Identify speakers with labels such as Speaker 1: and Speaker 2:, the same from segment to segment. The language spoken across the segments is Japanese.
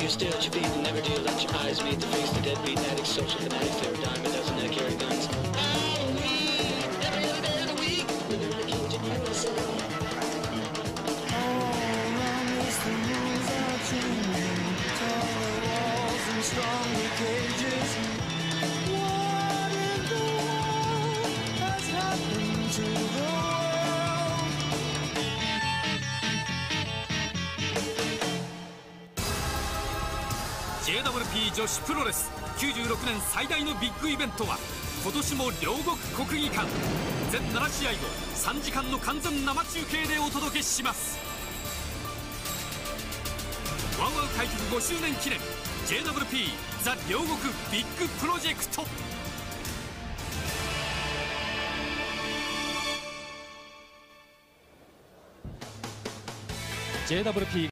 Speaker 1: You're still at your feet and never do you let your eyes meet the face the deadbeat addicts, social fanatics, they're a dime a dozen that carry guns. Halloween, every other day of the week, living in a cage in USA.
Speaker 2: All around us the rules are changing, taller walls and stronger cages. What in the world has happened to the world?
Speaker 3: JWP 女子プロレス96年最大のビッグイベントは今年も両国国技館全7試合を3時間の完全生中継でお届けします。ワンワン開局5周年記念 JWP ザ・両国ビッグプロジェクト。JWP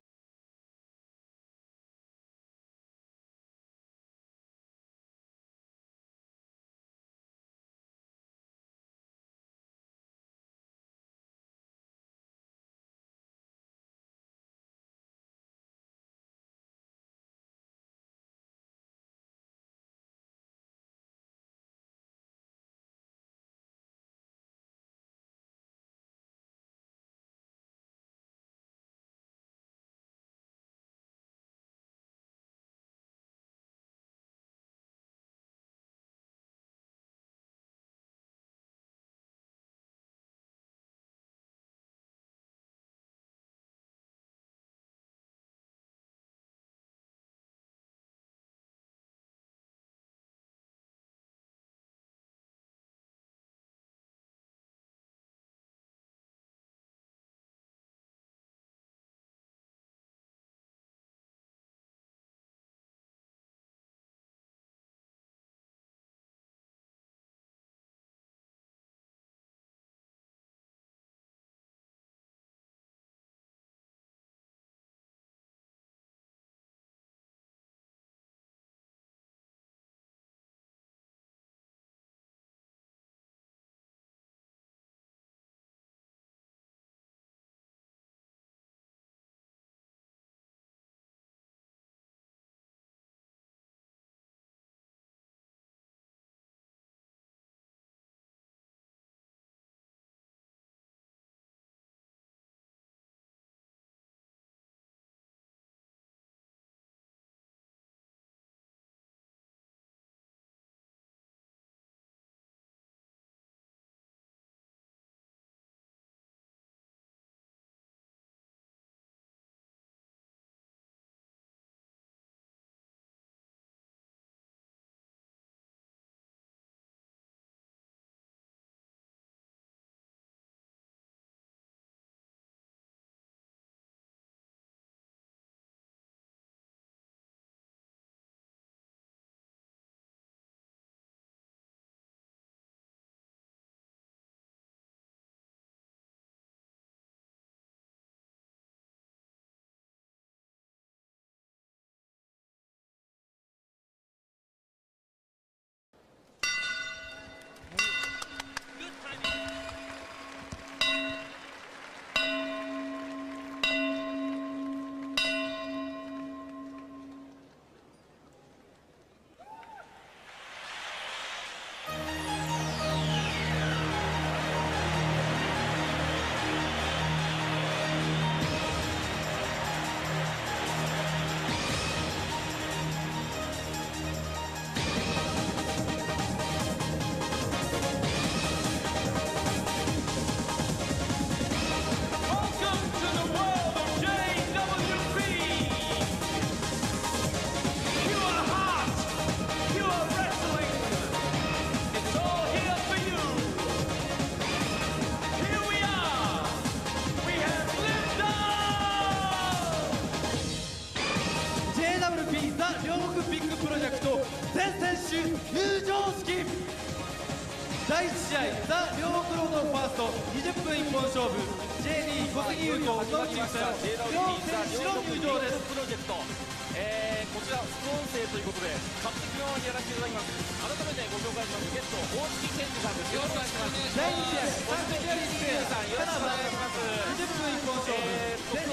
Speaker 4: JWP ザ・両国ビッグプロジェクト全選手入場式。第1試合ザ・両国ロードファースト20分一本勝負 JD 小杉優子野内戦両選手の入場です。
Speaker 5: プロジェクト、こちら副音声ということで勝手にやらせていただきます。改めてご紹介します。ゲスト大月健二さんです。よろしくお願いします。
Speaker 4: 第2試合
Speaker 5: 大月健二さんよろしくお願いします。
Speaker 4: 20分一本勝負全日本女子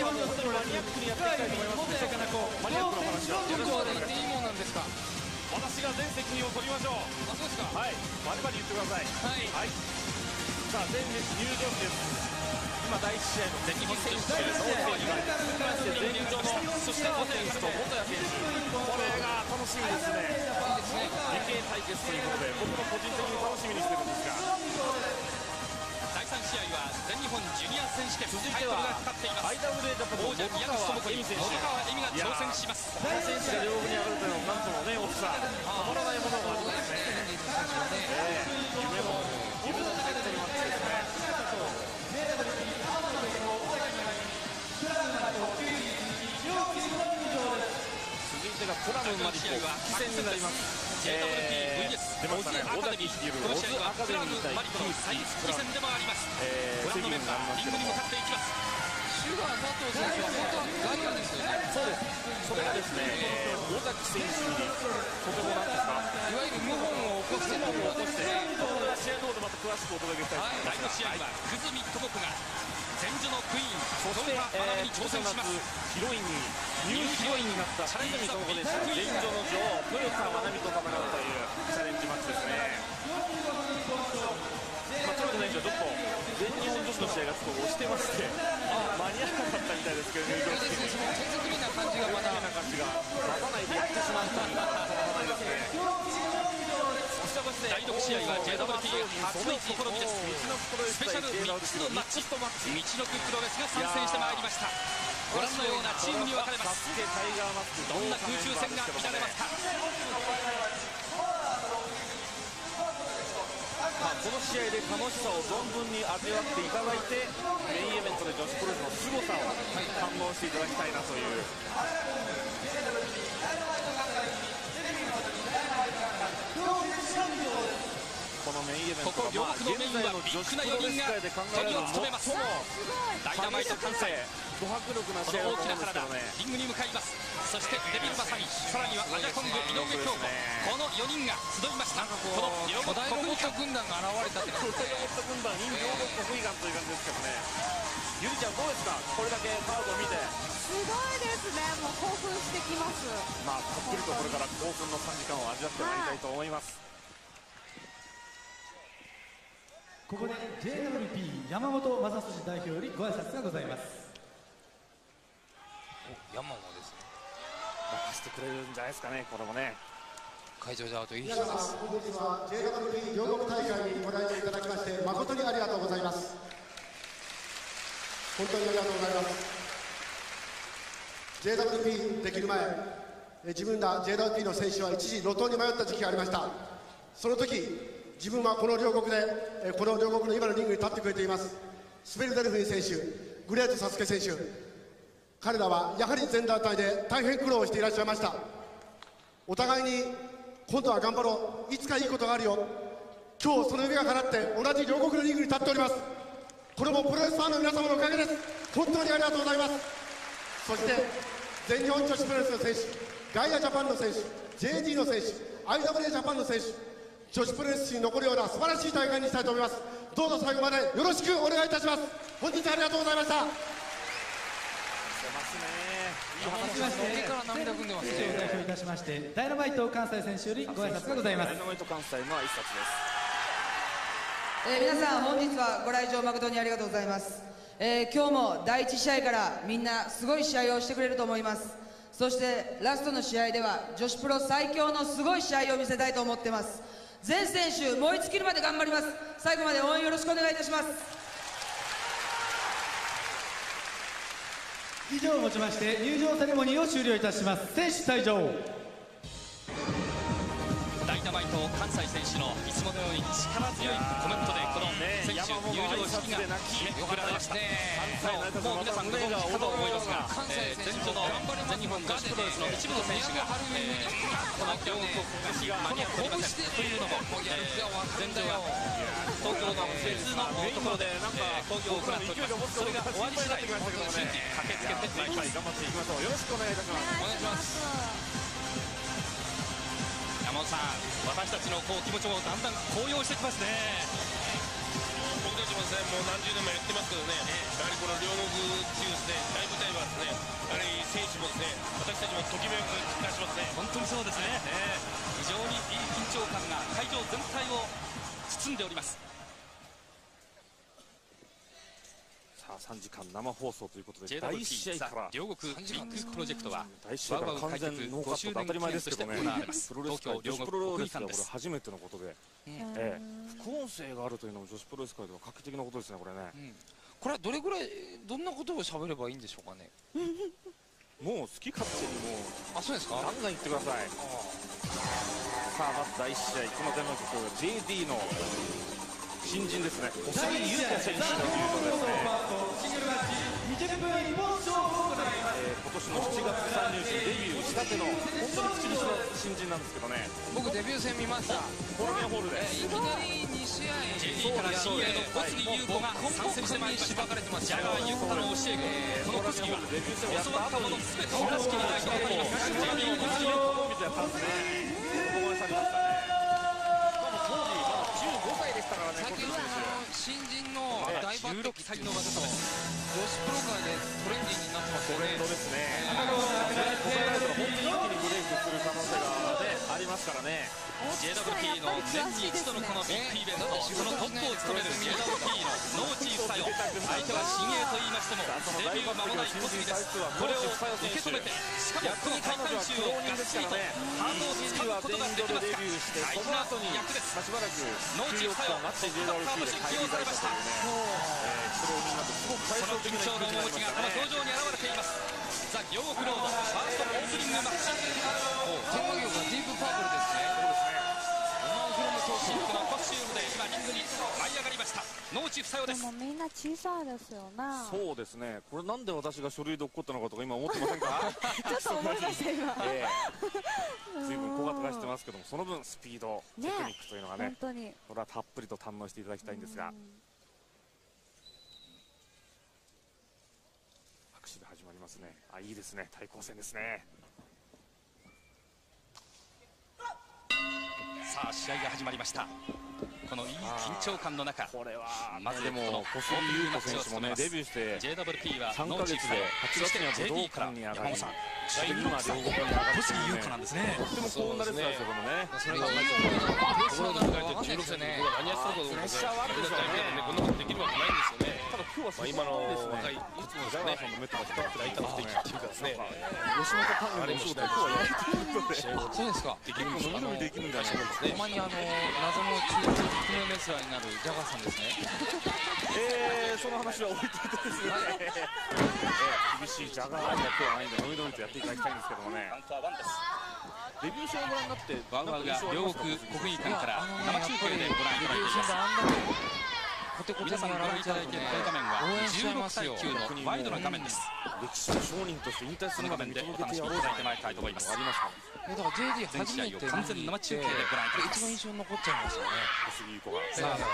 Speaker 5: マニアックにやっていきたいと思います。マニアックの話はよろしくお願いします。
Speaker 6: いいもんなんですか。
Speaker 5: 私が全責任を取りましょう。
Speaker 6: あ、そうですか。
Speaker 5: はい、バリバリ言ってください。
Speaker 6: はい。
Speaker 5: さあ、全列入場時です。今第1試合の全日本選手権の前場のそして小選手と元谷選手、これが楽しみですね。理系対決ということで僕も個人的に楽しみにしてるんですが、
Speaker 3: 第3試合は全日本ジュニア選手権
Speaker 5: 続いては IWA ジャパンの
Speaker 3: 王者宮口智子に
Speaker 5: 選手、
Speaker 3: 本川恵美が挑戦します。
Speaker 5: この選手が両国に上がるというのはなんともね、大木さんたまらないものがありますね。夢のタイトルマッチですね。続いてがプラムマリコ復帰戦になります。
Speaker 3: JWP VS
Speaker 5: 出ましたね、小崎率いるオズアカデミー対
Speaker 3: マリコの再復帰戦でもあります。ご覧のメンバーリングに向かっていきます。
Speaker 6: シュガー佐藤選手は本当は外野ですよね。
Speaker 5: そうです。それがですね、尾崎選手にとてもなんですか、
Speaker 6: いわゆる謀反を起こして
Speaker 5: 試合の方でまた詳しくお届けしたいと思い
Speaker 3: 第
Speaker 5: ますが、
Speaker 3: 5試合は久住智子が前女のクイーン
Speaker 5: そして
Speaker 3: 富田愛に挑戦します。
Speaker 5: ヒロインにニューヒロインになった久住智子です。現状の女王豊田愛美と戦うというチャレンジマッチですね。ちょっとね、ちょっと全日本女子の試合がちょっと押してまして間に合わなかったみたいですけど、入場式
Speaker 6: その手作りな感じがまた
Speaker 5: な感じが待たないでやってしまうというないですね。
Speaker 3: 第6試合は JWP 初の試みです。スペシャル3つのマッチ、道のくプロレスが参戦してまいりました。ご覧のようなチームに分かれます。どんな空中戦が見られますか。
Speaker 5: この試合で楽しさを存分に味わっていただいて、メインイベントで女子プロレスの凄さを堪能していただきたいなという。このメインイベント
Speaker 3: ここ両国のメインはビッグな4人が鍵を務めます。ダイナマイト関西、
Speaker 5: ド迫力な
Speaker 3: こ
Speaker 5: 試合
Speaker 3: の大きな体
Speaker 5: だと思うんですけどね。
Speaker 3: リングに向かいます。そしてデビルバサミ、さらにはアジャコング井上京子、この4人が集いました。この両
Speaker 6: 巨大
Speaker 3: 国国技館、
Speaker 6: ロボット軍団が現れたって感じ
Speaker 5: 巨大ロボット軍団 in 両国国技館という感じですけどね。ゆりちゃんどうですか、これだけカードを見て。
Speaker 7: すごいですね、もう興奮してきます。
Speaker 5: たっぷりとこれから興奮の3時間を味わってまいりたいと思います。
Speaker 4: ここで JWP 山本正寿代表よりご挨拶がございます。
Speaker 6: 山本ですね。
Speaker 5: 任せてくれるんじゃないですかね、これもね。
Speaker 6: 会場で会うといい人
Speaker 8: 皆さん、
Speaker 6: です。
Speaker 8: 本日は JWP 両国大会にご来場いただきまして誠にありがとうございます。本当にありがとうございます。 JWP できる前、自分ら JWP の選手は一時路頭に迷った時期がありました。その時自分はこの両国でこの両国の今のリングに立ってくれています。スペルデルフィン選手、グレートサスケ選手、彼らはやはり全団体で大変苦労していらっしゃいました。お互いに今度は頑張ろう、いつかいいことがあるよ、今日その夢が叶って同じ両国のリングに立っております。これもプロレスファンの皆様のおかげです。本当にありがとうございます。そして全日本女子プロレスの選手、ガイアジャパンの選手、JD の選手、IWA ジャパンの選手、女子プロレス史に残るような素晴らしい大会にしたいと思います。どうぞ最後までよろしくお願いいたします。本日はありがとうございました。
Speaker 6: 目から涙ぐんでます
Speaker 4: 選手を代表いたしましてダイナマイト関西選手よりご挨拶がございます。
Speaker 5: ダイナマイト関西の挨拶です。
Speaker 9: 皆さん本日はご来場誠にありがとうございます。今日も第1試合からみんなすごい試合をしてくれると思います。そしてラストの試合では女子プロ最強のすごい試合を見せたいと思ってます。全選手燃え尽きるまで頑張ります。最後まで応援よろしくお願いいたします。
Speaker 4: 以上をもちまして入場セレモニーを終了いたします。選手退場。
Speaker 3: ダイナマイト関西選手のいつものように力強いコメントでこの選手入場式が締めくくられました。もう皆さんご存知かと思いますが、前女の全日本女子プロレスの一部の選手がこの両国国が間に合っておりません。というのも前女は東京の別のところで興行を行っております。それが終わり次第新規駆けつけてまいります。
Speaker 5: 頑張っていきましょう。よろしくお願いいたします。
Speaker 6: お願いします。
Speaker 3: 山本さん、私たちの気持ちもだんだん高揚してきますね。僕たち
Speaker 5: もですね、もう何十年もやってますけどね、やはりこの両国っていうですね、大舞台はですね、やはり選手もですね、私たちもときめく感じますね。
Speaker 3: 本当にそうですね。非常にいい緊張感が会場全体を包んでおります。
Speaker 5: さあ3時間生放送ということで、
Speaker 3: JWP
Speaker 5: 第1試合から
Speaker 3: 両国ビッグプロジェクトは
Speaker 5: 第1試合から完全ノーカットと当たり前ですけどね、プロレス界、女子プロレス界はこれ初めてのことで、副音声があるというのも女子プロレス界では画期的なことですね、これね。
Speaker 6: これはどれぐらいどんなことを喋ればいいんでしょうかね。
Speaker 5: もう好き勝手にもう
Speaker 6: そうですか。
Speaker 5: ガンガン言ってください。さあまず第1試合、このテーマ曲 JD の新人ですね、小杉優太選手ということですね。
Speaker 4: シングルマッチ20分一本勝負を行います。
Speaker 5: 今年の7月参入しデビューしたての本当に口々の新人なんですけどね。
Speaker 6: 僕デビュー戦見ました。
Speaker 5: コロニアホールで
Speaker 6: いきなり2試合
Speaker 3: JD から新鋭の小杉優子が参戦してまいりました。ジャガー優子の教え子、この小杉は教わったもの全てを出し切りたいと思います。JD 小杉優子
Speaker 5: みたいな感じでね、小林さんにましたね。しかも当時まだ15歳でしたからね、
Speaker 6: 先ほど新人の大抜擢
Speaker 3: 16歳の技です
Speaker 6: 女子プロ界でトレンディーになってますよね。
Speaker 5: トレンドですね。抑えられたら本当に一気にブレイクする可能性が、ありますからね。
Speaker 3: JWP の年に一度のこのビッグイベント、そのトップを務める JWP の野内房代、相手は新鋭と言いましてもデビュー間もない小杉です。これを受け止めて、しかもこの大観衆をがっちりとハートをつかむことができますか。大事な役です。
Speaker 5: しばらく
Speaker 3: 野内房代、トップバッターとして起用されました。その緊張の面持ちがこの表情に現れています。ザ・両国ロードファーストオープニングマッチ。
Speaker 6: テーマ曲がディープパープルですね。
Speaker 3: シンクのコスチュームで今リングに舞い上がりました野内房代です。
Speaker 7: でもみんな小さいですよね。
Speaker 5: そうですね、これなんで私が書類で起こったのかとか今思ってませんか。
Speaker 7: ちょっと思いました今。
Speaker 5: 随分小型化してますけども、その分スピード、テクニックというのがね、
Speaker 7: 本当に
Speaker 5: これはたっぷりと堪能していただきたいんですが、拍手で始まりますね。いいですね、対抗戦ですね。
Speaker 3: さあ試合が始まりました。このいい緊張感の中、
Speaker 5: これは
Speaker 3: まず
Speaker 5: でも小杉優子選手もねデビューして
Speaker 3: JWP は
Speaker 5: 3ヶ月で8月には武道館に上がり、そして今両国に上がって
Speaker 3: 小杉優子なんですね。
Speaker 5: とっても幸運なレスラーですけどもね。
Speaker 6: それがいいプレスの中で分かんないですよね。
Speaker 5: 何やってるかプレッシャーはあるでしょうね。
Speaker 10: こんなことできるわけないんですよね。
Speaker 5: ただ今日は
Speaker 10: 今の若い
Speaker 5: いつもジャガーさんの目とか光って
Speaker 10: 大胆不敵っていうかですね、
Speaker 5: 吉本関連のお仕事は今日はやりたいので、
Speaker 6: そうですか。
Speaker 10: できるんです
Speaker 5: 伸び伸びできるんじゃないですか。
Speaker 6: たまに謎の中国のレスラーになるジャガーさんですね。
Speaker 5: その話は置いといてですね、厳しいジャガーは今日はないんで伸び伸びとやっていただきたいんですけどもね。デビュー戦をご覧になって
Speaker 3: ワウワウが両国国技館から生中継でご覧いただいています。皆さんご覧いただいているこの画面は16対9のワイドな画面です。
Speaker 5: 歴史の商人として引退するまでに
Speaker 3: でお
Speaker 5: 届け
Speaker 3: 楽しみいた
Speaker 5: てやろう
Speaker 3: だいてまいりたいと思います。
Speaker 5: ありますか。
Speaker 6: だから JD
Speaker 3: 全試合を
Speaker 6: 初めて
Speaker 3: 完全生中継でご覧いただきます。
Speaker 6: 一番印象に残っちゃいますよね。
Speaker 5: 小杉優子が。
Speaker 3: さあ、はい、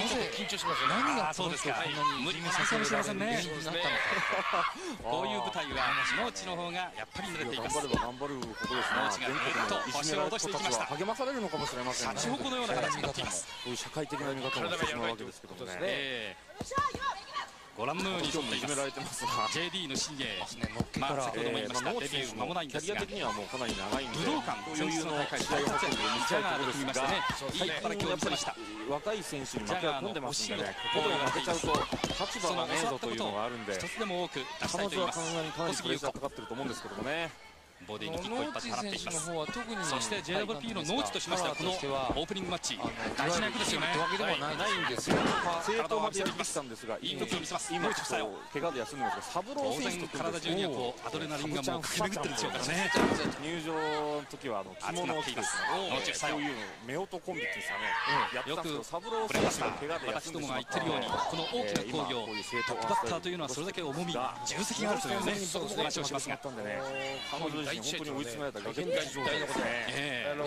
Speaker 10: ちょっと緊張しますよね。
Speaker 6: 何が
Speaker 3: そうですか。無理も
Speaker 6: させられる
Speaker 3: ませんね。
Speaker 6: 原因になったのか。
Speaker 3: こういう舞台は野内の方がやっぱり慣れています。
Speaker 5: 頑張れば頑張ることですな。
Speaker 3: 野内がぐっと腰を落としていきました。
Speaker 5: 励まされるのかもしれませんね。
Speaker 3: シャチホコのような形になっています。
Speaker 5: こういう社会的な見方も必要なわけですけどもね。
Speaker 3: ご覧のように
Speaker 5: ちょっといじめられてますが、
Speaker 3: JD の新鋭、
Speaker 6: 先ほども言いました
Speaker 3: デビュー間もないんですが、
Speaker 5: キャリア的にはもうかなり長いんで、
Speaker 3: 武道館先日の大会で大活躍でジャガーで組みましたね。いい働きを見せました。
Speaker 5: 若い選手に負け込んでますんでね、ここで負けちゃうと立場がねえぞというのがあるんで、
Speaker 3: 一つでも多く出した
Speaker 5: 彼
Speaker 3: いと言います。
Speaker 5: 女はかなりプレッシャーかかってると思うんですけどもね。
Speaker 3: ボディにキックを一発放っていきます。そして JWP のノーチとしましてはこのオープニングマッチ大事な役ですよね。
Speaker 6: わけでもないんですよ。
Speaker 5: 正当までやってきたんですが、いい時を見せます。今ちょっと怪我で休んでますが、サブロー
Speaker 3: 当然
Speaker 5: 選手と
Speaker 3: 体中にはこうアドレナリンがもう駆け巡ってるでしょうからね。
Speaker 5: 入場の時は着物を着てですね、そういうの夫婦コンビっていうんですかね、やってたんですけど、サブロー選手が怪我で
Speaker 3: 私どもが
Speaker 5: 休んでしまっ
Speaker 3: 言ってるようにこの大きな工業トップバッターというのはそれだけ重み重責があるというね話をしますが、
Speaker 5: 彼女自身本当に追い詰められた崖っぷち状態ですね。
Speaker 10: 彼女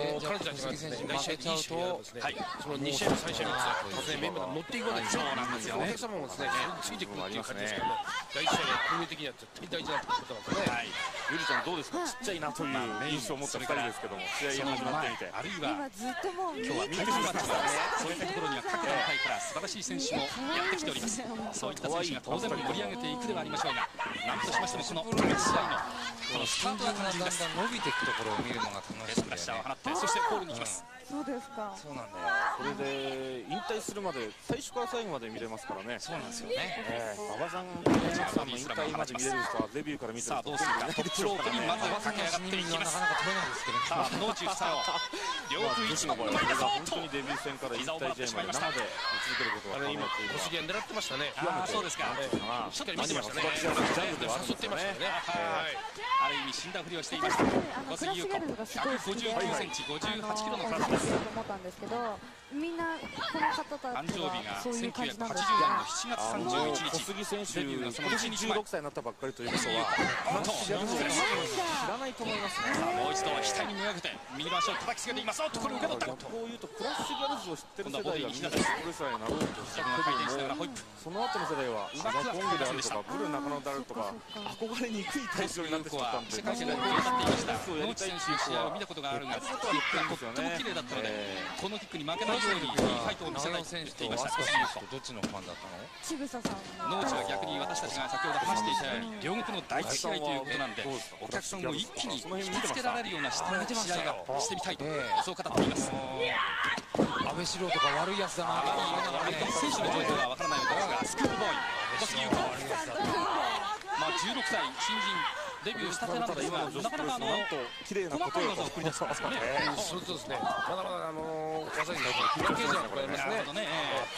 Speaker 10: たちがですね、第1試合いい試合をですね、その2試合目、3試合目ですね、メンバーが乗っていくわけですよ。そうなんですよね。お客様もですね、ついてくるっていう感じですけども、第1試合は国民的には絶対大事なことなんですね。
Speaker 5: ゆりちゃんどうですか、ちっちゃいなという印象を持った2人ですけども、試合が始まってみて、
Speaker 3: あるいは
Speaker 7: 今ずっともう
Speaker 3: 今日は見てしまったそういったところには各団体から素晴らしい選手もやってきております。そういった選手が当然盛り上げていくではありましょうが、何としましてもこの第1試合のこのスタートが肝心です。
Speaker 6: だんだん伸びていくところを見るのが楽しみ
Speaker 3: プレッシャーを放って、そしてポールに行きます。
Speaker 7: そうですか。
Speaker 6: そうなんだよ。
Speaker 5: これで引退するまで最初から最後まで見れますからね。
Speaker 6: そうなんですよね。
Speaker 5: 馬場さん、ジャクさんの引退まで見れる人はデビューから見てる人
Speaker 3: さあどうするか、トップロープにまずは駆け上がっていきます。
Speaker 6: なかなか取れないですけど、
Speaker 3: さあ野内房代、両空一番の前だぞ
Speaker 5: 本当にデビュー戦から引退試合まで生で見続けることが可能
Speaker 10: 今、
Speaker 5: というのは
Speaker 10: 小杉は狙ってましたね。
Speaker 3: そうですか。
Speaker 10: しっかり見てましたね。ジャンルで誘ってましたよね。
Speaker 3: ある意味死んだふりをしていました。小杉優子、159センチ、58キロの体です。
Speaker 7: と思ったんですけど、みんなこの方たち
Speaker 3: 誕生日が
Speaker 7: はそういう感じなんです
Speaker 3: 1980年の7月31日。
Speaker 5: 小杉選手、
Speaker 3: デビューがその
Speaker 5: 今
Speaker 3: 1日
Speaker 5: 年
Speaker 3: 前。
Speaker 5: 16歳になったばっかりということは、知らないと思いますね。
Speaker 3: もう一度額にめがけて右の足を叩きつけています。おっとこれ受け取った。
Speaker 5: こういうとクラッシュギャルズを知ってる世代がみんなプロレスラーになろうとしたけども、その後の世代はシャバコングであるとかブル中野であるとか憧れにくい対象になってしまったんで、
Speaker 3: 世界戦でこうなっていました。野内選手の試合を見たことがあるが、キックがとっても綺麗だったので、このキックに負けないようにいいファイトを見せたいと言っていました。
Speaker 6: どっちのファンだったの？
Speaker 7: ちぐささん。
Speaker 3: 野内は逆に私たちが先ほど話していたように両国の第一試合ということなんで、お客さんを一気に引きつけられるような試合がしてみたいと、そう語っています。
Speaker 6: 安倍四郎とか悪いやつだな。
Speaker 3: 選手の状況は分からないのですが、スクールボーイ小杉優子、16歳新人デビューしたてなんですが、なかなか
Speaker 5: 綺麗な
Speaker 3: 細かい技を繰り出してますよね。
Speaker 10: そうですね。まだまだ技になってる系じゃなくなりますね。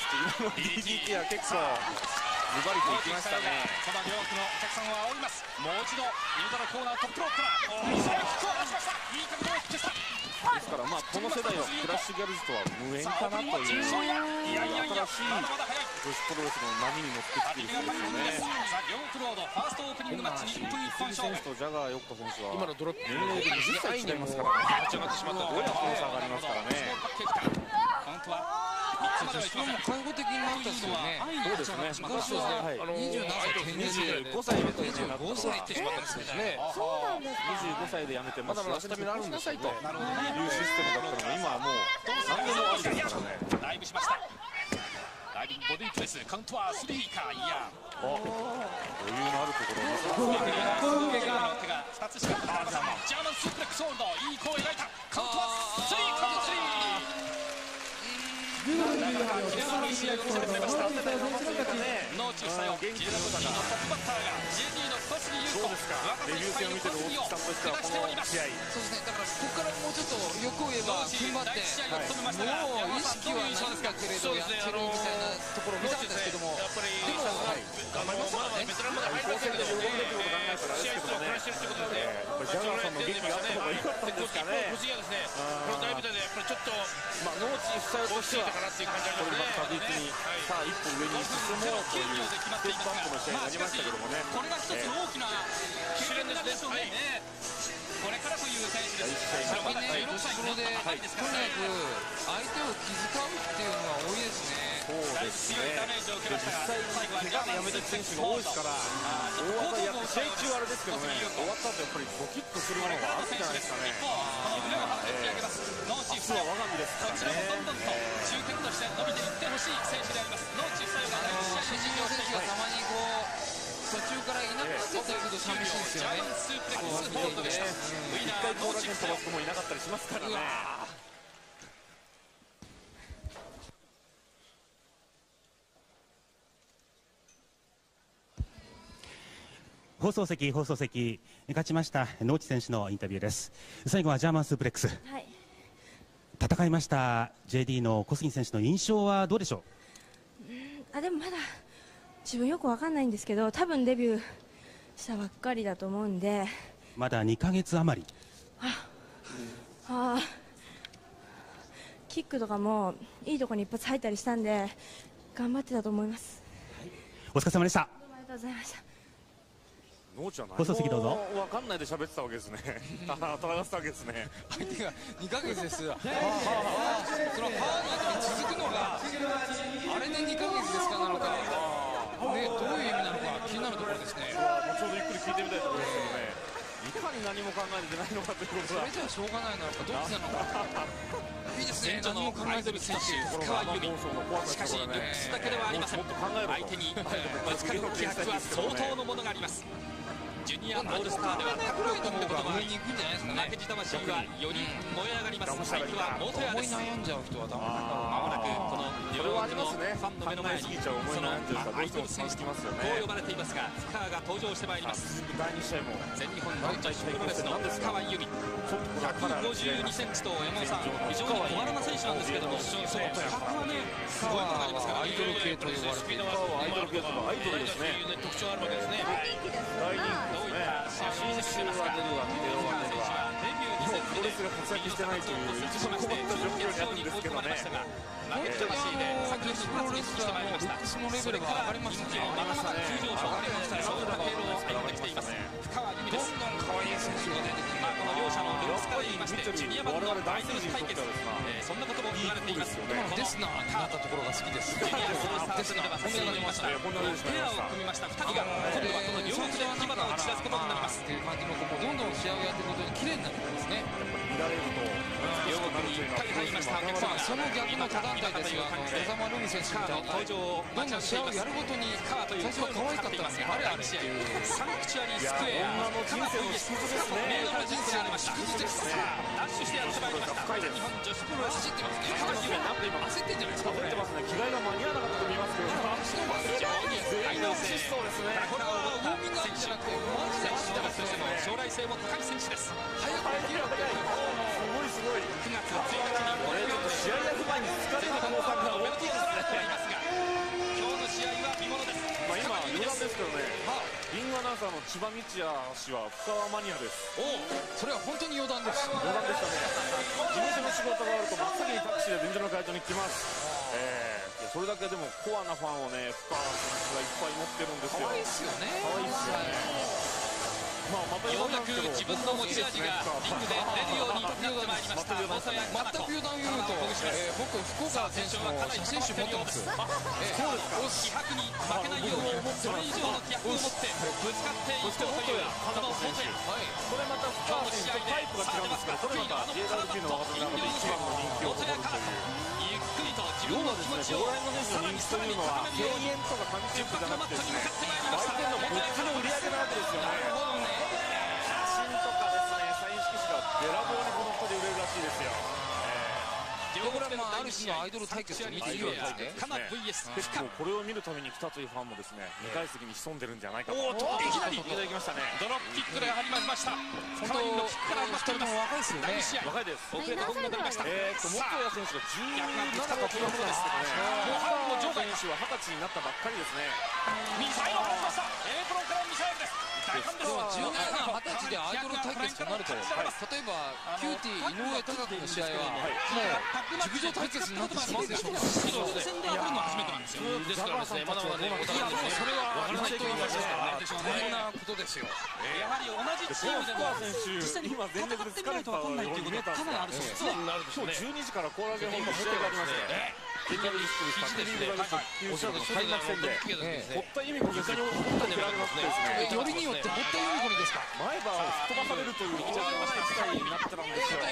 Speaker 5: DDT は結構粘りといきましたね。
Speaker 3: ただ両国のお客さんは煽ります。もう一度右からコーナートップロープからミサイルキックを出しました。いい角度を切ってした。
Speaker 5: ですからこの世代はクラッシュギャルズとは無縁かなという新しい女子プロレスの波に乗ってきているそうですよね。
Speaker 3: さあ両クロードファーストオープニングマッチ1分1本勝負。
Speaker 5: とジャガー横田選手は
Speaker 10: 今のドロップ
Speaker 5: 年齢で20歳違いますからね。
Speaker 10: 立ち上がってしまった
Speaker 5: 親子の差がありますからね。
Speaker 3: カウントは3つまではいきません。
Speaker 6: 開放的になったんですよね。
Speaker 5: そうですね。
Speaker 6: 昔は27歳定年で
Speaker 5: 25歳で定年になった
Speaker 6: 5歳ってしまったんですね。
Speaker 7: そうなんですか。
Speaker 5: 25歳で辞めて
Speaker 10: まだまだスタミナあるんですよね。
Speaker 3: なるほどね。
Speaker 5: いうシステムだったのが今はもう何でもありですからね。
Speaker 3: ダイブしました。ダイビングボディプレス、カウントは3か。いや
Speaker 5: 余裕のあるところを
Speaker 3: 手が2つしかかかりません。ジャーマンスープレックスホールド、いい弧を描いた。カウントは3、カウント3。なかなかキレのある試合を見せてくれました。野内房代、GWのトップバッターが JD の小杉優子、
Speaker 5: デビュー戦を見てる大木さんとしてはこの試合、
Speaker 6: そうですね。だからここからもうちょっと欲を言えば踏ん張ってもう意識はないんだけれどやってるみたいなところを見たんですけども、
Speaker 10: やっぱり
Speaker 6: でも
Speaker 10: 頑張りますからね。ベテランまで入りませんけど試合数をこなしてるってことでね。
Speaker 5: ジャガーさんの元気があった方が良かったんですかね。
Speaker 10: 小杉はですね、この大舞台でやっぱりちょっと
Speaker 5: 農地夫妻としては
Speaker 10: かなっていう感じありますね。
Speaker 5: 確実にさあ一歩上に進もうというステップアップの試合になりましたけどもね。
Speaker 3: これが一つ大きな試練ですね。これからという選手です。
Speaker 6: 最近ね、女子プロでとにかく相手を気遣うっていうのは多いですね。
Speaker 5: そうですね。実際怪我でやめてる選手が多いですから、大技やって試合中あれですけどね、終わった後やっぱりドキッとするものがあるんじゃないですかね。明日は我が身ですからね。
Speaker 3: どんどんと中堅として伸びていってほしい選手であります。野内房代が
Speaker 6: 新人の選手がたまにこう途中からいなくなってたりすると寂しいですよね。
Speaker 5: 一回高打点飛ばす子もいなかったりしますからね。
Speaker 11: 放送席、勝ちました野内選手のインタビューです。最後はジャーマンスープレックス、はい、戦いました JD の小杉選手の印象はどうでしょ
Speaker 12: う？でもまだ自分よく分かんないんですけど、多分デビューしたばっかりだと思うんで、
Speaker 11: まだ2ヶ月余り。
Speaker 12: キックとかもいいところに一発入ったりしたんで頑張ってたと思います。
Speaker 11: お疲れ様でした。
Speaker 12: どうもありがとうございました。
Speaker 11: 放送席どうぞ。
Speaker 5: 分かんないで喋ってたわけですね。戦ってたわけですね。
Speaker 6: 相手が2ヶ月です。その歯の後に続くのがあれで2ヶ月ですかなのか、ね、どういう意味なのか気になるところですね。
Speaker 5: ちょうどゆっくり聞いてみたいところですけどね。いかに何も考えてないのかということだ。
Speaker 6: それじゃしょうがないのかどっちなのか。いいですね。
Speaker 3: 何も考えてる選手深川由美。しかしルックスだけではありません。相手にぶつかる気迫は相当のものがあります。ジュニアオールスターではタックルを組んだこともあり、負けじ魂はより燃え上がります。相手は元谷です。
Speaker 6: 悩んじゃう人はダメだ。
Speaker 3: まもなくこの両国のファンの目の前にそのアイドル選手とこう呼ばれていますが、深川が登場してまいります。
Speaker 5: 第2試合も
Speaker 3: 全日本女子プロレスの深川由美、152センチと山本さん非常に小柄な選手なんですけども、その体格はねすごいものがありますから、
Speaker 6: アイドル系と呼ばれている。
Speaker 5: アイドル系とかアイドルですね。
Speaker 3: 特徴あるわけですね。
Speaker 5: 大人気ですね。新州は出るわ、ビデオは出るわ。プロレスが活躍してないという一番困った状況にあるんですけどね。
Speaker 6: 本当に女子プロレスラーのルックスのレベルが上がりましたね。
Speaker 3: まだまだ急上昇がありました。そういった経路を歩んできています。深川由美です。
Speaker 6: どんどん可愛い選手が出てくる。
Speaker 3: この両者のルックスから言いまして、ジュニア版のアイドル対決、そんなことも言われています。
Speaker 6: デスナーになったところが好きです。
Speaker 3: ジュニアオールスターズでは本当に出ました。ペアを組みました2人が今度はこの両国で火花を打ち出すことになります。
Speaker 6: っていう感じのどんどん試合をやっていくことに綺麗になってますね。
Speaker 5: 見られると
Speaker 3: 両国に1回入りましたお客様が
Speaker 6: その逆の他団体ですが、風間ルミ選手みたいな
Speaker 3: 登場を
Speaker 6: どんどん試合をやるごとに最初は可愛かったんですが、あれあれっていう
Speaker 3: サンクチュアリースクエア
Speaker 5: 女の人生の縮図ですね。
Speaker 3: 女の人生の縮図です。ダッシュしてやってまいりました。日本女子プロレス
Speaker 6: 走ってますね。深川由美なんか今焦ってんじゃないですか。
Speaker 5: 焦ってますね。着替えが間に合わなかったと見えますけど、
Speaker 3: 非常に大能性、
Speaker 5: そうですね。
Speaker 3: これはウォーミングアップじゃなくてマジで選手の将来性も高い選手です。
Speaker 5: 早くできるわけない。すごい
Speaker 3: 9月1日に
Speaker 5: これちょっと試合やる前に疲れる可能性が大きいですね。
Speaker 3: 今日の試合は見ものです。
Speaker 5: 今余談ですけどね、リングアナウンサーの千葉道也氏は深川マニアです。
Speaker 6: それは本当に余談です。
Speaker 5: 余談でしたね。事務所の仕事があると真っ先にタクシーで臨場の会場に来ます。それだけでもコアなファンをね、深川選手がいっぱい持ってるんですよ。
Speaker 6: 可愛いですよね。
Speaker 5: 可愛いですよね。
Speaker 3: ようやく自分の持ち味がリングで出るようになってまいりました。
Speaker 6: 全く余談言うと、僕福岡選手の写真集持ってます。
Speaker 3: そうですか。気迫に負けないようにそれ以上の気迫を持ってぶつかっていこうというこの元谷。
Speaker 5: これまた深川選手とタイプが違うんですけど、これまた JWP の若手の中で一番の人気を誇るという。
Speaker 3: ゆっくりと自分の気持ちをさらにさらに高めるように10角のマットに向かってまいりました。
Speaker 5: 相手のグッズの売り上げなわけですよね。写真とかですね、サイン色紙がべらぼうにこの人で売れるらしいですよ。
Speaker 6: これはある種のアイドル対決と見ていいわけですね。
Speaker 3: かな VS
Speaker 5: 結構これを見るために来たというファンもですね、2階席に潜んでるんじゃないかと。
Speaker 3: いきなり
Speaker 5: いただきましたね。
Speaker 3: ドロップキックで始まりました。
Speaker 6: 本当2人とも若いですよね。
Speaker 5: 若いです。
Speaker 3: 遅れたことになりました。
Speaker 5: 元谷選手が17か16ですけどね。もう春のジョー選手は20歳になったばっかりですね。
Speaker 3: ミサイルを放ちました。エプロンからミサイルです。
Speaker 6: 17、20歳でアイドル対決となると、例えばキューティー井上貴子の試合はもう陸上対決になってしまうでしょうか。
Speaker 3: 予選で当たるのは初めてなんですよ。ですからですね、まだまだね、それは分からないと言いましたからね。
Speaker 6: 大変なことですよ。
Speaker 3: やはり同じチームでも実際に戦ってみないと分かんないということがかなりあるそうです。
Speaker 5: 今日12時からコーラゲンホンの試合がありますね。ケニアリスクですか、おっしゃると開幕戦で堀田由美子先生に取って狙われますね。
Speaker 6: よりによって堀田由美子にですか。
Speaker 5: 前歯を吹っ飛ばされるというとんでもない事態になってたんですよ。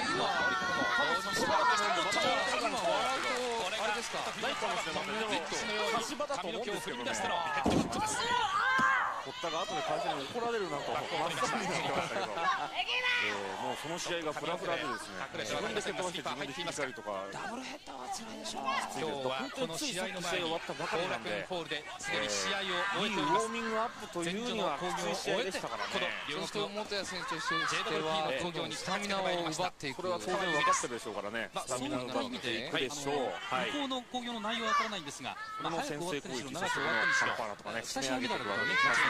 Speaker 6: 今笑うとあれですか。
Speaker 5: ないかもしれません。でも差し歯だと思うんですけどね。堀田が後で会社に怒られるなと真っ先になってましたけど、もうその試合がフラフラでですね、自分で蹴っ飛ばして自分で引きたりとか、
Speaker 6: ダブルヘッダーは辛いでしょう。
Speaker 3: 今日はこの試合の前に後楽園ホールですでに試合を終えております。
Speaker 5: ウォーミングアップというにはきつい試合でしたからね。
Speaker 6: そして元谷選手としては工業にスタミナを奪っていく。
Speaker 5: これは当然分かってるでしょうからね。
Speaker 3: そういった意味で向こうの工業の内容は分からないんですが、早く終わったにしろ長く終わったにしろ2試合目だろうからね。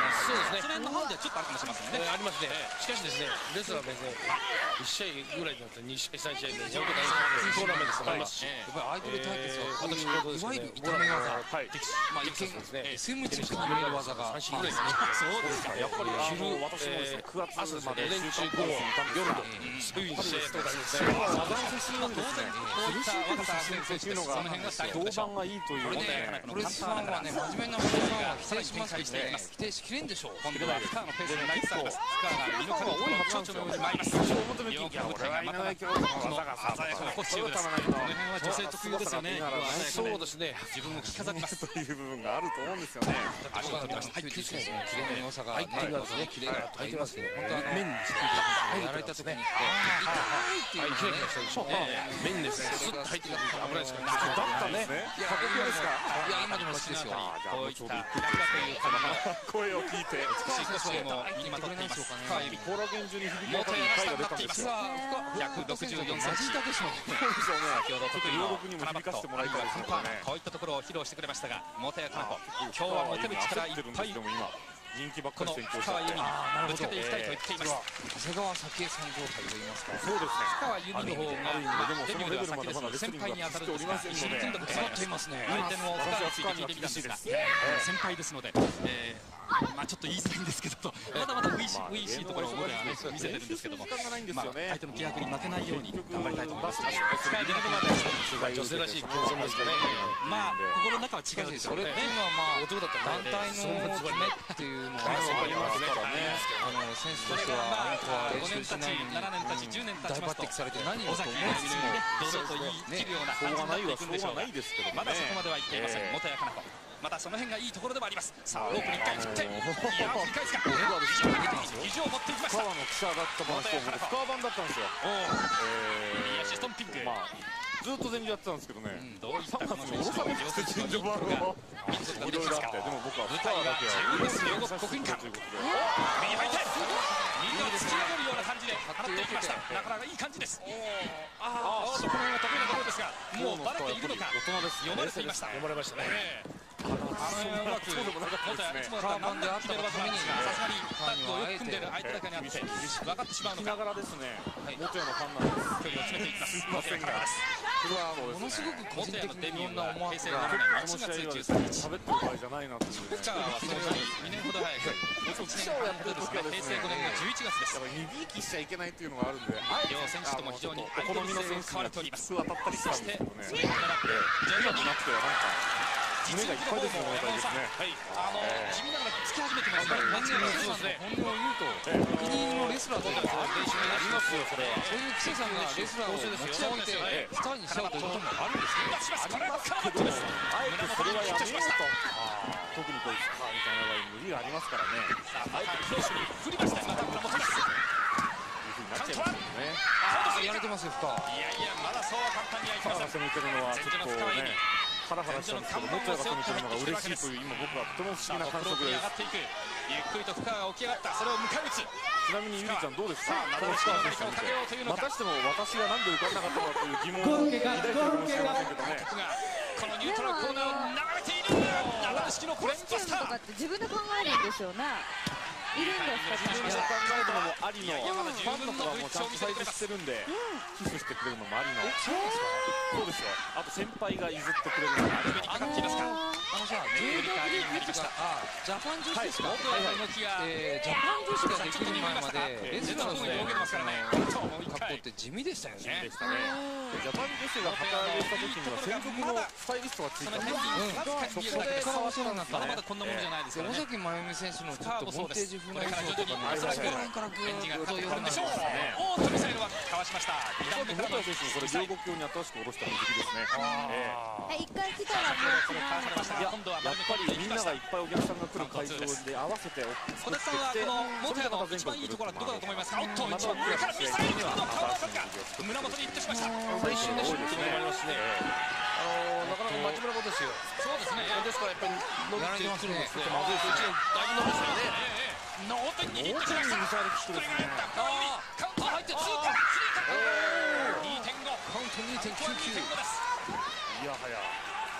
Speaker 10: そうですね。
Speaker 3: それのハンデはちょっとあるかもしれませんね。
Speaker 10: ありますね。しかしですね、レスラーは別に1試合ぐらいだったら2試合3試合でやることないトーナメントもありますし、
Speaker 6: やっぱりアイドル対決は
Speaker 10: 私のことですね。
Speaker 6: いわゆる痛め技、まあ一見
Speaker 10: ですね。
Speaker 6: SM チックに見える技が
Speaker 10: 3試合ぐらいですね。
Speaker 3: そうですか。
Speaker 5: やっぱり私もですね9月まで
Speaker 10: 午前中午後夜とそういう試合とかですね。
Speaker 5: 技の接するのにですね苦しいことさせるというのが評判がいいという
Speaker 6: これ
Speaker 5: ね。
Speaker 6: ね、プレスファンはね、真面目なプレスファンは否定しますけどね、否定しきれんでしょう。
Speaker 3: 今度は深川のペースになりつつあります。深川が身の回りと蝶々のように参ります。
Speaker 5: これは井上京子の技がさ
Speaker 3: 鮮やかなコスチュームです。この辺は女性特有ですよね。
Speaker 10: そうですね。
Speaker 3: 自分を着飾ります
Speaker 5: という部分があると思うんですよね。
Speaker 6: 足が取りました。キレの良さがね、キレがありますね。本当は
Speaker 10: 面に
Speaker 6: やられた時に痛いっていうね、
Speaker 10: 面ですね。スッと入ってくる危ないですから。
Speaker 5: だったね。過酷ですか。
Speaker 6: いや今でも好きですよ。
Speaker 3: こういったキラキラという
Speaker 5: 声を聞いて
Speaker 3: 美しいコスチュームを身にまとっています。深由美。
Speaker 5: コーラゲン中に響き
Speaker 3: 元
Speaker 5: 渡る
Speaker 3: 山下にな
Speaker 5: 回が出たんです
Speaker 3: っています。
Speaker 5: よ。
Speaker 3: 164センチ。
Speaker 6: マジタですもん。
Speaker 3: 先ほど得意の
Speaker 5: 両国にも響かせてもらいたいですね。
Speaker 3: こういったところを披露してくれましたが、元谷かな子、今日は持てる力いっぱい
Speaker 5: でも今人気ばっか
Speaker 3: この
Speaker 5: り先行
Speaker 3: 深川由美にぶつけていきたいと言っています。
Speaker 6: 長谷川早紀江さん状態と言いますか。
Speaker 5: そうですね。
Speaker 3: 深川由美の方がデビューでは先ですので先輩に当たるんですが、一緒に組んだことが
Speaker 6: っていますね。
Speaker 3: 相手の深川について聞いてみたんですが、先輩ですので、まあちょっと言いづらいんですけど、まだまだ初々しいところを元谷はね見せてるんですけども、まあ相手の気迫に負けないように頑張りたいと思います。深い出方まで
Speaker 10: 女性らしい競争ですかね。
Speaker 3: まあ心の中は違うでしょうね。
Speaker 6: それっていうのはまあ
Speaker 10: 男だったら
Speaker 6: 団体の詰めっていうのがありますからね。選手としてはあんたは練習しないのに
Speaker 3: 7年経ち10年経ちますと、
Speaker 6: 大抜擢されて何をと思い
Speaker 3: 尾崎が堂々と言い切るような感じになっていくんでしょうが、まだそこまでは言っていません元谷かな子。またその辺がいいところでもあります。さあロープに1回切って、いや振り返すか、肘を持っていきました。
Speaker 5: 川の記者だったものと深川版だったんですよ。
Speaker 3: 右足ストンピング。
Speaker 5: ずっと全力やってたんですけどね。
Speaker 3: どういったこの
Speaker 5: 下ろされてきて順序版がいろいろあって、でも僕は深川だけは
Speaker 3: 自由です両国国技館。右入って右を突き破るような感じで放っていきました。なかなかいい感じです。この辺が得意なところですが、もうバレているのか読まれていました。
Speaker 10: 読まれましたね。
Speaker 3: うまく元谷いつもだったら何でも決める技なんですが、さすがにタッグをよく組んでいる相手だけにあって分かってしまうのか。
Speaker 5: ながらですね。元谷のファンなんです。
Speaker 3: 距離を詰めていきます。
Speaker 5: ませんが、これは
Speaker 6: ものすごく個人的にいろんな思惑
Speaker 3: 平成
Speaker 6: が
Speaker 3: 7年1
Speaker 5: この試合は
Speaker 3: 月13日。
Speaker 5: 喋ってる場合じゃないなっていうね。
Speaker 3: 深川はそのように2年ほど早く1年半ほどですね、平成5年の11月です。
Speaker 5: 二びいきしちゃいけないっていうのがあるんで、
Speaker 3: 両選手とも非常に
Speaker 5: お好みの選手
Speaker 3: 買われております。
Speaker 5: 当たったりしたん
Speaker 3: そして
Speaker 5: ですけどね。
Speaker 3: それから徐々に
Speaker 5: なくてはなんか胸がいっぱいですね。
Speaker 3: 地味ながらつき始めてますね。
Speaker 6: 本音を言うと国のレスラーというのは練習になりますよ。それそういう記者さんがレスラーを持ち上げてスターにしちゃうということもあるんですね。
Speaker 3: これはカーブです。
Speaker 5: あえてそれはやめようと。特にこういうスターみたいな無理がありますからね。
Speaker 3: あえてクロスに振りました。また持ちます。
Speaker 5: なっちゃいますよね。
Speaker 6: やられてますよ深川。
Speaker 3: いやいやまだそうは簡単にはいきません。
Speaker 5: 攻めてるのはちょっとねハラハラしたんですけど、元谷が攻めてるのが嬉しいという今僕はとても不思議な感触です。
Speaker 3: 上がっていく。ゆっくりと深川が起き上がった。それを迎え撃つ。
Speaker 5: ちなみにゆりちゃんどうですか。
Speaker 3: この深川選手をかけようというのか。
Speaker 5: またしても私がなんで浮かんなかったかという疑問を抱いているかもしれませんけどね。
Speaker 3: このニュートラルコーナーを眺めている。長式のコレントスター。
Speaker 7: とかって自分で考えるんでしょうな。いるんですか自分で。
Speaker 5: 考えるのもありのファンの子がもうちゃんとサイズしてるんでキスしてくれるのもありの。そうですよ。あと先輩が譲ってくれるのもありの。
Speaker 3: かかっていますか。
Speaker 6: さジェイリカになりました。ジャパン女子ですか。
Speaker 3: 元谷の動きが
Speaker 6: ジャパン女子ができる前までレスラーの格好って地味でしたよね。
Speaker 5: ジャパン女子が旗揚げした時には専属のスタイリストがついたんです。
Speaker 6: そこからお世話になった
Speaker 3: まだまだこんなものじゃないですからね。
Speaker 6: 尾崎真由美選手のちょっとボンテージ風な衣装とかね、
Speaker 3: そこら辺からぐーっと読んでしょう。おーっとミサイルはかわしました。2段目からの
Speaker 5: 元谷選手もこれ両国用に新しく下ろした水着ですね。
Speaker 7: 一回来たらもう
Speaker 3: それかわされました。今度は
Speaker 5: やっぱりみんながいっぱいお客さんが来る会場で合わせて
Speaker 3: 小田さんはこの元谷の一番いいところはどこだと思いますか。おっと一番上からミサイルの顔を取るか。胸元にヒットしました。
Speaker 10: 最新のシュートもありますね。なかなか町村もですよ。
Speaker 3: そうですね。
Speaker 10: ですからやっぱり伸びてくるんですね。まずいですね。だいぶ伸びますよね。
Speaker 3: ノーペンにヒットしました。
Speaker 5: ミサイルキックですね。
Speaker 3: カウンター入って通過。2.5。
Speaker 6: カウント 2.99
Speaker 3: です。
Speaker 5: いやはや。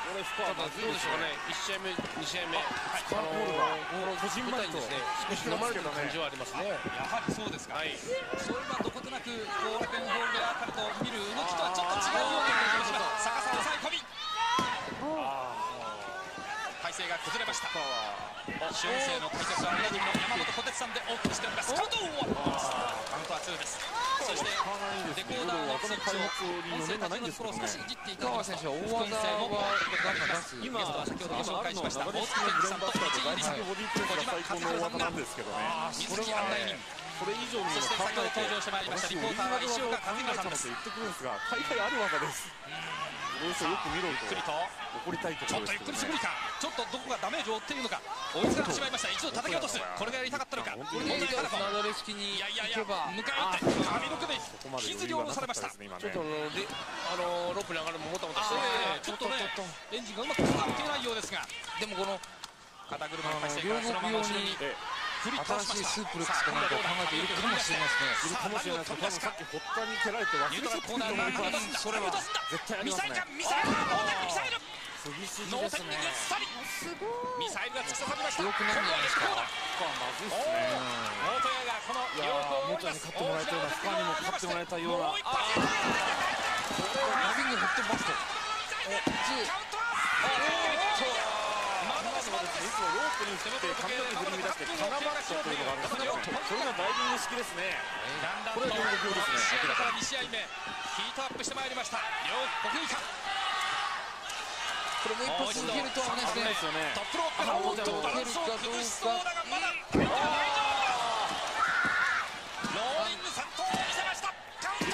Speaker 5: これスコアまずいですよね。1試合目、2試合目、個人舞台にですね、少し飲まれてる感じはありますね。
Speaker 6: やはりそうですか。そういえばどことなく後楽園ホールであたると見る動きとはちょっと違うような感じがしますが、逆さ抑え込み。体勢が崩れました。主音声の解説は宮城の山本小鉄さんでお送りしております。カウントは2です。そしてデコーダーのスイッチを音声立ちのところを少しいじっていただきますと、副音声も今ゲストは先ほどご紹介しました大月健二さんと市井理さん、小島勝弘さんが水木案内人、
Speaker 5: それ以上に
Speaker 6: そして先ほど登場してまいりましたリポーターは石岡和弘さんです。
Speaker 5: 言ってくるんですが、大会ある技です。よく見ろと怒りたいところですけどね。
Speaker 6: ちょっとゆっくりすぎるか、ちょっとどこがダメージを負っているのか、追いつかれてしまいました。一度叩き落とす、これがやりたかったのか。これでいいから
Speaker 5: なだれ式に行けば
Speaker 6: 迎え撃って髪の毛で引きずり下ろされました。ちょっと
Speaker 5: ロープに上がるのももたもたして
Speaker 6: ちょっとねエンジンがうまくつながっていないようですが、でもこの肩車の体勢からそのまま後ろに振り倒しました。
Speaker 5: 新しいスープレックスかなんかを考えているかもしれません。いるかもしれないですけど、多分さっき堀田に蹴られて忘れたコーナーがそれは絶対ありますね。
Speaker 6: ミサイルミサイル
Speaker 5: 次筋
Speaker 6: ノー
Speaker 5: ですね。
Speaker 6: ペンにぐっさりミサイルが突き刺さりました。
Speaker 5: よくないんじゃないですか。まずいっすね。
Speaker 6: 大戸屋がこの両方を
Speaker 5: 元に勝ってもらいたいような、スカーにも勝ってもらいたいような。
Speaker 6: ナビング振ってますと
Speaker 5: いつもロープに振って髪の毛振り乱してカナバットというのがあるんですけど、それがダイビング式ですね。これは両国ですね。
Speaker 6: 1試合目から2試合目ヒートアップしてまいりました両国技館。
Speaker 5: これもう一発いけるとは危ないですね。
Speaker 6: トップロープバランスを崩しそうだがまだ大丈夫。ローリング3投を見せました。カウンター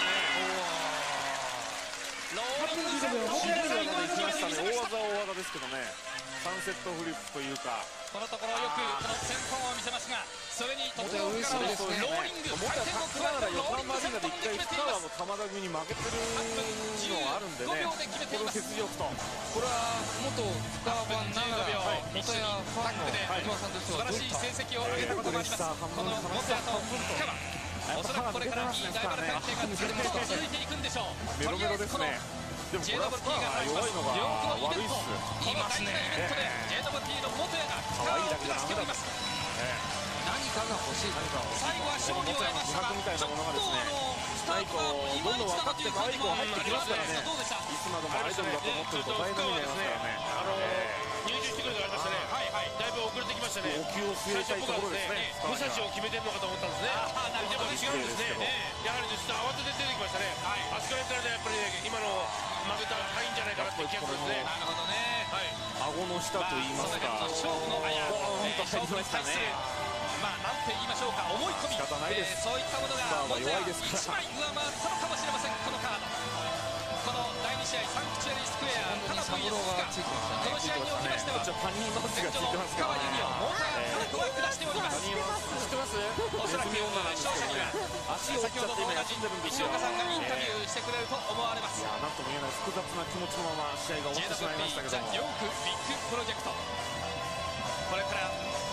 Speaker 6: ローリング3投
Speaker 5: 決めていきましたね。大技ですけどね。サンセットフリップというか、
Speaker 6: このところよくこの先頭を見せますが、それにトップロープからのローリング回転を加えてローリング3投で決めています。
Speaker 5: 玉田組に負けてるのがあるんでね、この雪辱と、
Speaker 6: これは元深川ながら元谷ファンの木村さんとしては素晴らしい成績を上げたことがあります。この元谷と深川、おそらくこれからいいライバル関係が続いていくんでしょう。
Speaker 5: メロメロですね。でもこれはスターが弱いのが悪いっす。
Speaker 6: 今大事なイベントで JWT の元谷がスターを下しております。何かが欲しい。最後は勝利を得ましたが、ちょっとスタートが今一度という感じも入ってきますからね。どうでした？
Speaker 5: いつまでもアイドルだと思ってると大変な目になりますからね。
Speaker 10: 入場してくるのがありましたね。だいぶ遅れてきましたね。
Speaker 5: お気を据えたいところですね。
Speaker 10: 武蔵を決めてるのかと思ったんですね。でも違うんですね。やはりちょっと慌てて出てきましたね。あそこら辺からやっぱり今の負けたらいいんじゃないかなって気がするんですね。
Speaker 6: なるほどね。
Speaker 5: 顎の下と言いますか、
Speaker 6: 勝負の勝負に対するなんて言いましょうか、思い込み、そういったものが元谷1枚上回ったのかもしれません。このカード、この第2試合サンクチュアリースクエアカナブ VS この試合におきましては前女の深川由美を元谷カナブは下しております。おそらく勝者には先ほどと同じ石岡さんがインタビューしてくれると思われます。
Speaker 5: なんとも言えない複雑な気持ちのまま試合が終わってしまいましたけども、
Speaker 6: JWP ザ・ヨークビッグプロジェクト、これから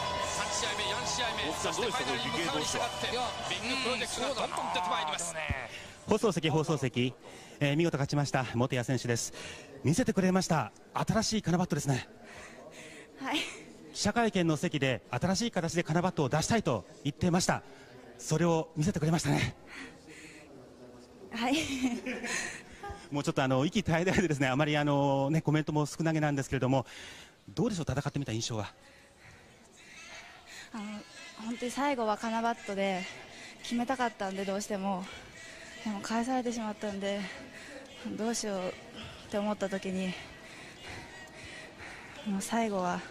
Speaker 6: 3試合目、4試合目、そしてファイナルに向かうに従ってビッグプロジェクトがどんどん出てまいります。
Speaker 11: 放送席、見事勝ちました元谷選手です。見せてくれました新しいカナバットですね。
Speaker 12: はい、
Speaker 11: 記者会見の席で新しい形でカナバットを出したいと言っていました。それを見せてくれましたね。
Speaker 12: はい
Speaker 11: もうちょっと息絶え絶えでですね、あまりコメントも少なげなんですけれども、どうでしょう、戦ってみた印象は。
Speaker 12: 本当に最後はカナバットで決めたかったんで、どうしてもでも返されてしまったんで、どうしようって思った時に、もう最後は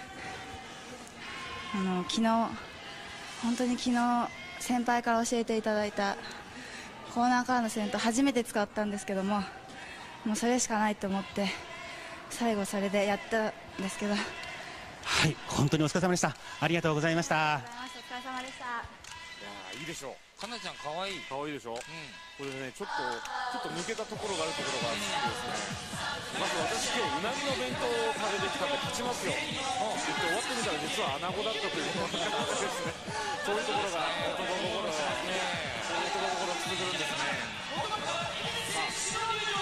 Speaker 12: 本当に昨日先輩から教えていただいたコーナーからの先頭初めて使ったんですけども、もうそれしかないと思って最後それでやったんですけど、
Speaker 11: はい、本当にお疲れ様でした。ありがとうございました。
Speaker 12: お疲れ様でした。
Speaker 5: いいでしょう。
Speaker 6: かなちゃん可愛い。
Speaker 5: 可愛いでしょ。これね、ちょっと抜けたところがあるところがあってですね。まず私今日うなぎの弁当を食べてきたんで勝ちますよ。言って終わってみたら実は穴子だったということがですね。そういうところが男心がね、そういう男心続くんですね。続いて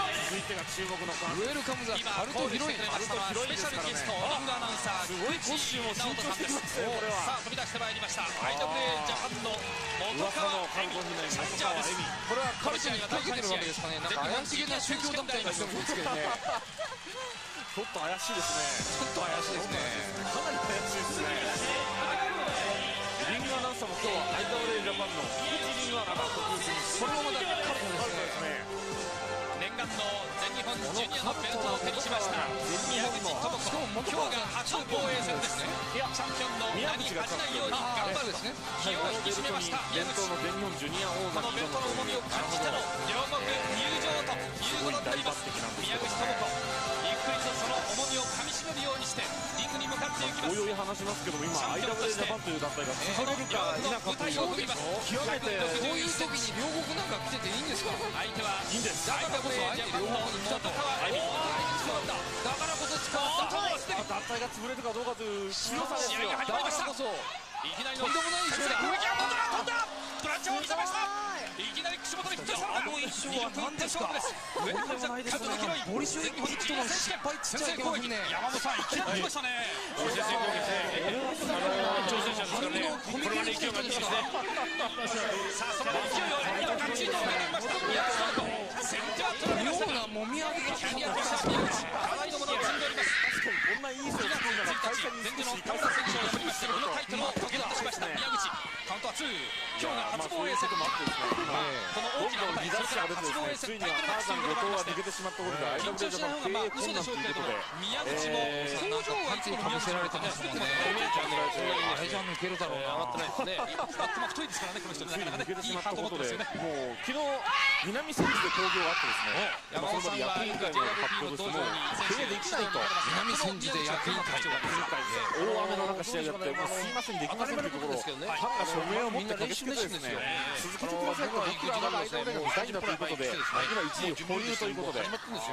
Speaker 10: てが注目のカード。
Speaker 5: ウェルカムザ
Speaker 6: 今
Speaker 5: ハルトヒロイン、
Speaker 6: ハルトヒロインですからね。スペシャルゲストリングアナウンサー
Speaker 10: すごいコスチュームを新調してきましたよこれは。
Speaker 6: さあ飛び出してまいりました。IWA ジャパンの元
Speaker 10: 噂の
Speaker 6: 川
Speaker 10: カルト姫
Speaker 6: チャレンジャーです。
Speaker 5: これはカルチャーにかけてるわけですかね。なんか怪しげな宗教団体の人もいますけどね。
Speaker 10: ちょっと怪しいですね。
Speaker 5: ちょっと怪しいですね。
Speaker 10: かなり怪しいですね。リングアナウンサーも今日は IWA ジャパンの菊池リングアナが特別に
Speaker 5: これもまたカルトですね。
Speaker 6: 念願の全日本ジュニアのベルトを手にしました宮口智子。今日が初防衛戦ですね。チャンピオンの名に恥じないように頑張るですね。気を引き締めました宮口。
Speaker 10: 伝統の全日本ジュニア王座
Speaker 6: このベルトの重みを感じての両国入場ということになります。宮口智子ゆっくりとその重みをかみしめるようにしてリングに向かっていきます。
Speaker 10: おいおい話しますけども今 IWA ジャパンという団体が作れるか否かという極めて
Speaker 5: こういう時に両国なんか来てていいんですか。
Speaker 6: 相手はい
Speaker 10: いんです。
Speaker 5: だからこそ相手両国に来たと。だからこそ使った
Speaker 10: 団体が潰れるかどうかという強さですよ。
Speaker 6: 試合が始まりました。
Speaker 5: こそ
Speaker 6: いきなりの
Speaker 5: とんでもないですよ。
Speaker 6: 飛んだドラッチを見せました。いきなり口元にヒットした。
Speaker 5: の一生は何ですか。
Speaker 6: 上野さん数の広い
Speaker 5: ボリシュイックヒットの失敗つっちゃいけませんね。
Speaker 6: 山本さんいきなり来ましたね。先制攻撃挑戦者ですからね。これはね勢いがありますね。さあその勢いをがっちりと受けてみました宮口智子。先手は取られましたが
Speaker 5: もみあげが
Speaker 6: キャリアとした宮口課題のものを積んでおります。
Speaker 10: こんないい人が来るなら会社に
Speaker 6: 全日の川田選手を破りましてこのタイトルをゲットしました宮口。カウントは2。今日が初防衛戦もあってですね。この大きな舞台それから初防衛戦タイトルマッチということがありまして
Speaker 10: 抜けてしまったことで
Speaker 6: 緊張しない方がまあ嘘でしょうけれども宮口も
Speaker 5: 表情はいつもかぶせられてますもんね。あれじゃ抜けるだろうな。
Speaker 6: 上がってないですね。バットも太いですからねこの人なかなかねいいハート持ってますよね。
Speaker 10: もう昨日南千住で興行があってですね
Speaker 6: 山本さんは
Speaker 10: 役員会の発表としても経営できないと
Speaker 5: 南千住で役員会
Speaker 10: 大雨の中試合やってすいませんできませんというところをファンが署名を持って駆けつけてですね続けてくださいと僕らはまだ間が見たいんだということで今一時保留ということで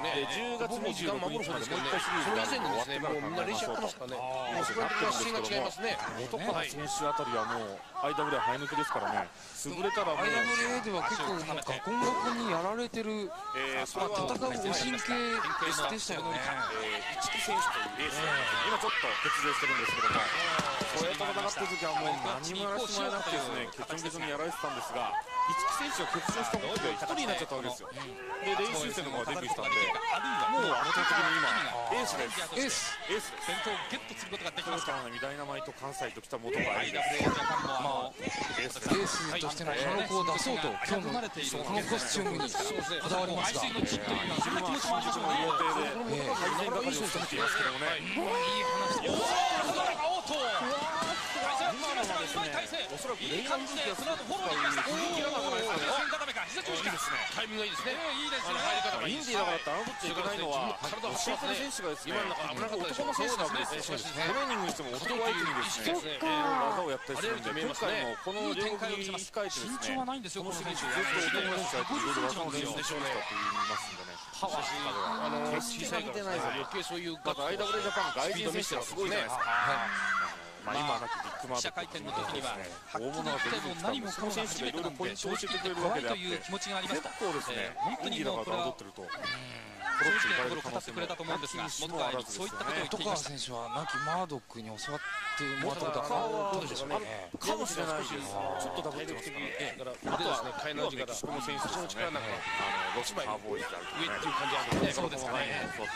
Speaker 10: 10月26日までもう一回シリーズが終わってから
Speaker 5: みんな練習やってますからね。
Speaker 10: それだけ発信が違いますね。元川選手あたりはもう IWA 生え抜きですからね。潰れたらもう
Speaker 5: IWA では結構なんかガコンガコンにやられてる戦うお神経でしたよね。
Speaker 10: 市木選手というエース今ちょっと欠場してるんですけどもこれと戦ってる時はもう何もやらせてもらえなくてですねケチョンケチョンにやられてたんですが市木選手が欠場したことで1人になっちゃったわけですよ。で練習生の方がデビューしたんでもう圧倒的に今エースです。エース
Speaker 6: 先頭をゲットすることができますから。
Speaker 10: ダイナマイト関西と来た元がいいです。
Speaker 6: IWA ジャパンも
Speaker 5: エースとしての記録を出そうと今日のこのコスチュームにこだわりますが。
Speaker 6: 愛水の地というのはそんな気持ちもありますよね。
Speaker 10: 改善係をしてきていますけどもね。
Speaker 6: いい話。おーっと今のはですね
Speaker 10: おそらく
Speaker 6: いい感じでその後フォローできました。膝固めか膝調子か
Speaker 10: タイミングがいいですね。
Speaker 6: いいですね。入り方がいい。
Speaker 10: インディーだからって侮っちゃいけないのはシートの選手がですね男の選手なわけですよ。トレーニングにしても男相手にですね技をやったりするんで今回もこの両国に控えてですね
Speaker 6: 身長はないんですよこの選手。
Speaker 10: ずっと男の選手がいろいろ技の練習でしょうねと言いますんでね。パワー小さいから余計そういうIWAジャパン外人選手はすごいじゃないですか。今なきビッグマー
Speaker 6: 記者会見の時には
Speaker 10: 大物が出てきたらその選手がいろいろポイントを教えてくれるわけであって結構ですね
Speaker 6: 本当にもうこれは
Speaker 10: ってると
Speaker 6: 正直なところ語ってくれたと思うんですが元川にそういったことを言っていました。
Speaker 5: 選手は亡きマードックに教わってもらったことはどうでしょうかね。
Speaker 10: かもしれないです。ちょっとダブル的にあとは海南メキシコの選手ですね。ロシカーボーイズある
Speaker 6: 上っていう感じなんですね。そうですかね。
Speaker 10: 教わ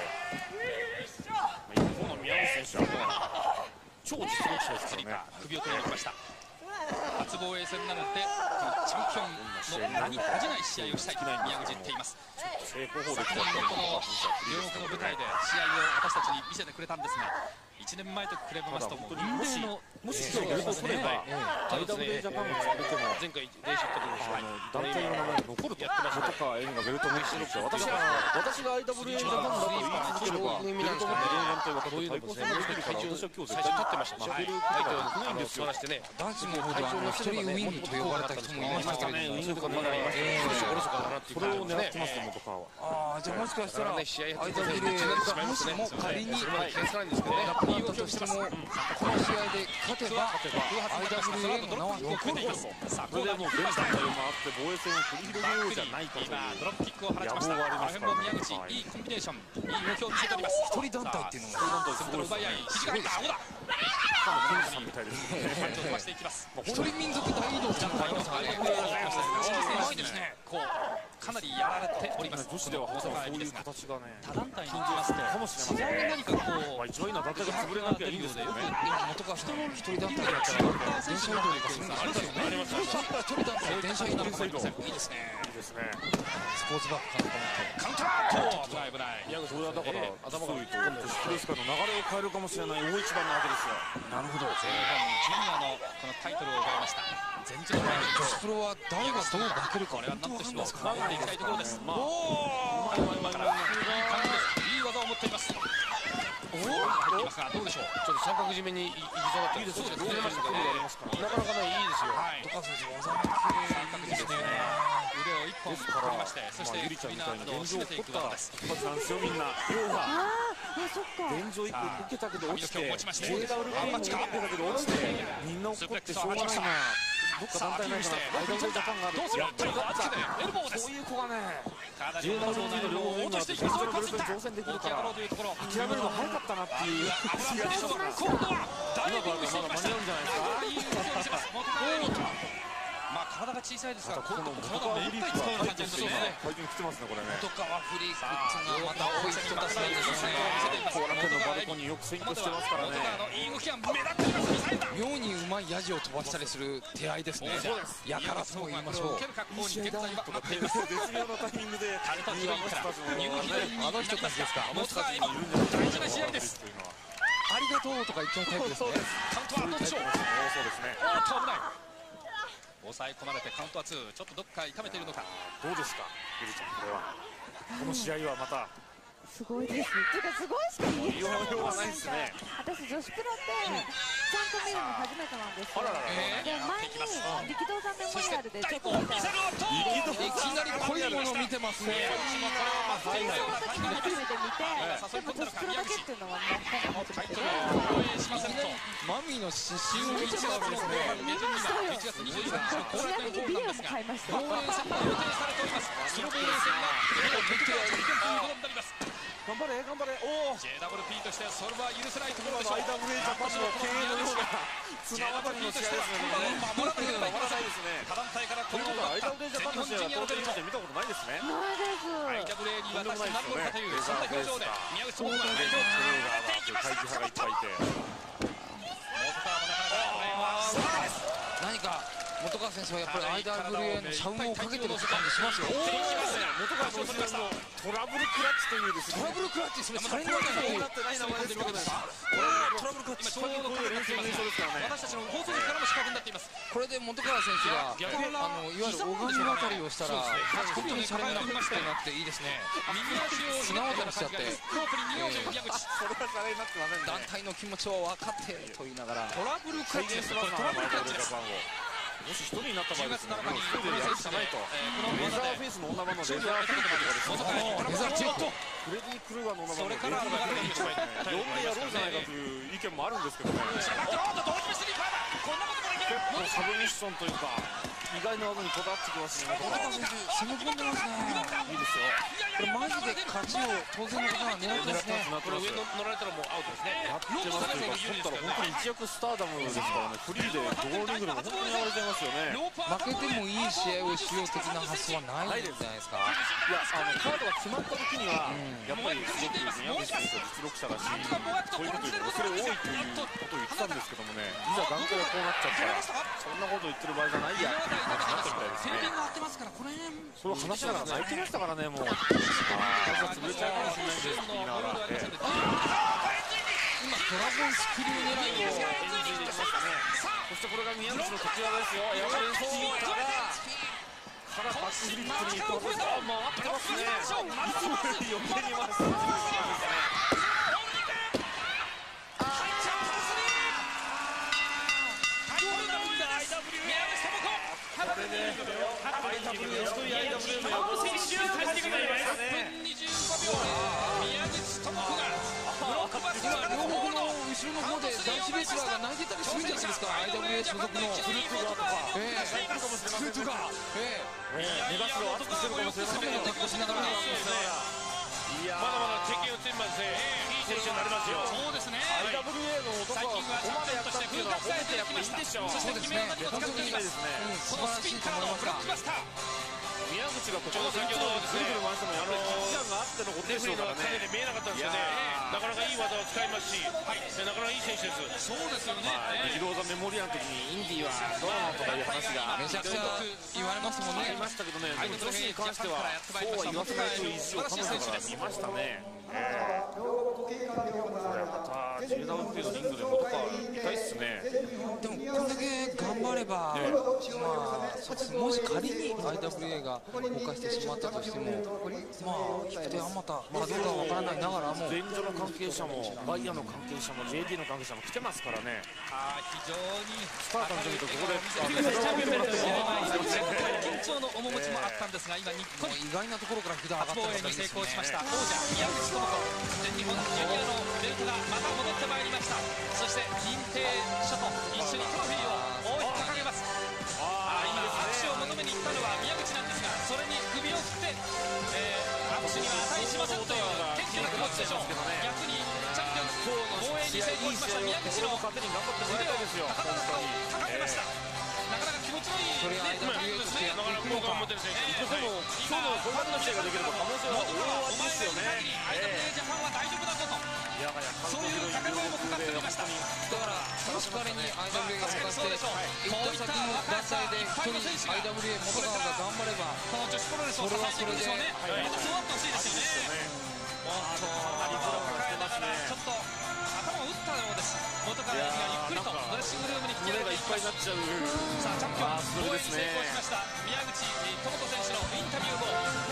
Speaker 10: ってるんで一方の宮内選手は超実力者ですからね。
Speaker 6: 首を取りにきました。初防衛戦なのでチャンピオンの名に恥じない試合をしたいと宮口言っています。
Speaker 10: 成功法で
Speaker 6: 昨年のこの両国の舞台で試合を私たちに見せてくれたんですが1年前と比べますともう
Speaker 10: もし今日ベルトを取れば IWA ジャパンが潰れても
Speaker 6: 前回練習した時に
Speaker 10: 団体の名前が残ると元川恵美がベルトを持ち続けて私が IWA ジャパンだと言い続ければベルトを持って両団体は対抗戦をしてるから私は今日絶対立ってました。負けることがないんですよ。
Speaker 5: 男子の方では一人ウィンと呼ばれた人もいましたけれども
Speaker 10: ウィンがまだいました。それを狙ってますね元川は。
Speaker 5: じゃあもしかしたら
Speaker 6: 試合やっててもしも仮に気がつかないんですけどね、
Speaker 5: なくなったとしてもこの試合で勝てば IWA の名は残ると。
Speaker 10: それでもう全団体を回って防衛戦を繰り広げようじゃないかという
Speaker 6: 今ドロップキックを放ちました。アヘンボン宮口、いいコンビネーション、いい動きを見せております。
Speaker 5: 一人団体っていうのが
Speaker 6: セントル奪い合い、肘が入った青田。
Speaker 10: さんみたいですね。
Speaker 6: パンチを飛ばしていきます。
Speaker 5: 一人民族大移動じゃないですかね。
Speaker 6: うまいですね。こうかなりやられております。
Speaker 10: 女子ではそういう形がね、
Speaker 6: 他団体に行きますと
Speaker 10: かもしれません。
Speaker 6: 何かこう
Speaker 10: 一番いいのは団体が潰れなきゃいいんですよね。
Speaker 5: 元川さん一人団体だったら電車移動とかするんですよね。一人団体電車移動とかいいですね。
Speaker 10: いいですね。
Speaker 5: スポーツバッグ
Speaker 6: カウンターと危ない危ない。
Speaker 10: 宮口親だから頭がいいとスペースからの流れを変えるかもしれない大一番なわけですよ。
Speaker 5: なるほど。
Speaker 6: 全日本ジュニアのこのタイトルを奪いました。全日本
Speaker 5: 女子プロは誰がどう負けるか
Speaker 6: これはなんとしても守っていきたいところです。
Speaker 10: まあ
Speaker 6: 今からいい感じです。いい技を持っています。おお、入っていますがどうでしょう。
Speaker 5: ちょっと三角締めにいきそうだった。
Speaker 10: いいですね。
Speaker 5: そうですね。なかなかねいいですよ。高橋選手技の
Speaker 6: 三角締めですね。腕を一本取りまして、そして
Speaker 10: ゆりちゃんみたいに現状を取った
Speaker 6: です。
Speaker 10: 一発なんですよみんな。要は
Speaker 7: そっか。
Speaker 10: 現状一個受けたけど落ちて、JWP
Speaker 6: も
Speaker 10: 受けたけど落ちて、みんな怒ってしょうがないな。どっか団体ないかな。IWAジャパンがある。
Speaker 6: どうする。エルボーです。
Speaker 10: そういう子がね、
Speaker 6: JWP
Speaker 10: の両方の現状のグループに挑戦できるから諦めるの早かったなっていう気がします。今からまだ間に合うんじゃないですか。
Speaker 6: まあ体が小さいですが、
Speaker 10: この
Speaker 6: 体を目いっぱい使うような感じですね。
Speaker 10: 会場に来てますねこれね。
Speaker 5: 元川フリークっていうのはまた多い人たちなんですね。
Speaker 10: 後楽園のバルコニーよく占拠してますからね。
Speaker 6: いい動きが目立っています。
Speaker 5: 妙にうまいヤジを飛ばしたりする手合いですね。やからとも言いましょう。
Speaker 6: いい試合だとか
Speaker 10: 絶妙なタイミングであ
Speaker 5: の人たちですか。
Speaker 6: 大事な試合です。
Speaker 5: ありがとうとか言っちゃうタイプですね。
Speaker 6: カウントはどうでしょう。
Speaker 10: そうですね。
Speaker 6: おっと危ない。抑え込まれてカウントは2。ちょっとどっか痛めているのか。
Speaker 10: どうですかゆりちゃん、これはこの試合はまた
Speaker 7: すごいです。てかすごいしか言えない。
Speaker 10: ないですね。
Speaker 7: 私女子プロってちゃんと見るの初めてなんですよ。で前に力道山メモリアルでちょっと見た。
Speaker 5: いきなり濃いもの見てますね。
Speaker 7: その時も初めて見て、でも女子プロだけっていうのはね、今回初めてで。
Speaker 5: マミーの刺繍を見てるわけですね。
Speaker 7: ちなみにビデオも買いました。
Speaker 6: 防衛戦が予定されております。その防衛戦がということになります。
Speaker 10: 頑張れ頑張れ。おお
Speaker 6: JWP としてはそれは許せないところでしょう。
Speaker 10: IWA ジャパンの経営のような綱渡りの試合ですね。
Speaker 6: 守らなければいけません。
Speaker 10: ですね。
Speaker 6: 他団体からこの
Speaker 10: IWA ジャパンの試合は東京で見たことないですね。
Speaker 7: ないです。
Speaker 6: IWA に渡して何度かというそんな表情で宮口智子が上手をっていきましたが、そこと
Speaker 5: 何か元川選手はやっぱり IWA の社運をかけてるって感じしますよ。
Speaker 10: 元川選手のトラブルクラッチというですね。
Speaker 5: トラブルクラッチ、それサイン
Speaker 10: なってない名前ですけどね。トラブルクラッチそういう練習の印象ですからね。
Speaker 6: 私たちの放送席からも資格になっています。
Speaker 5: これで元川選手がいわゆる大神渡りをしたら本当にシャレなくなっていいですね。
Speaker 6: 右足を
Speaker 5: 綱渡りしちゃって
Speaker 6: ロープに逃げようという宮口。
Speaker 10: それはシャレになってませんね。
Speaker 5: 団体の気持ちを分かってと言いながら
Speaker 6: トラブルクラッチです。トラブルクラッチです。
Speaker 10: もし一人になった場合ですね、
Speaker 6: 10月7日に
Speaker 10: 一人でやるしかないと。レザーフェイスの女版のレザーフェイスとかですね。
Speaker 5: レザーチェック。
Speaker 10: フレディ・クルーガーの女版のレザー
Speaker 6: それから
Speaker 10: フェイス呼んでやろうじゃないかという意見もあるんですけどね。サブミッションというか意外な技にこだわってきますね。
Speaker 5: 元川選手攻め込んでますね。
Speaker 10: いいですよ。
Speaker 5: これマジで勝ちを当然のことは狙ってますね。
Speaker 6: これ上乗られたらもうアウトですね。
Speaker 10: やってますというか、取ったら本当に一躍スターダムですからね。フリーでゴールリングでも本当にやられちゃいますよね。
Speaker 5: 負けてもいい試合をしよう的な発想はないんじゃないですか。
Speaker 10: いやカードが決まった時にはやっぱりすごく宮口選手は実力者だし、こういうことより恐れ多いということを言ってたんですけどもね、いざ段階がこうなっちゃったらそんなこと言ってる場合じゃないやってなったみたいですね。それを話しながら泣いてましたからね。もう会社潰れちゃうかもしれないんですって言いながら
Speaker 5: 今ドラゴンスキル狙いを
Speaker 10: そしてこれが宮口の時技ですよ。エアレンスキーからバックフリップに行くわけです。回ってますね。いつもより余計に回すんですね。これで IWA の横選手を返してくれましたね。
Speaker 6: ラーが泣いてたりするんじゃないですか。 IWA 所属のフルトゥガーとかフルトゥガー
Speaker 10: 目指すのは熱くしてるかもしれませんよ。
Speaker 6: タッコしながら
Speaker 5: まだまだ経験を積みますね。いい選手になりますよ。
Speaker 6: そうですね。
Speaker 10: IWA の男はここまでやったっていうのは褒めてやっぱいいでしょう。
Speaker 6: そして決め技にも使っています。このスピンからのブロックバスター。
Speaker 10: 宮口がここで先ほどぐるぐる回してもやっぱり期間があってのことでしょうからね。
Speaker 5: レフェリーの影で見えなかったんですよね。なかなかいい技を使いますし、なかなかいい選手です。
Speaker 6: そうですよね。
Speaker 10: ビローザメモリアルの時にインディはどうなのとかいう話が
Speaker 6: めちゃくちゃ言われますもんね。
Speaker 10: ありましたけどね、でも女子に関してはそうは言わせないという意地を彼女から見ましたね。これまた JWP のリングで元川見たいっすね。
Speaker 6: でもこれだけ頑張れば、もし仮に IWA が動かしてしまったとしても、引く手あまたどうかわからないながらも、
Speaker 10: 前女の関係者もバイヤーの関係者も JD の関係者も来てますからね。
Speaker 6: 非常に
Speaker 10: スパータンズ見るとここで
Speaker 6: 緊張の面持ちもあったんですが、今日本意外なところから札上がったに成功しました。王者宮口智子、全日本ジュニアのベルトがまた戻ってまいりました。そして認定書と一緒にトロフィーを大きく上げます。今握手を求めに行ったのは宮口なんですが、それに首を振って、握手には値しませんという謙虚な気持ちでしょう。逆にチャンピオン防衛に成功しました宮口の腕を高めました。なかなか気持ちのいいそれは
Speaker 5: なかなか好感を持ってる選手。
Speaker 10: でも今日のこれだけの試合ができれば可能性は大ありですよね。
Speaker 6: IWA ジャパンは大丈夫だぞと、そういう掛け声もかかっておりました。だからもし仮に IWA が向かってこういった団体で一人 IWA 元川が頑張れば、この女子プロレスを支えていくでしょうね。またそうあってほしいですよね。ちょっと頭を打ったようです。元川がゆっくりとドレッシングルームに引き上げていきます。さあチャンピオン防衛に成功しました宮口智子選手のインタビュー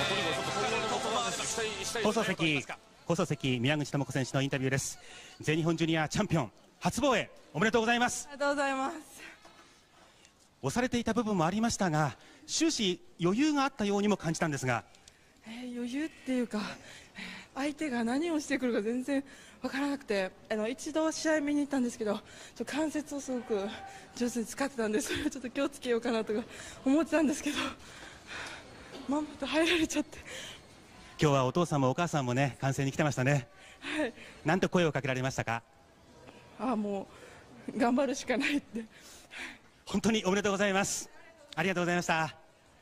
Speaker 6: 後、
Speaker 11: 放送席宮口智子選手のインタビューです。全日本ジュニアチャンピオン初防衛おめでとうございます。
Speaker 13: ありがとうございます。
Speaker 11: 押されていた部分もありましたが、終始余裕があったようにも感じたんですが、
Speaker 13: 余裕っていうか、相手が何をしてくるか全然分からなくて、一度試合見に行ったんですけど、関節をすごく上手に使ってたんで、それをちょっと気をつけようかなとか思ってたんですけど、まんまと入られちゃって。
Speaker 11: 今日はお父さんもお母さんもね、観戦に来てましたね。
Speaker 13: はい。
Speaker 11: なんと声をかけられましたか？
Speaker 13: もう頑張るしかないって。
Speaker 11: 本当におめでとうございます。ありがとうございました。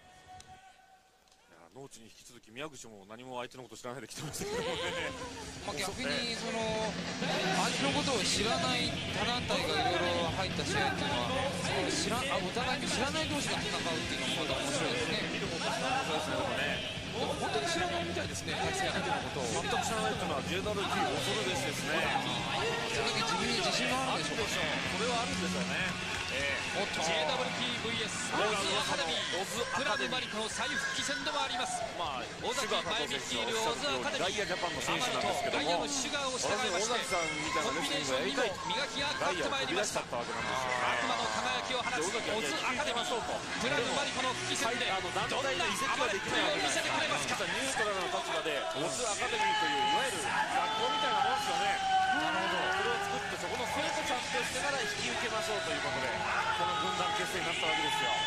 Speaker 10: 農地に引き続き宮口も何も相手のこと知らないで来てましたけどもね。
Speaker 6: 逆にその相手のことを知らない他団体がいろいろ入った試合っていうのは、お互いに知らない同士が戦うっていうのがまた面白いですね。見る方としては面白いですね。でもね、本当に知らないみたいですね。対戦相手のことを
Speaker 10: 全く知らないというのは JWP 恐るべしですね。
Speaker 6: それだけ自分に自信があるんでしょうか。
Speaker 10: これはあるんでしょうね。
Speaker 6: JWP vs オズアカデミー、プラムマリコの再復帰戦でもあります。尾崎前に率いるオズアカデミー、
Speaker 10: ガイアジャパンの選手なんですけども、
Speaker 6: ガイアのシュガーを従いまして、
Speaker 10: 尾崎さんみたいなレスリングをやりたい、
Speaker 6: 磨きがかかってまいりました。悪魔の輝きを放つオズアカデミー、プラムマリコの復帰戦でどんな暴れっぷりを見せてくれますか。
Speaker 10: ニュートラルな立場でオズアカデミーといういわゆる学校みたいなもんですよね。なるほど。それを作ってそこの生徒さんとしてから引き受けましょうということで、この軍団結成になったわけですよ。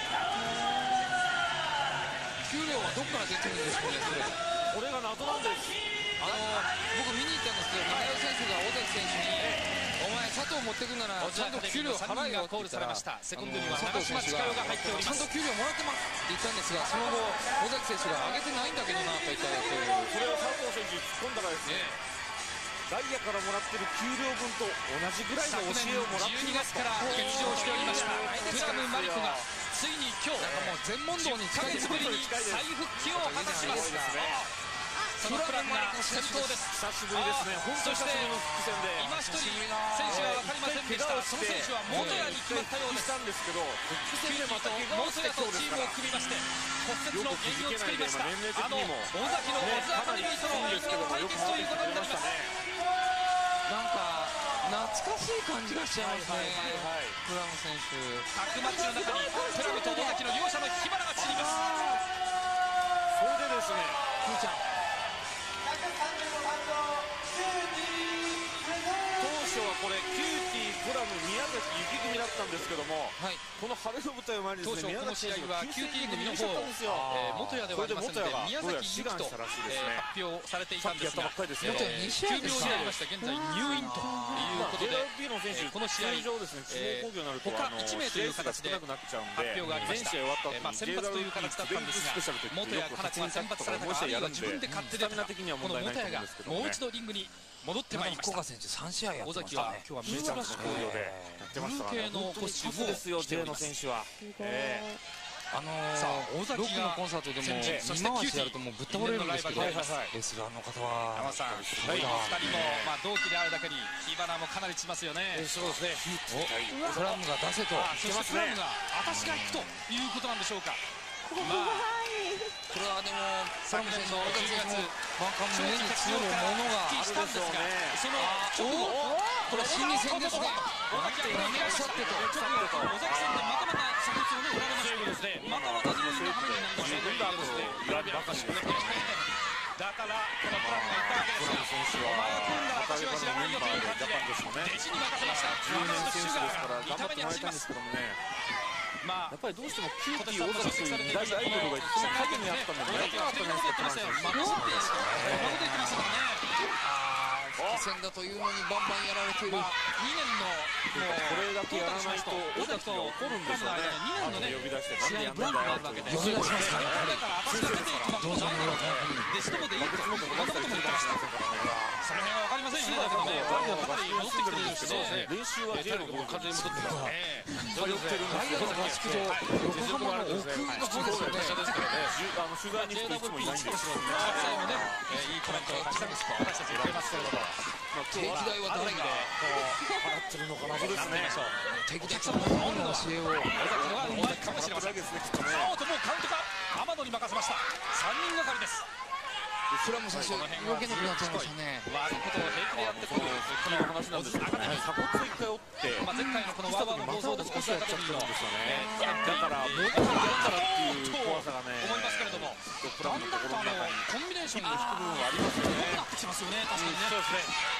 Speaker 6: 給料はどこから出てるんですかね。
Speaker 10: これが謎なんです。
Speaker 6: 僕見に行ったんですけど、中田選手が尾崎選手にお前佐藤持ってくならちゃんと給料払えよって言ったら、
Speaker 5: セコンドには
Speaker 6: 長島千佳代が入っております。ちゃんと給料もらってますって言ったんですが、その後尾崎選手が上げてないんだけどなと言ったら、
Speaker 10: それを佐藤選手に突っ込んだらですね、ダイヤからもらってる給料分と同じぐらいの教えをもらっています。
Speaker 6: 昨年12月から欠場しておりましたプラムマリコがついに今日全問答に近いぶりに再復帰を果たします。そのプラムが先頭です。
Speaker 10: 久しぶりですね。本当に久しぶりの復帰戦で
Speaker 6: 今一人選手が分かりませんでした。その選手は元谷に決まったようです。
Speaker 10: したんですけど、
Speaker 6: 復帰戦と元谷とチームを組みまして骨折の原因を作りました。尾崎のオズアカデミーとの因縁対決ということになります。なんか懐かしい感じがしちゃいますね。プラム選手、タッグマッチの中にプラムと尾崎の両者の火花が散ります。
Speaker 10: それでですね、
Speaker 6: ふーちゃん
Speaker 10: 当初はこれキューティープラム宮ですけども、この晴れの舞台を前にですね、宮崎選手が QT の身の方、
Speaker 6: 元谷ではありませんので宮崎ゆきと発表されていたんですが、元谷2試合になりました。現在入院ということで、この試合他1名という形で発表がありました。先発という形だったんですが、元谷かな子は先発されたが、あるいは自分で勝手でこの元谷がもう一度リングに戻ってまいりました。尾崎は今日は珍しくブルー系のコスチュームを着ております。
Speaker 5: 尾崎のコンサートでも2回しやるともうぶっ倒れるんですけど、レスラーの方は
Speaker 6: 山さん、2人も同期であるだけに火花もかなりしますよね。
Speaker 5: そうですね。スラムが出せと、
Speaker 6: そしてスラムが私が行くということなんでしょうか。
Speaker 5: これはでもスラム選手の10月胸に強いものがあるでしょうね。
Speaker 6: その直後、
Speaker 5: これは心理戦ですね。
Speaker 6: 尾崎が投げ去ってと尾崎さんでまたまた射撃をね、またまた自分の羽目になりましただからこのプランがいったわけですが、お前が組んだら私は知らないよという感じで弟子に任せました。シュガーが痛めに走ります。
Speaker 10: やっぱりどうしてもキューティー尾崎という二大アイドルがその影にあったんだね。
Speaker 5: 復帰戦だというのにバンバンやられている。
Speaker 6: 2年の
Speaker 10: これだけやらないと尾崎が怒るんですよね。呼び出してなんでやんないんだよって
Speaker 5: 呼び出しますからね。道場の裏
Speaker 6: で一言でいいことも言ってました。その辺は分かりませんよね。だけどね、かなり戻ってきてるんですけど、
Speaker 10: 練習は J の方が完全に戻ってます。
Speaker 5: 通ってるんですよ。合宿場、横浜の奥の方ですよね。
Speaker 10: 取材に行くといつもいないんですよ。
Speaker 6: いいコメントを私たち言ってますけれども、
Speaker 5: 定期代は誰が払ってるのかな。そうですね。定期代さんの教えを
Speaker 6: 尾崎はうまいかもしれません。もうカウントか。天野に任せました。3人がかりです。
Speaker 5: スラム選手動けなくなっちゃいましたね。
Speaker 6: 悪いことを平気でやってくる
Speaker 10: 話なんですけど、鎖骨一回折って
Speaker 6: 前回のこのワーワーの放送で少しやっちゃってるんですよね。
Speaker 10: だからもう一回やったらっていう怖さがね、
Speaker 6: 思いますけれども、だんだんとコンビネーションに引く部分はありますよね。なってきますよね、確かにね。そうですね。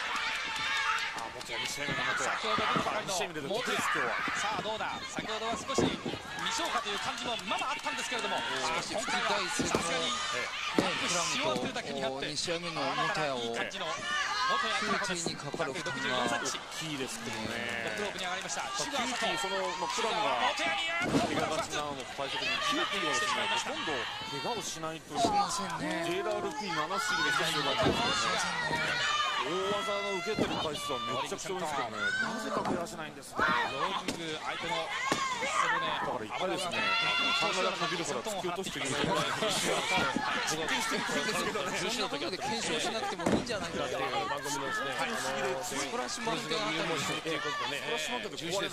Speaker 10: 2試合目の元
Speaker 6: 先ほどのばかりの元谷、さあどうだ。先ほどは少し未消化という感じもまだあったんですけれども、
Speaker 5: しかし今回はさすがに
Speaker 6: 塩を振るだけにあって
Speaker 5: 2試合目の元谷を
Speaker 6: 9
Speaker 5: にかかる負担が
Speaker 10: 大きいですけどね。
Speaker 6: ロープに上がりました。
Speaker 10: キューティー、そのプラムが怪我がちなのも対照的にキューティーはですね、ほとんど怪我をしないという JRP 七不思議で選手がいますね。大技の受け取る回数はめちゃくちゃ多いんですけどね、なぜか怪我しないんですね。
Speaker 6: ローキング相手の
Speaker 10: だからいっぱいですね。3が伸びるから突き落としてくる。実験してるんですけどね。
Speaker 5: そんなことで検証しなくてもいいんじゃないかっていう番組のですね。スプラッシュマウンテンあたり
Speaker 10: スプラッシュマウンテンで壊れない。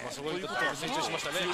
Speaker 5: そういうことを成長しましたね。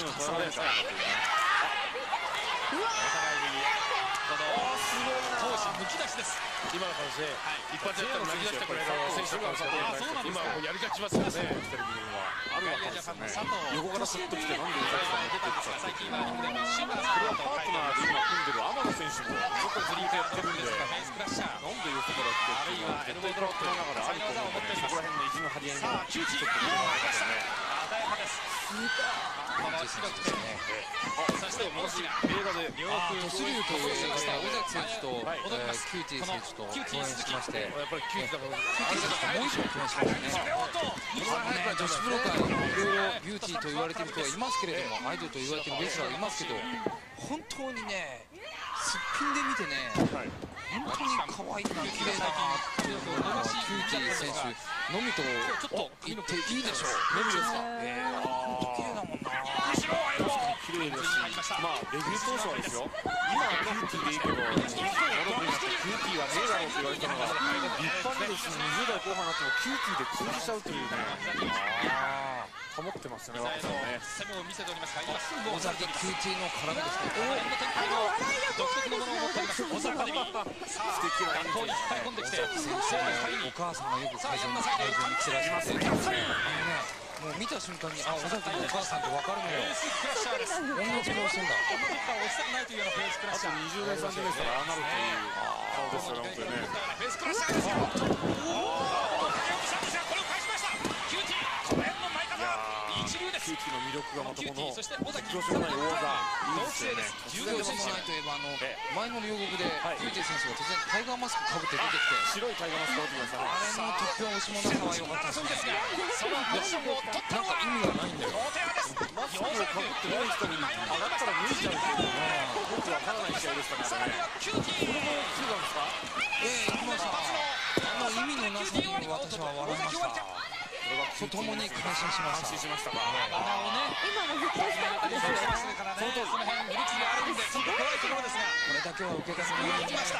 Speaker 6: 闘志むき出しです。
Speaker 5: 今の感じで一発やったら投げ出してくれる選手が今やり勝ちますよね。
Speaker 10: あるわけですよね。横からスッと来てなんで
Speaker 6: 最近はリングでもシュガー
Speaker 10: それはパートナーで今組んでる天野選手も
Speaker 6: 外ズリークやってるんで、フェイスクラッシャー
Speaker 10: なんで横から来て、
Speaker 6: あるいはエルボードロップながらあると思って、
Speaker 10: そこら辺の意地の張り合い
Speaker 6: さあ9時鮮やかです。この白くて、そしてもう一人映画で
Speaker 5: トスリューという尾崎選手とキューティー選手と共演しまして、やっぱりキューティーだからもう一度共演しましたね。女子プロ界いろいろビューティーと言われている人はいますけれども、アイドルと言われているレスラーはいますけど、本当にね、すっぴんで見てね、本当に可愛いな、綺麗だなっていうキューティー選手のみと言っていいでしょう。のみですか。本当綺麗だもんな。
Speaker 10: 綺麗ですし、まあデビュー当初はですよ、今はキューティーでいいけど、キューティーはねえだろうと言われたのが、立派にですね、20代後半になってもキューティーで通じちゃうというね、保ってますよね、若さをね。
Speaker 6: 攻めを見せておりますが、今すぐ
Speaker 5: 尾崎キューティーの絡みですね。
Speaker 6: 独特のものを持っております。尾崎さあ、学校に引っ張り込んできて、
Speaker 5: お母さんがよく会場に来てらっしゃいます。もう見た瞬間に、あ、尾崎のお母さんって分かるのよ。
Speaker 6: フェイスクラッシャーです。
Speaker 5: 同じ顔してんだ。
Speaker 6: この時は押したくないというようなフェイスクラッシャー。
Speaker 10: あと20代30代ですから、ああなるっていう顔ですよね、本当にね。
Speaker 6: フェイスクラッシャーですよ。おお、影山さんですが、これを返しました。キューティー、この辺の前方、一
Speaker 10: キューティーの魅力がまたこの
Speaker 6: そして尾崎
Speaker 10: 実況しない大技いいですよね。
Speaker 5: 柔道選手といえば前の両国でキューティー選手が突然タイガーマスクかぶって出てきて
Speaker 10: 白いタイガーマスクかぶってきましたね。
Speaker 5: あれの突拍子もなさは良かったですね。なんか意味がないんだよ。
Speaker 10: マスクをかぶってない人に上がったら脱いじゃうっていうのはよくわからない試合でしたからね。これも9番ですか？
Speaker 5: 行きました。意味のなさに私は笑いました。とともに感心しました。
Speaker 6: 今の復活したわけですよね。その辺グルツがあるんでちょっと怖いところですが、
Speaker 5: これだけは受けたくない。
Speaker 6: 来ました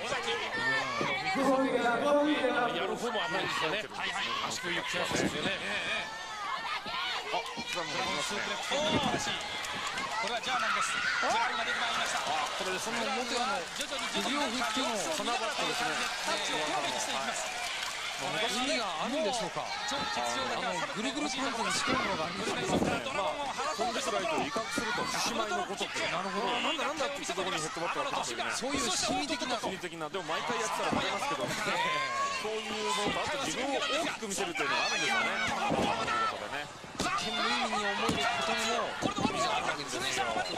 Speaker 6: 尾崎。
Speaker 10: やる方も甘いですよね。
Speaker 6: 足首を切らせですよね。
Speaker 10: あ、ドラゴンスープレックス。
Speaker 6: おお、素晴らしい。これはジャーマンです。ジャーマンが出てまいりました。
Speaker 10: これでその表首を振っての花バットですね。
Speaker 6: タッチを強めにしていきます。
Speaker 5: 意味があるんでしょうか。ぐるぐるパンツに仕込むのがありますね。
Speaker 10: 飛んでくらいと威嚇すると獅子舞のことって。なるほど。なんだって言ったところにヘッドバットが来るというね。
Speaker 5: そういう心理的な。
Speaker 10: でも毎回やってたらバレますけど、そういうのとあと自分を大きく見せるというのがあるんですよね。
Speaker 5: 一見無意味に思えることにも意味があるわけですね。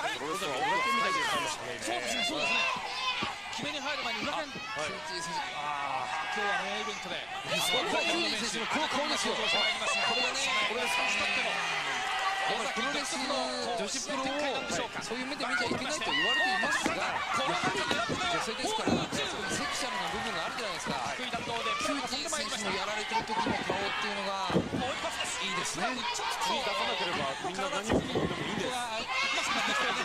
Speaker 6: そうですね。決めに入る前に裏剣。今日はねイベントで。
Speaker 5: 選手のこの顔ですよ。これがね、
Speaker 6: これで3つ取っても。
Speaker 5: プロレスの女子プロをそういう目で見ちゃいけないと言われていますが、やはり女性ですからセクシャルな部分があるじゃないですか。キューティー選手のやられてる時の顔っていうのがいいですね。
Speaker 10: 口に出さなければみんな何を言ってもいいんです。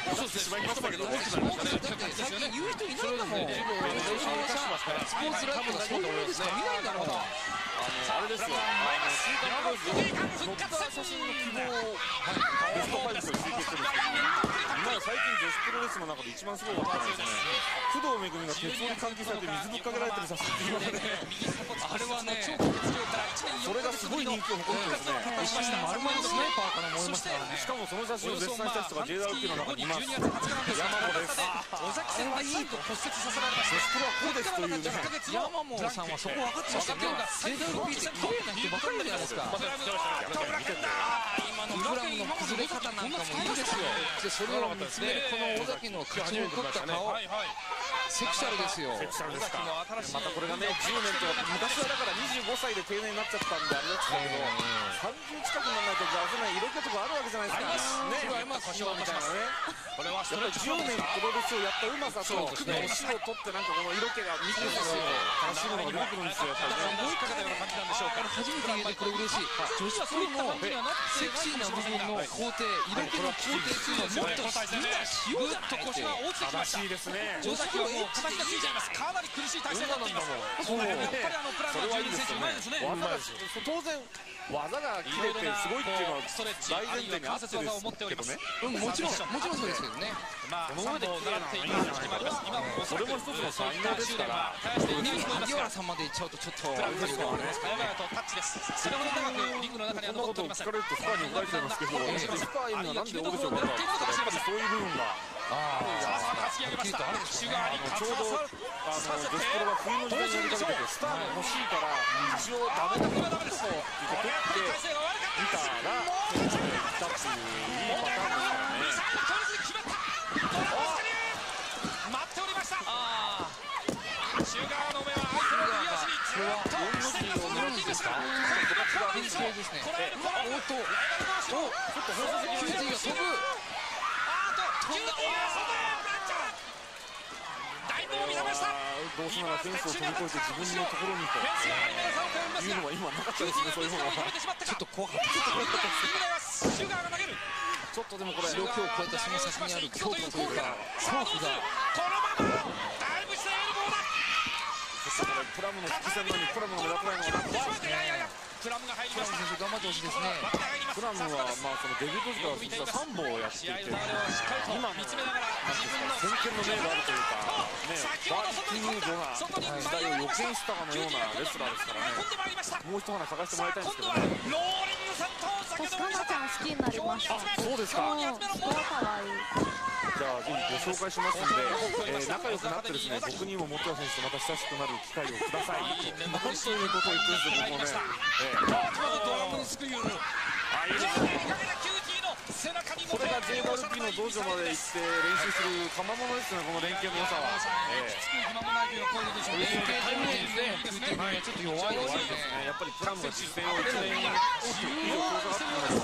Speaker 10: そうですね。だ
Speaker 5: って最近言う人いないんだもん。スポーツライブがそういう目でしか見ないんだろう。
Speaker 10: あれですよ。僕が写真の希望をベスト5として追求してるんですけど、今最近女子プロレスの中で一番すごかったのはですね、工藤めぐみが鉄砲に換気されて水ぶっかけられてる写真っていうのがね、
Speaker 6: あれはね、
Speaker 10: それがすごい人気を誇るんですね。
Speaker 5: 丸々スナイパーから燃えましたからね。
Speaker 10: しかもその写真を絶賛した人が JWP の中にいます。
Speaker 6: 12月20日なんです
Speaker 10: 山本です。
Speaker 6: 尾崎戦でいいと骨折させられました。
Speaker 10: 女子プロはこうですというね。
Speaker 5: 山本さんはそこ分かってましたね。JWP って綺麗な人ばかりじゃないですか。グラムの崩れ方なんかもいいですよ。でそれを見つめるこの尾崎の勝ち誇った顔、セクシャルですよ。
Speaker 10: セクシャルですか。またこれがね10年と昔はだから25歳で定年になっちゃったんであれだったけど、30近くにならないと出せない色気とかあるわけじゃないですか。ね、
Speaker 5: それは今歌唱みたいなね。
Speaker 10: これはやっぱり10年プロレスをやったうまさと年を取ってなんかこの色気が見てるの楽しむのが出てくるんですよ。やっぱり
Speaker 5: もう一回初めて言えてこれ嬉しい。女子プロのセクシーな部分の工程、色気の工程っていうのはもっとみんなしようじゃないって。
Speaker 10: 正しいですね。
Speaker 6: 女子プロもう形がついちゃいます。かなり苦しい体勢になっています。そうやっぱりプランの12選手うまいですね。
Speaker 10: 当然技が切れてすごいっていうのは大前提にあってですけどね。
Speaker 5: もちろんそうですけどね。
Speaker 6: この上で習っています決まります。今も
Speaker 10: それも一つの才能ですから。
Speaker 5: 萩原さんまで行っちゃうとちょっと
Speaker 6: 早々とタッチです。それほど長くリングの中には残っておりません。
Speaker 10: こんなことを聞かれると深いに怒られちゃいますけど、深いのはなんでオーディションがやっぱりそういう部分が。
Speaker 6: 担ぎ上げました。シュガーに
Speaker 10: ちょうど女子プロが冬の時代に呼びかけてスターが欲しいから一応ダメだからダメですと言って取ってみたら行ったっていういいパターンですからね。
Speaker 6: 待っておりました。シュガーの目は相手の右足にずっと視線がそのままですか。
Speaker 5: これですね。おっとキューティーが飛ぶ。
Speaker 10: どうせならフェンスを飛び越えて自分のところにというのは今なかったですね。そういうのは
Speaker 5: ちょっと怖かった。
Speaker 6: ちょっ
Speaker 5: とでもこれ色気を超えたその先にある恐怖というか恐怖が
Speaker 6: このままだいぶしてエルボーだ。
Speaker 10: プラムの伏線のようにプラムの目立たないのが
Speaker 6: プラムが入りました。
Speaker 5: 頑張ってほしいですね。
Speaker 10: プラムはまあそのデビュー当時から3本をやっていて、今見つめながら先見の明があるというかね、バーキングドが時代を予見したかのようなレスラーですからね。もう一花探してもらいたいんですけどね。
Speaker 7: 私かなちゃん好きになりました。
Speaker 10: そうですか。
Speaker 7: すごい可愛い。
Speaker 10: じゃあぜひご紹介しますんで、仲良くなってですね、僕にも本谷選手とまた親しくなる機会をください。なんということを言ってるんですよ、僕もね。
Speaker 6: ドラムにすくいを。
Speaker 10: これが JWP の道場まで行って練習する賜物ですね、この連携の良さは。ちょっと弱いですね。やっぱりプラムが実戦を1年以上遠ざかってます。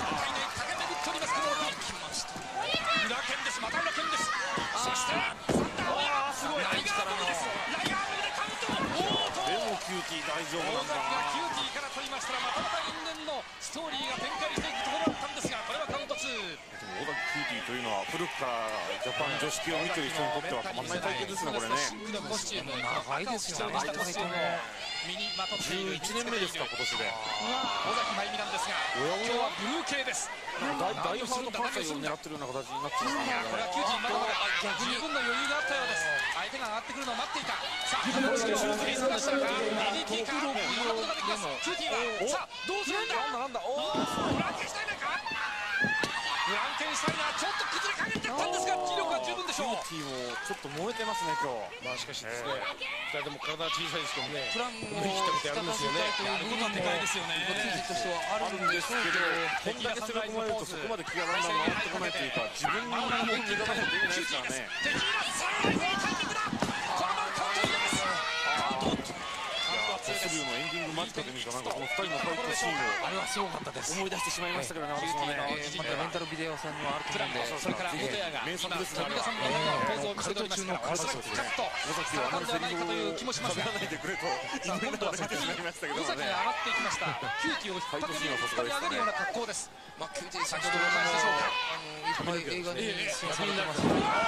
Speaker 6: 裏剣です、また裏剣です。そしてすごいライガーボムです。ライガーボムでカウント。
Speaker 10: でもキューティー大丈夫なんだな。
Speaker 6: キューティーから取りましたらまたまた因縁のストーリーが展開していくところだったんですが、これはカウント2。
Speaker 10: 尾崎キューティーというのは古くからジャパン女子級を見ている人にとってはたまんない体験ですね、これね。
Speaker 6: シンクのコスチューム、長いですよね。身にまとっている
Speaker 10: 11年目ですか、今年で。
Speaker 6: 尾崎真由美なんですが、今日はブルー系です。
Speaker 10: 大ハードパンチを狙ってるような形になってますね。
Speaker 6: これはキューティーまだまだ十分の余裕があったようです。相手が上がってくるのを待っていた。さあ、このシュートにしましたが、DDT か、このことができます。キューティーは、さあ、どうするんだ。
Speaker 10: なんだ、
Speaker 6: フランケンシュタイナーか。フランケンシュタイナーちょっと崩れかけてたんですが、気力は十分でしょう。
Speaker 10: キューティーもちょっと燃えてますね、今日。
Speaker 5: まあしかしですね、2人とも体は小さいですけどね、
Speaker 6: プランを
Speaker 5: 思い切ったことやるんですよね。
Speaker 6: やることはでかいですよね。
Speaker 10: としてはあるんですけど、こんだけ攻め込まれるとそこまで気がだんだん回ってこないというか、自分の本気出さないといけないですからね。
Speaker 6: 敵がサイドにタイミングだ。このままカウント入れます。
Speaker 10: コスビューのエンディング間近で見ると、なんかこの2人のファイトシーンを
Speaker 5: あれはすごかったです。
Speaker 10: 思い出してしまいましたけどね、私もね。
Speaker 5: またレンタルビデオさんにはあると思うんで、
Speaker 6: それから元谷が今富田さんのポーズを見せておりますから、おそらくカットされたんではないかという気もしますが、
Speaker 10: 喋らないでくれと
Speaker 6: 今度は先に尾崎が上がっていきました。キューティーを引っ張って上げるような格好です。まあキューティー先ほどの話でしょうか。
Speaker 5: 映画で出演されてます。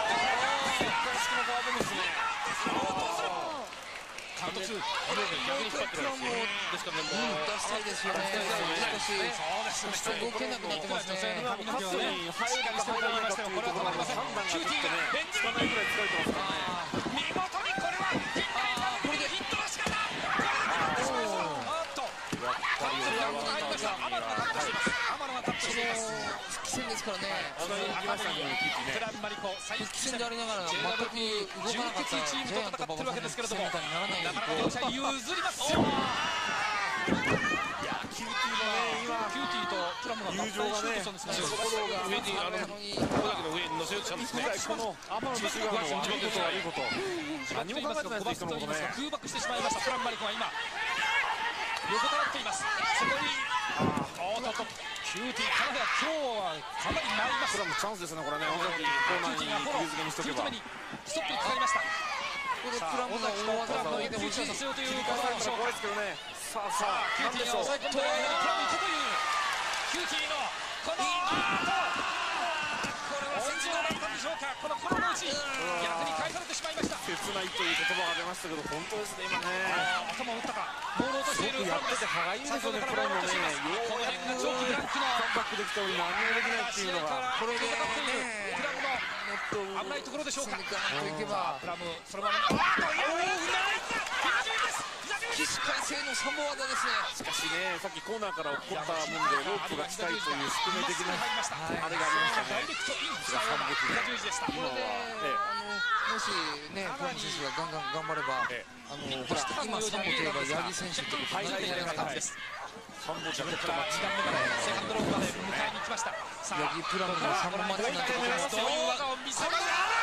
Speaker 6: カウント2。
Speaker 5: 逆に引っ張ってるんですからね、もう出したいですよね。しかし動けなくなってますね。
Speaker 6: 髪の毛はね、しっかりしてると言いましてもこれは止まりません。キューティーがエンジンに見事にこれはヒットの仕方。あっとカウントに入りました。天野がタッチしています。天野がタッチしています。
Speaker 5: 復帰戦ですからね。
Speaker 6: プランマリコ再
Speaker 5: 復帰戦でありながら全く動かなかった
Speaker 6: チームと戦ってるわけですけれども、なかなか両者譲ります。
Speaker 10: キューティーのね、今
Speaker 6: キューティーとプラムが
Speaker 10: 友情がね、
Speaker 5: 上に
Speaker 10: 小崎の上に乗せようとしたんですね。この天野のシュガーの悪いことはいいこと、何も考えてないですよ、人のことね。
Speaker 6: 空爆してしまいました。プランマリコが今横たわっています。そこにキューティーかなり今日はかなり参ります。
Speaker 10: プラムチャンスですね、これね。尾崎コーナーに釘付けにしとけば。
Speaker 6: ストップにかかりました。
Speaker 5: ここでプラムが大技を上げてほしい。
Speaker 6: させようということでしょうか。
Speaker 10: さあ、
Speaker 6: キューティーが抑え込んでプラムいけというキューティーのこのこれは戦場だったんでしょうか。このコロのうち逆に返されてしまいました。
Speaker 10: 切ないという言葉が出ましたけど、本当ですね、今ね。
Speaker 6: 頭を打ったか。ボールを落としている
Speaker 10: やってて歯がいいですよね、プラムもね。ようやく長期ブランクのカムバックできたのに何もできないっていうのが、
Speaker 6: これでプラムの危ないところでしょうか。プラムそのまま
Speaker 5: 起死回生のサモアダですね。
Speaker 10: しかしね、さっきコーナーから起こったもんでロープが近いという宿命的なあれがありましたね。
Speaker 6: ダイレクトインしたような裏十字でした。
Speaker 5: これでもしね、プラム選手がガンガン頑張れば、今サモといえば八木選手ってことになっている感じです。
Speaker 6: サモジャケットが時間目からセカンドロープまで迎えに行きました。
Speaker 5: 八木プラムのサモマッチなんてことも
Speaker 6: どういう技を見せますか。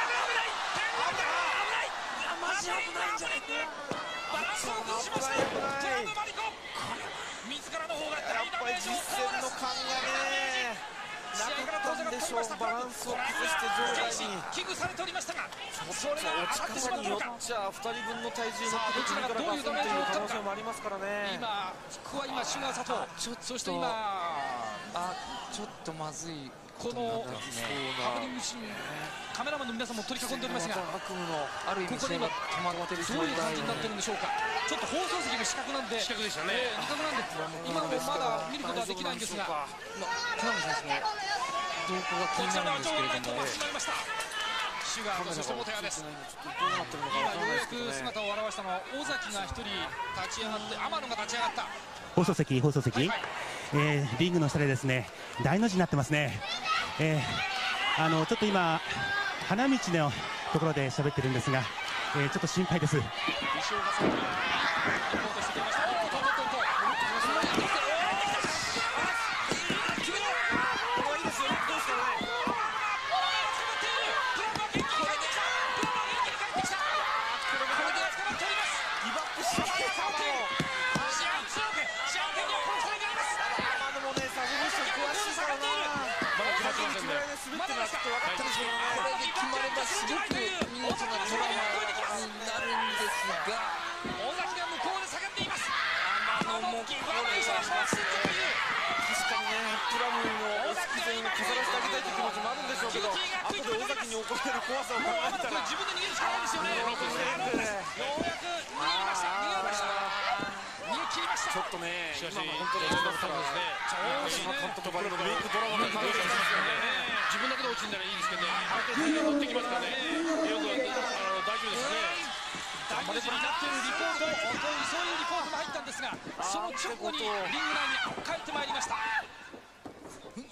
Speaker 6: マジ危ないんじゃないか。バランスを崩しました。プラムマリコ。自らの方が
Speaker 10: やっぱり実戦の勘がね、なかったんでしょう。バランスを崩して場外に
Speaker 6: 危惧されておりましたが、
Speaker 10: それが落ち方によっちゃ2人分の体重のどちらがどういうダメージを可能性もありますからね。
Speaker 6: 今シュガー佐藤、そして今
Speaker 5: ちょっとまずい。
Speaker 6: このハプニングシーン、カメラマンの皆さんも取り囲んでおりますが、
Speaker 5: ある意味
Speaker 6: ここで今どういう感じになってるんでしょうか。ちょっと放送席の視覚なんで、視覚でしたね。視覚なんで今のもまだ見ることはできないんですが、
Speaker 5: プラム選手の動向が気になるんですけれども、
Speaker 6: シュガーとそして元谷です。今ようやく姿を現したのは尾崎が一人立ち上がって、天野が立ち上がった。
Speaker 11: 放送席、リングの下でですね、大の字になってますね。ちょっと今花道のところで喋ってるんですが、ちょっと心配です。
Speaker 10: こ試合強く試合権にはこの2人がいます。天野もねサブミッション詳しいからな。まだ決まってませんね。滑ってるのはちょっと分かったんですけどね。
Speaker 6: これで決まればすごく見事なドラマになるんですが、尾崎が向こうで下がっています。天野もこれは
Speaker 10: 確かにね、プラムのお好き全員を飾らせてあげたいという気持ちもあるんでしょうけど、後で尾崎に怒られる怖さを考えたら、
Speaker 6: 自分で逃げるしかないですよね。ようやく逃げました。逃げ切りました。
Speaker 10: ちょっとね、今の本当にだったら島監督ばりのメイクドラマが感じますね。
Speaker 6: 自分だけで落ちるならいいですけどね、相手が乗ってきますからね、よく大丈夫ですね。大事になっているリポート、そういうリポートも入ったんですが、その直後にリング内に帰ってまいりました。これ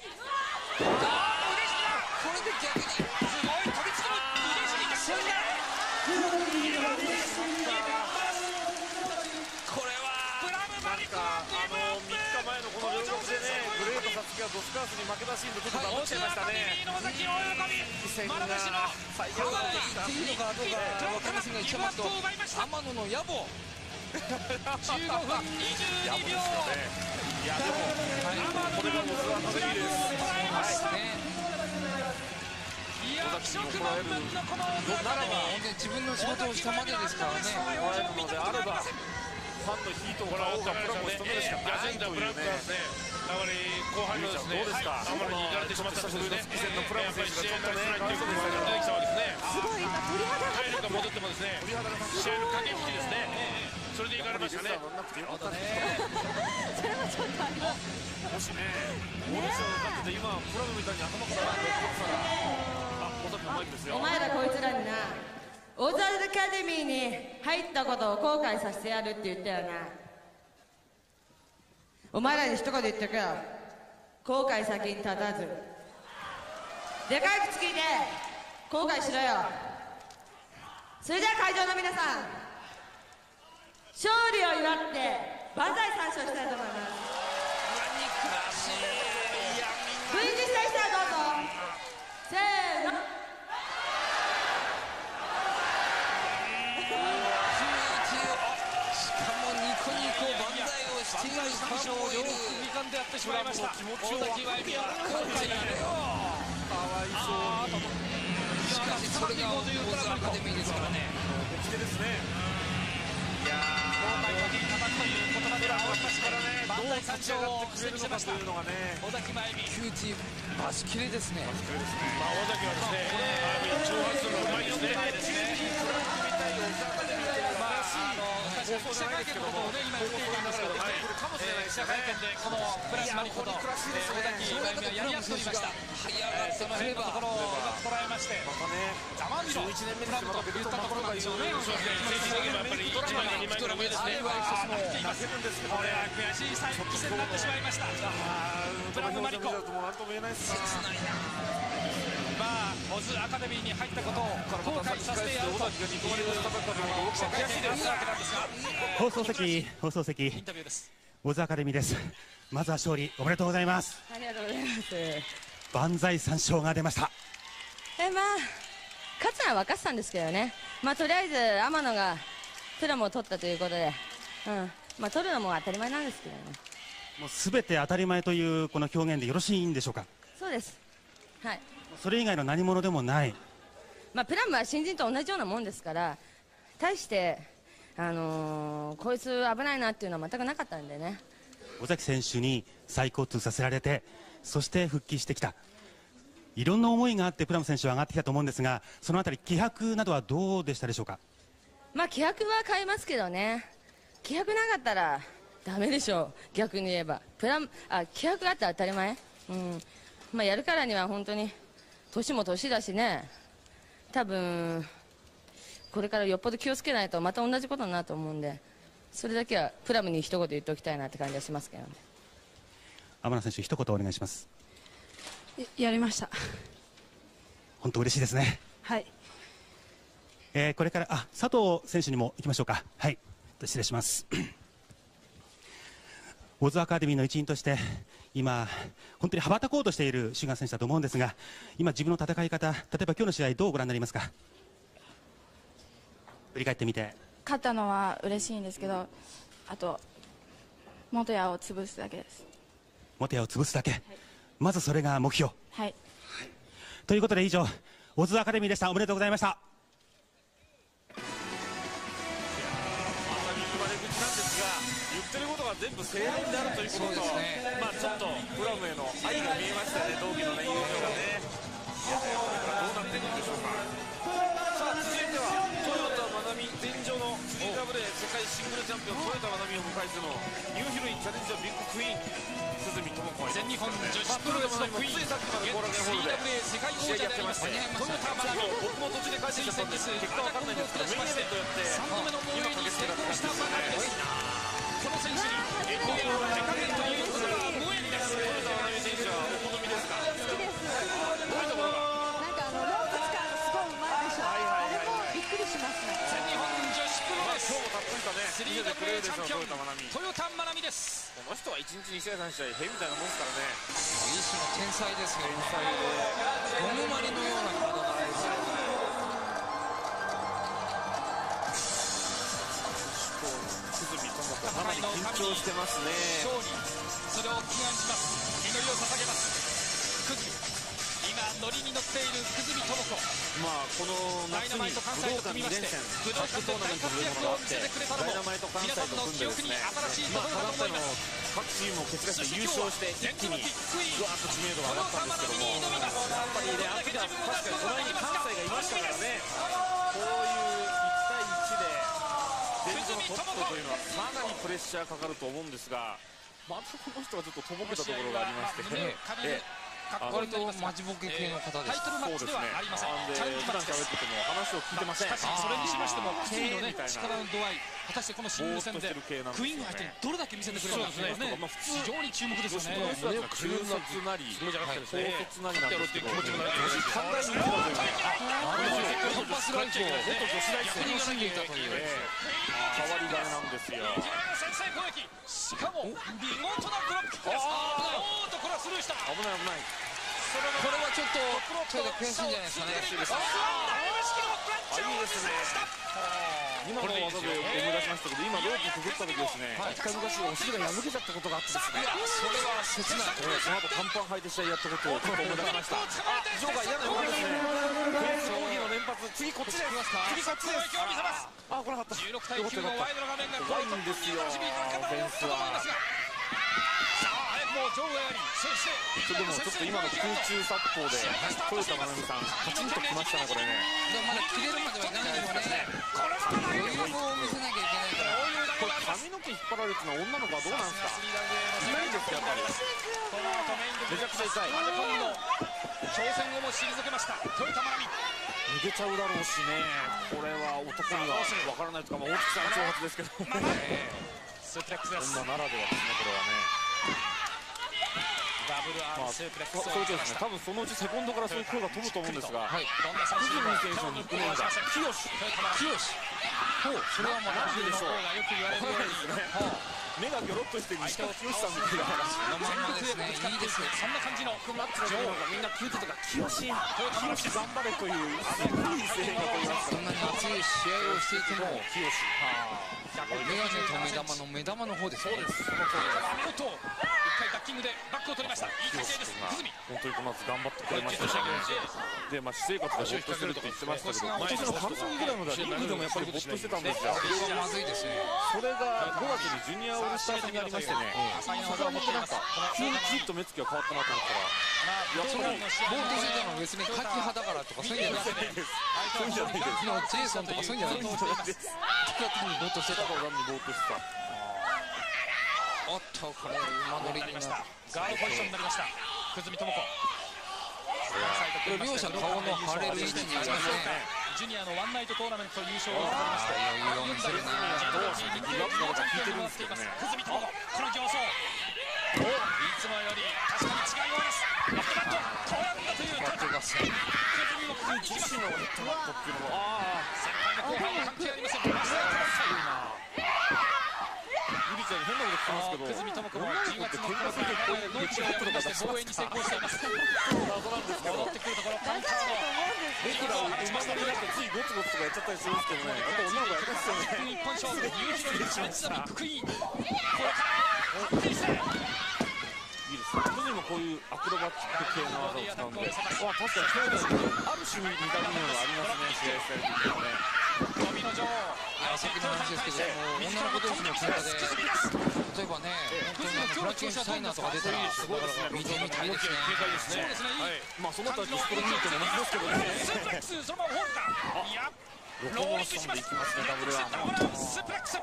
Speaker 6: で逆にすごい飛びつく腕ひしぎがこれはプラムマリコは
Speaker 10: 3日前のこの両国でね、グレートサツキがドスカースに負けたシーンでちょっとダブっちゃいましたね。
Speaker 6: 尾崎大喜び、まだ弟子の
Speaker 10: 最強だ
Speaker 6: っていいのかどうか分かりませんが、一番と天野の野望15分22秒。
Speaker 10: いやでもこれがもうプラムを捉えましたね。いや気色満々のこのならば
Speaker 6: 本当に自分の仕事をしたまでですからね。
Speaker 10: 捉えるのであればファンのヒートを買おうかプラムを仕留めるしかないというね。
Speaker 6: やはり後半のですね、
Speaker 10: どうですか。
Speaker 6: あまり行かれてしまったんですね。
Speaker 10: スキ戦のプラム選手がちょっとね、かわいそうです
Speaker 6: 出てきたわけですね。
Speaker 7: すごい今鳥肌が
Speaker 6: 体力が戻ってもですね、試合の駆け引きですね。それで行かれましたね。
Speaker 7: それはちょっとあります。
Speaker 10: もしね、オーディション受かってて今プラムみたいに頭から尾崎のマイクですよ。
Speaker 9: お前らこいつらにな、オザルアカデミーに入ったことを後悔させてやるって言ったよな。お前らに一言言ってくよ。後悔先に立たず、でかい口聞いて後悔しろよ。それじゃあ会場の皆さん、勝利を祝って万歳三唱したいと思います。雰囲気したい人はどうぞ。せーの。
Speaker 6: しかもニコニコ万歳をしているファンもいる。
Speaker 10: 掴んでやってしまいました。
Speaker 6: 大滝は今後悔やれよ。
Speaker 10: かわいそう。
Speaker 6: しかしそれがオーズアカデミーですからね。
Speaker 10: 起きてですね。いや
Speaker 6: 後悔先に立たずという言葉では煽りましたからね。
Speaker 10: どう立ち上がってくれるのかというのがね。
Speaker 6: 尾崎真由美キューティーバシキレですね。
Speaker 10: バシキレですね。
Speaker 6: まあ尾崎はですね、挑発するのがうまいですね。記者会見のことをね今言っていたんですけど、記者会見でこのプラスマリコと尾崎真由美はやり合っておりました。その辺のところをうまく捉えまして、ざまみろプラムと言ったところなんでしょうね。やっぱり1枚か2枚ぐらいですね。これは悔しい再起戦になってしまいました。プラムマリコ切ないな。まあオズアカデミーに入ったことを後悔させてやると記者会見で言ったわけなんですが、
Speaker 11: 放送席、
Speaker 6: インタビューです。
Speaker 11: オズアカデミーです。まずは勝利おめでとうございます。
Speaker 9: ありがとうございます。
Speaker 11: 万歳三唱が出ました。
Speaker 9: まあ勝つのは分かってたんですけどね。まあとりあえず天野がプラムを取ったということで、まあ取るのも当たり前なんですけどね。
Speaker 11: もうすべて当たり前というこの表現でよろしいんでしょうか。
Speaker 9: そうです。はい。
Speaker 11: それ以外の何者でもない。
Speaker 9: まあプラムは新人と同じようなもんですから、対してこいつ危ないなっていうのは全くなかったんでね。
Speaker 11: 尾崎選手に再交通させられて、そして復帰してきた。いろんな思いがあってプラム選手は上がってきたと思うんですが、そのあたり気迫などはどうでしたでしょうか。
Speaker 9: まあ気迫は変えますけどね。気迫なかったらダメでしょう。逆に言えば気迫があって当たり前。まあやるからには本当に年も年だしね。多分これからよっぽど気をつけないとまた同じことになると思うんで、それだけはプラムに一言言っておきたいなって感じはしますけどね。
Speaker 11: 天野選手一言お願いします。
Speaker 13: やりました。
Speaker 11: 本当嬉しいですね。
Speaker 13: はい。
Speaker 11: これから佐藤選手にも行きましょうか。はい、失礼します。オズアカデミーの一員として今本当に羽ばたこうとしているシュガー選手だと思うんですが、今自分の戦い方、例えば今日の試合どうご覧になりますか。振り返ってみて
Speaker 12: 勝ったのは嬉しいんですけど、あと元谷を潰すだけです。
Speaker 11: 元谷を潰すだけ、まずそれが目標。
Speaker 12: はい、
Speaker 11: ということで以上、オズアカデミーでした。おめでとうございました。
Speaker 10: 言ってることが全部正論であるということと、まあちょっとフラムへの愛が見えましたね、同期のね、友情がね。いや、これからどうなっていくんでしょうか。さあ、続いては豊田真奈美、前場のスリーダブル世界シングルチャンピオン豊田真奈美を迎えてのニューヒロインチャレンジャービッグクイーン鈴見智子、
Speaker 6: 全日本女子プロレスのクイーン、
Speaker 10: ついさっきまで後楽園ホールで
Speaker 6: 世界王者でありまして豊田真奈美、
Speaker 10: 僕も途中で帰ってきちゃったんですけど、結果わかんないんですけど、メインイベントやって
Speaker 6: 3度目の防衛に成功した真奈美です。この選手にエコゲの手加減ということは無縁です。
Speaker 10: 豊田真奈美選手はお好みですか？
Speaker 7: 好きです。どういうところが？なんかロープ使うのすごいうまいでしょ。あれもびっくりしますね。
Speaker 6: 全日本女子プロレス、
Speaker 10: 今日もたっぷりとね、
Speaker 6: スリーダブルチャンピオン豊田真奈美です。
Speaker 10: この人は1日2試合3試合変みたいなもんですからね。
Speaker 6: 一種の天才ですよ。
Speaker 10: 天才で
Speaker 6: ゴムまりのような体のライブ。
Speaker 10: かなり緊張してますね。
Speaker 6: 勝利、それを祈願します。祈りを捧げます。久住、今ノリに乗っている久住智子。
Speaker 10: まあこの夏に武道館2連戦タッグトーナメントというものがあって、ダイナマイト関西と組んでですね、まあかなりの各チームを決断して優勝して一気にぐわっと知名度が上がったんですけども、やっぱりね、あの時は確かに隣に関西がいましたからね、こういう1対1で全日のトップというのはかなりプレッシャーかかると思うんですが、またこの人はちょっととぼけたところがありまして、
Speaker 6: 割とマジボケ系の方です。タイトルマッチではありません。
Speaker 10: 普段喋ってても話を聞いてません。
Speaker 6: しかしそれにしましても久住のね、力の度合い、果たしてこのシングル戦でクイーンを相手にどれだけ見せてくれるかというね、非常に注目ですよね。
Speaker 10: 中絶なり高卒なりなんですけど、女子三大人気だという
Speaker 6: パスランキングで
Speaker 10: 元女子大生のシングルだという変わり種なんですよ。
Speaker 6: 先制攻撃、しかも見事なブロックです。おーっとこれはスルーした。
Speaker 10: 危ない危ない。
Speaker 6: これはちょっと悔しいんじゃないですかね。
Speaker 10: いいですね。今の技で思い出しましたけど、今ロープくぐった時ですね、一回昔お尻が破けちゃったことがあってですね、
Speaker 6: それは切ない。
Speaker 10: その後短パン履いて試合やったことをちょっと思い出しました。ジョーが嫌な動きですね。フェンス攻撃の連発、次こっちです。次こっちです。あ、これなかった。
Speaker 6: 16対9のワイドの画面が
Speaker 10: 怖いんですよ、フェンスは。
Speaker 6: もう場外あり、そして
Speaker 10: でもちょっと今の空中殺法で豊田真奈美さんカチンときましたね、これね。
Speaker 6: でもまだ切れるまではいかないですね。これは余裕を見せなきゃいけないから。
Speaker 10: これ髪の毛引っ張られるってのは女の子はどうなんですか？いないですか、やっぱり。めちゃくちゃ痛い。
Speaker 6: マジコンの挑戦をも退けました豊田真奈
Speaker 10: 美。逃げちゃうだろうしね、これは男には分からないとか、大月さんの挑発ですけど、
Speaker 6: スープレックスです。
Speaker 10: 女ならではですね、これはね。
Speaker 6: ダブルアームスープレックスを
Speaker 10: そうですね、多分そのうちセコンドからそういう声が飛ぶと思うんですが、
Speaker 6: どんな
Speaker 10: 久住選手のニックネームが清志。
Speaker 6: それはもう何でしょう。よく言われるように
Speaker 10: 目がギョロッとして西川きよしさんみたいな。
Speaker 6: そのまんまですね。いいですね。そんな感じの
Speaker 10: マッチのみんなキュートとかきよし頑張れといういい声援が飛びます。
Speaker 6: そんなに熱い試合をしていてもきよし。メガネと目玉の方ですね。そうです。見事。一回ダッキングでバックを取りました。いい体勢です。久住。
Speaker 10: 本当にこの夏頑張ってくれましたし、で私生活がぼっとしてるって言ってましたけど、今年の半分ぐらいまではリングでもやっぱりぼっとしてたんですよ。
Speaker 6: それはまずいですね。
Speaker 10: それが5月にジュニアオールスター戦がありましてね、そこからもっとなんか急にキッと目つきが変わったなと思ったら、
Speaker 6: やっぱりボートしてたのは別にカキ派だからとかそういうんじゃないです。
Speaker 10: そういうんじゃないです。
Speaker 6: 昨日ジェイソンとかそういうんじゃないです。企画にボートしてたから
Speaker 10: にボートしてた。
Speaker 6: おっとこれ馬乗りになりました。ガードポジションになりました久住智子。両者顔の腫れる位置にいますね。ジュニアのワンナイトトーナメント優勝を取りました。余裕を見せるな。久住智子、この形相いつもより確かに違うようです。バックバットこうやったという久住もここに行きます。先輩の後輩も関係ありません。
Speaker 10: 時代に変なこと聞きますけど、
Speaker 6: 久住智子も10月のこの大会でノイチを破りまして防衛に成功しています。戻ってくるところカウンターの
Speaker 10: 僕ら馬乗りだとついゴツゴツとかやっちゃったりするんですけどね、やっぱ女の子やってますよね。
Speaker 6: 一本勝負、ニューヒロインチャンスザビッグクイーン、これから安定して
Speaker 10: いいですね。個人もこういうアクロバティック系の技を使うんで、わ確かに兄弟にある種似た部分はありますね、試合スタイル的にはね。
Speaker 6: 富の女王、
Speaker 14: さっきの話ですけど、女の子同士の喧嘩で、例えばね、本当にフランケンシュタイナーとか出たら、見てみたいですね。
Speaker 6: そうですね。
Speaker 10: まあその他ディスプロミートも同じですけどね。
Speaker 6: スープレックス、そのままホールだ。いや、
Speaker 10: ローリングします。ダブルアーム。
Speaker 6: スープレックス。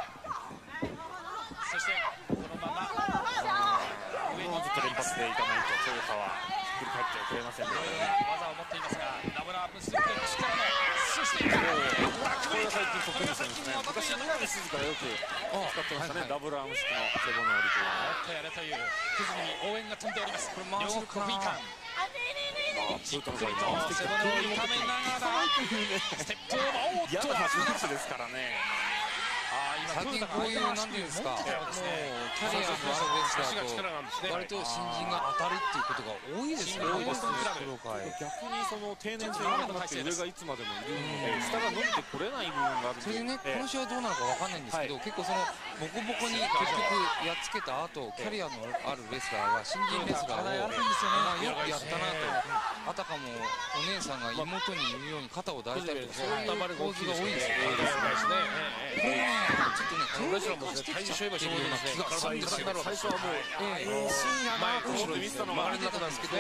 Speaker 6: そしてこのまま
Speaker 10: 上にずっと連発でいかないとトヨタはひっくり返っちゃいけませんね。
Speaker 6: 技を持っていますが、ダブルアームスープレックスからのそして
Speaker 10: これが最近得意ですね。昔南静からよく使ってましたね、ダブルアーム式の背骨折りというのは。
Speaker 6: もっとやれという久住に応援が飛んでおります。これ両国国技館じっくりと背骨を痛めながらステップオーバー、おっと
Speaker 10: 嫌な8ですからね。
Speaker 14: 最近こういうなんていうんですか、もうキャリアのあるレスラーと割と新人が当たるっていうことが多いですね。
Speaker 10: 逆にその定年制がなくなって上がいつまでもいるので下が伸びてこれない部分があるんで、
Speaker 14: それでね、この試合どうなるかわかんないんですけど、結構そのボコボコに結局やっつけた後、キャリアのあるレスラーが新人レスラーをよくやったなと、あたかもお姉さんが妹に言うように肩を抱いたりとか、そういう構図が多いんですよ。これね、ちょっとね、レスラーも体重勝負してるような気がするんですよ。
Speaker 10: 最初はもう深夜なと思って見てたのが
Speaker 14: あれだったんですけど、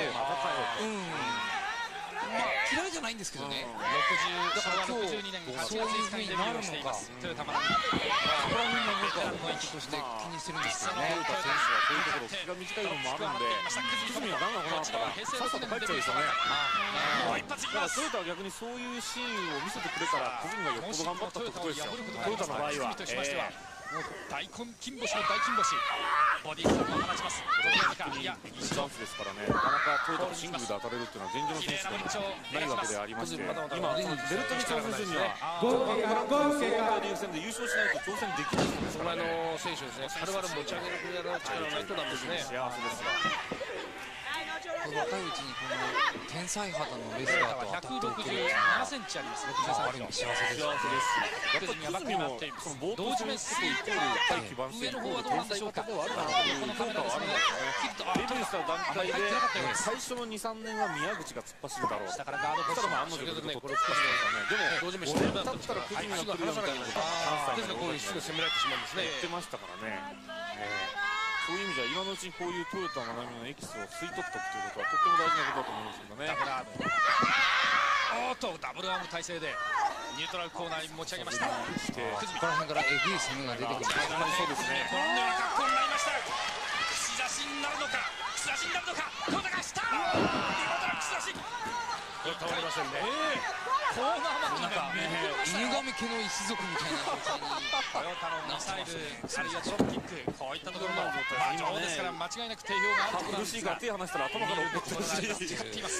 Speaker 14: 嫌いじゃないんですけどね。
Speaker 6: だから今日
Speaker 14: そういう風になるのか、そこら辺の僕はポイントとして気にしてるんですけどね。
Speaker 10: トヨタ選手はそういうところ気が短いのもあるんで、久住は何が行ったらさっさと帰っちゃうでしょうね。だからトヨタは逆にそういうシーンを見せてくれたら久住がよっぽど頑張ったってことですよ。トヨタの場合は。
Speaker 6: 大根金星の大金星、ボディースラムを放ちます。
Speaker 10: いや、いいチャンスですからね。なかなかトヨタのシングルで当たれるっていうのは前場の選手でもないわけでありまして、今ベルトに挑戦するにはリーグ戦で優勝しないと挑戦できないんですからね。
Speaker 15: 選手ですね。はるばる持ち上げる力ないとなんですね。
Speaker 10: 幸せですが。
Speaker 14: 若いうちにこの天才肌のレスラーと当たっておける
Speaker 6: 167センチあります。
Speaker 14: ある意味幸せです。
Speaker 10: やっぱり久住もその冒頭してることイコール大器晩成イコール天才型ではあるかなという評価はあるんですよね。デビューした段階で最初の 2,3 年は宮口が突っ走るだろう。
Speaker 6: だからガードポジション
Speaker 10: 案の定で取ってきましたね。でも5年経ったら久住が来るよみたいなことは
Speaker 15: ですからこういうすぐ攻められてしまうんですね。
Speaker 10: 言ってましたからね。そういう意味では今のうちにこういうトヨタ七海のエキスを吸い取っておくということはとっても大事なことだと思うんですけどね。
Speaker 6: おっとダブルアーム体勢でニュートラルコーナーに持ち上げました。
Speaker 14: ここら辺からエグい攻めが出てきます。
Speaker 10: そうですね。
Speaker 6: ご覧のような格好になりました。串刺しになるのか、串刺しになるのか、トヨタがした。見事な串刺し。
Speaker 15: これ倒れませんね。
Speaker 6: コーナーマットが
Speaker 14: 犬神家の一族みたいな状態に
Speaker 6: トヨタのミサイル、あるいはドロップキック、こういったところも女王ですから間違いなく定評があるところなんですが、
Speaker 10: 苦しいから手離したら頭から落っこってるし、とんでもない攻撃です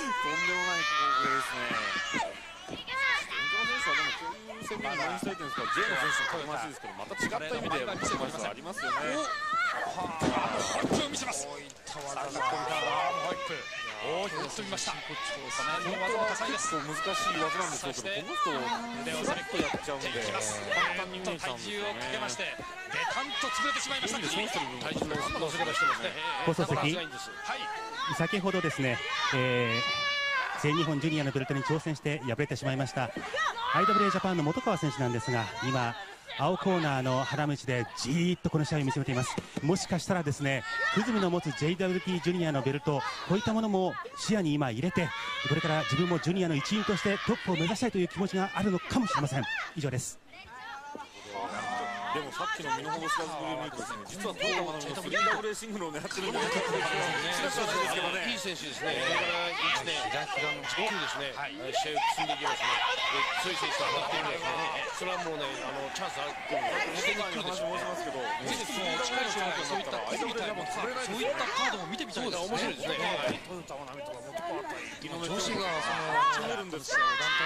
Speaker 10: ね。現状の選手はでもこういう戦面に何したいというんですか、J の選手もたくましいですけど、また違った意味で見せることはありますよね。
Speaker 6: ホイップを見せます。ホイップ大きく飛びました。この辺の技も多彩です。
Speaker 10: 難しい技なんでしょうけど、この人
Speaker 6: 腕をセレクト
Speaker 10: やっちゃうんで
Speaker 6: 簡単に見えちゃうんですよね。体重をかけましてベタンと潰れてしまいました。
Speaker 15: 体重の乗せ方してますね。
Speaker 11: 放送席、先ほどですね、全日本ジュニアのベルトに挑戦して敗れてしまいました IWA ジャパンの本川選手なんですが、今青コーナーの花道でじーっとこの試合を見つめています。もしかしたらですね、久住の持つ JWP ジュニアのベルト、こういったものも視野に今入れて、これから自分もジュニアの一員としてトップを目指したいという気持ちがあるのかもしれません。以上です。
Speaker 10: でもさっきの身の程知らずぶりを見るとですね、実はトヨタの 3W シングルを狙ってるんで、
Speaker 15: いい選手ですね。これから1年大きくですね、試合を進んでいきますね。強い選手が上がっているんですね。それはもうね、チャンスあるっていうのは、
Speaker 10: 話しますけど、事実
Speaker 15: 近い将来そういったコンみたいなそういったカードも見てみたいですね。面白いですね。トヨタは波とか元々
Speaker 14: 女子がその団体の背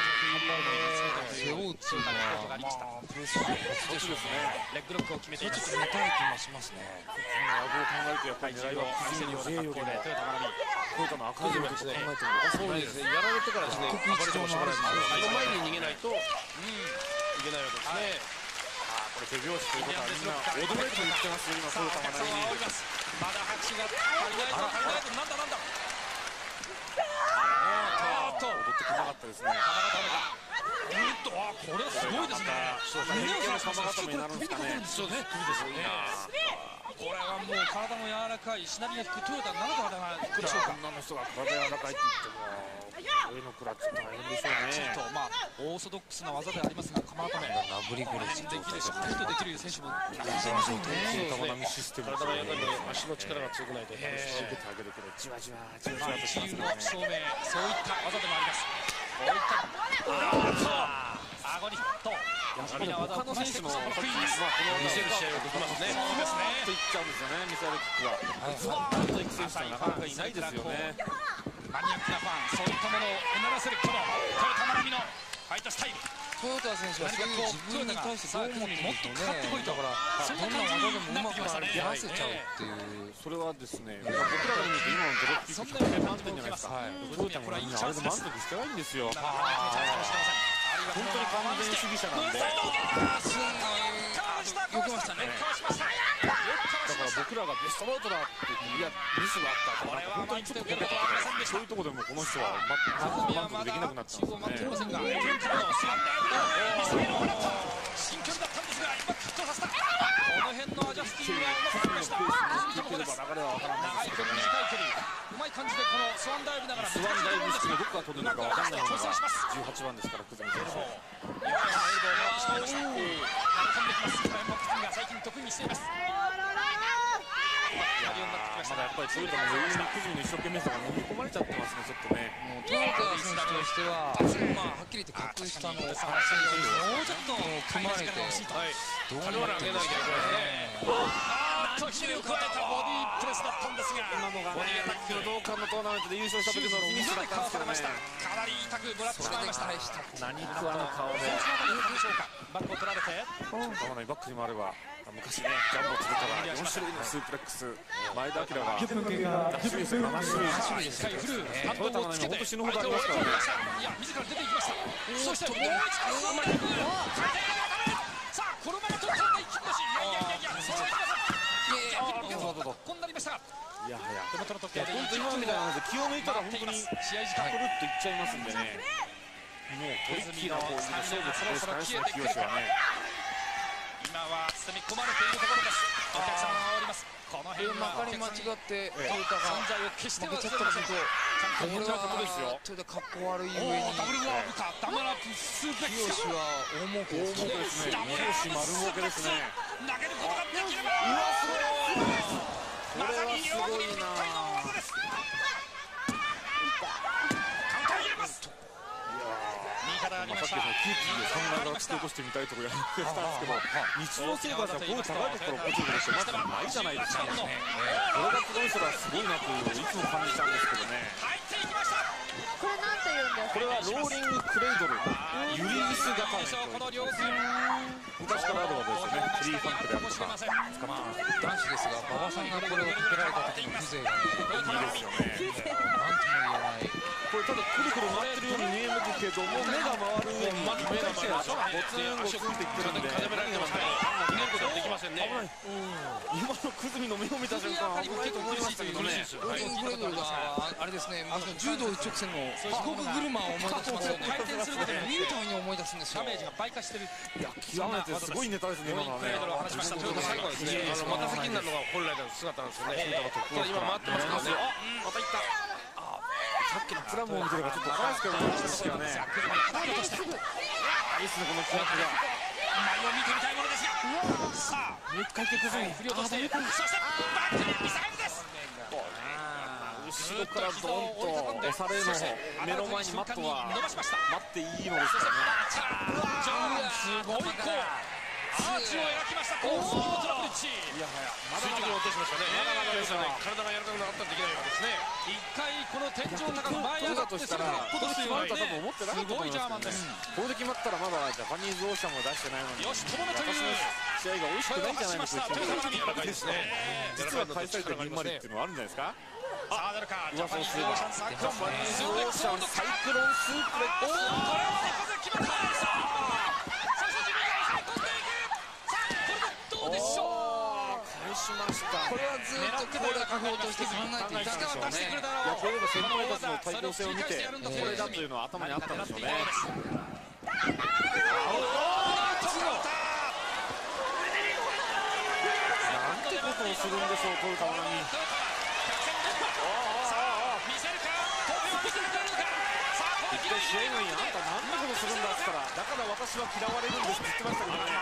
Speaker 14: 負うっていうのはプレス初ですね。
Speaker 15: レッグロックを決めています。
Speaker 14: ちょっと見たい気もしますね。
Speaker 10: このラグを考えるとやっぱり狙いは崩れるような格好でトヨタの赤い部分と考えても
Speaker 15: そうですね。やられてからですね。暴れてもしょうがないです。その前に逃げないといけないわけですね。
Speaker 10: これ手拍子ということはみんな驚いて言ってますよ今トヨタが何に
Speaker 6: まだ拍手が足りないぞ足りないぞなんだなんだ
Speaker 10: 踊ってこなかったですね。
Speaker 6: これはすごいですね。
Speaker 10: 胸を差しますと首にかかるんですかね。
Speaker 6: そうですね。首ですよね。これはもう体も柔らかいしなりが低くトヨタならではが低くでしょうか。
Speaker 10: 女の人が体柔らかいって言っても上のクラッチ大変でしょうね。
Speaker 6: ちょっとまあオーソドックスな技でありますが鎌田
Speaker 14: ラブリグレス
Speaker 6: できるしっかりとできる選手もいます
Speaker 10: よね。玉波システム
Speaker 15: 体がやっぱり足の力が強くないと受けてあげるけどじわじわじわじわと
Speaker 6: チームの証明そういった技でもあります。こういった顎にと
Speaker 10: 他の選手もこの
Speaker 15: 見せる試合をできますね。
Speaker 6: そうですね。
Speaker 10: といっちゃうんですよね。ミサイルキックはズバーッといく選手はなかなかいないですよね。
Speaker 6: マニアックなファンそういったものをうならせるこのトヨタマナミのファイトスタイル。
Speaker 14: トヨタ選手はそういう自分に対してどう思ってもっとかかってこいだから
Speaker 6: そんな
Speaker 14: どんな技でもうまく
Speaker 6: 感じに
Speaker 14: 合わせちゃうっていう
Speaker 10: それはですね僕らが見て今のドロップキック100点満点じゃないですか。トヨタもみんなあれで満足してないんですよ。本当に完全主義者なんでだから僕らがベストバウトだって言っていやミスがあったとか本当にちょっとこけたとかそういうところでもこの人は満足できなくなってますね。
Speaker 6: 新距離だったんですが今キットさせたこの辺のアジャスティングがうまくいきました。長い距離短い距離うまい感じでこのスワンダイブながら
Speaker 10: スワンダイブ式でどこから飛んでるのか分かんないのが18番ですから久住選手。
Speaker 6: 最近得意にしています。
Speaker 10: まだやっぱりトヨタの余裕に久住の一生懸命さが飲み込まれちゃってますねちょっとね。
Speaker 14: トヨタ選手としてはまあはっきり言って格下の選手もうちょっと組まれてどうなってるんですかね。
Speaker 6: という加えたボディープレスだったんですが
Speaker 10: 今のがね昨日同館のトーナメントで優勝した時のフィニッシュだったんですけどね
Speaker 6: かなり痛くもらってしまいました。
Speaker 10: 何食わぬ顔で
Speaker 6: バックを取られて
Speaker 10: バックにもあれば昔ねジャンボ鶴田が4種類のスープレックス前田明が7種類ですよ7種類トヨタの本当死ぬほどありますからね。
Speaker 6: いや自ら出ていきました。そしてもう一度うまくさあこのまま取ったら一気に出しいやそうはいきません。こんなりました。
Speaker 10: いや本当今みたいなので気を抜いたら本当に試合時間くるっといっちゃいますんでね。もうトリッキーなこう勝負そろそろ消えてくるはね。
Speaker 6: 今は包み込まれているところです。お客様がおります。この辺
Speaker 14: まかり間違ってトヨタが
Speaker 6: 存在を決しては
Speaker 14: 負けちゃったらするとこれはトヨタかっこ悪い上に
Speaker 6: ダブルワーブかダブルアップスープレックス
Speaker 14: 清は大儲けですね。
Speaker 10: 清丸儲けですね。
Speaker 6: 投げることができれば
Speaker 10: これはすごいな。さっきのキューティーで3階から突き落としてみたいところやってたんですけど日常生活はこういう高いところを落ちることってまずないじゃないですか。これがすごい人はすごいなといういつも感じちゃうんですけどね。
Speaker 7: これなんて言うんですか。
Speaker 10: これはローリングクレイドルユリギス型昔からあるわけですよね。フリーファンクであるとか使ってます。
Speaker 14: 男子ですが馬場さんがこれをかけられた時の風情が
Speaker 10: いいですよね。
Speaker 14: なんとも言えない
Speaker 10: これただくるくる回ってるように見えるけども目が回る上に目が回るゴツンゴツンっていってるんで
Speaker 15: 風められてますから逃げることはできませんね。
Speaker 10: 今の久住の目を見た瞬間危ないと思いましたけどね。
Speaker 14: ローリングクレイドルがあれですね柔道一直線の飛行機車を思い出しますよね。
Speaker 6: 回転することで
Speaker 14: 見るために思い出すんですよ。
Speaker 6: ダメージが倍化してる。
Speaker 10: いや極めてすごいネタですね今のはね。
Speaker 15: 最後はですね股先になるのが本来の姿なんですよね。今回ってますからね。またいった。
Speaker 10: さっきのプラモを見てるからちょっと分からないですけどね。いいですねこの気迫が。
Speaker 6: 前を見てみたいものですが。さあ
Speaker 10: もう一回振
Speaker 6: り落としてそしてバックにミサイルです。
Speaker 10: 後ろからドンと押されるのを目の前にマットは待っていいのですからね。
Speaker 6: すごいこうーチを描きました。コース見事なブリッジ。
Speaker 15: いやまだまだ落としましたね。まだまだですね。体が柔らかくなかったらできないわけですね。
Speaker 6: 一回この天井の中前に上がってそれから今年は多分思ってなかったと思います。すごいジャーマンです。
Speaker 10: これで決まったらまだジャパニーズオーシャンも出してないのに、
Speaker 6: よしとどめという
Speaker 10: 試合が美味しくないんじゃないのかという
Speaker 15: ですね。
Speaker 10: 実は返された銀マリっていうのはあるんじゃないですか。
Speaker 6: さあ出るか。ジャパニーズ
Speaker 10: ジャパニーズオーシャンサイクロンスープレックス。
Speaker 6: これは風決まった。そして自分が押さえ込んでいく。さあこれでどうでしょう。
Speaker 10: 返しました。
Speaker 14: これはずっと攻略法として考えていたんでしょうね。
Speaker 10: いやこれは先輩たちの対抗性を見てこれだというのは頭にあったんでしょうね。なんてことをするんでしょう、トヨタマナミ。一回試合後にあんた何のことするんだって言ったら、だから私は嫌われるんですって言ってましたけどね。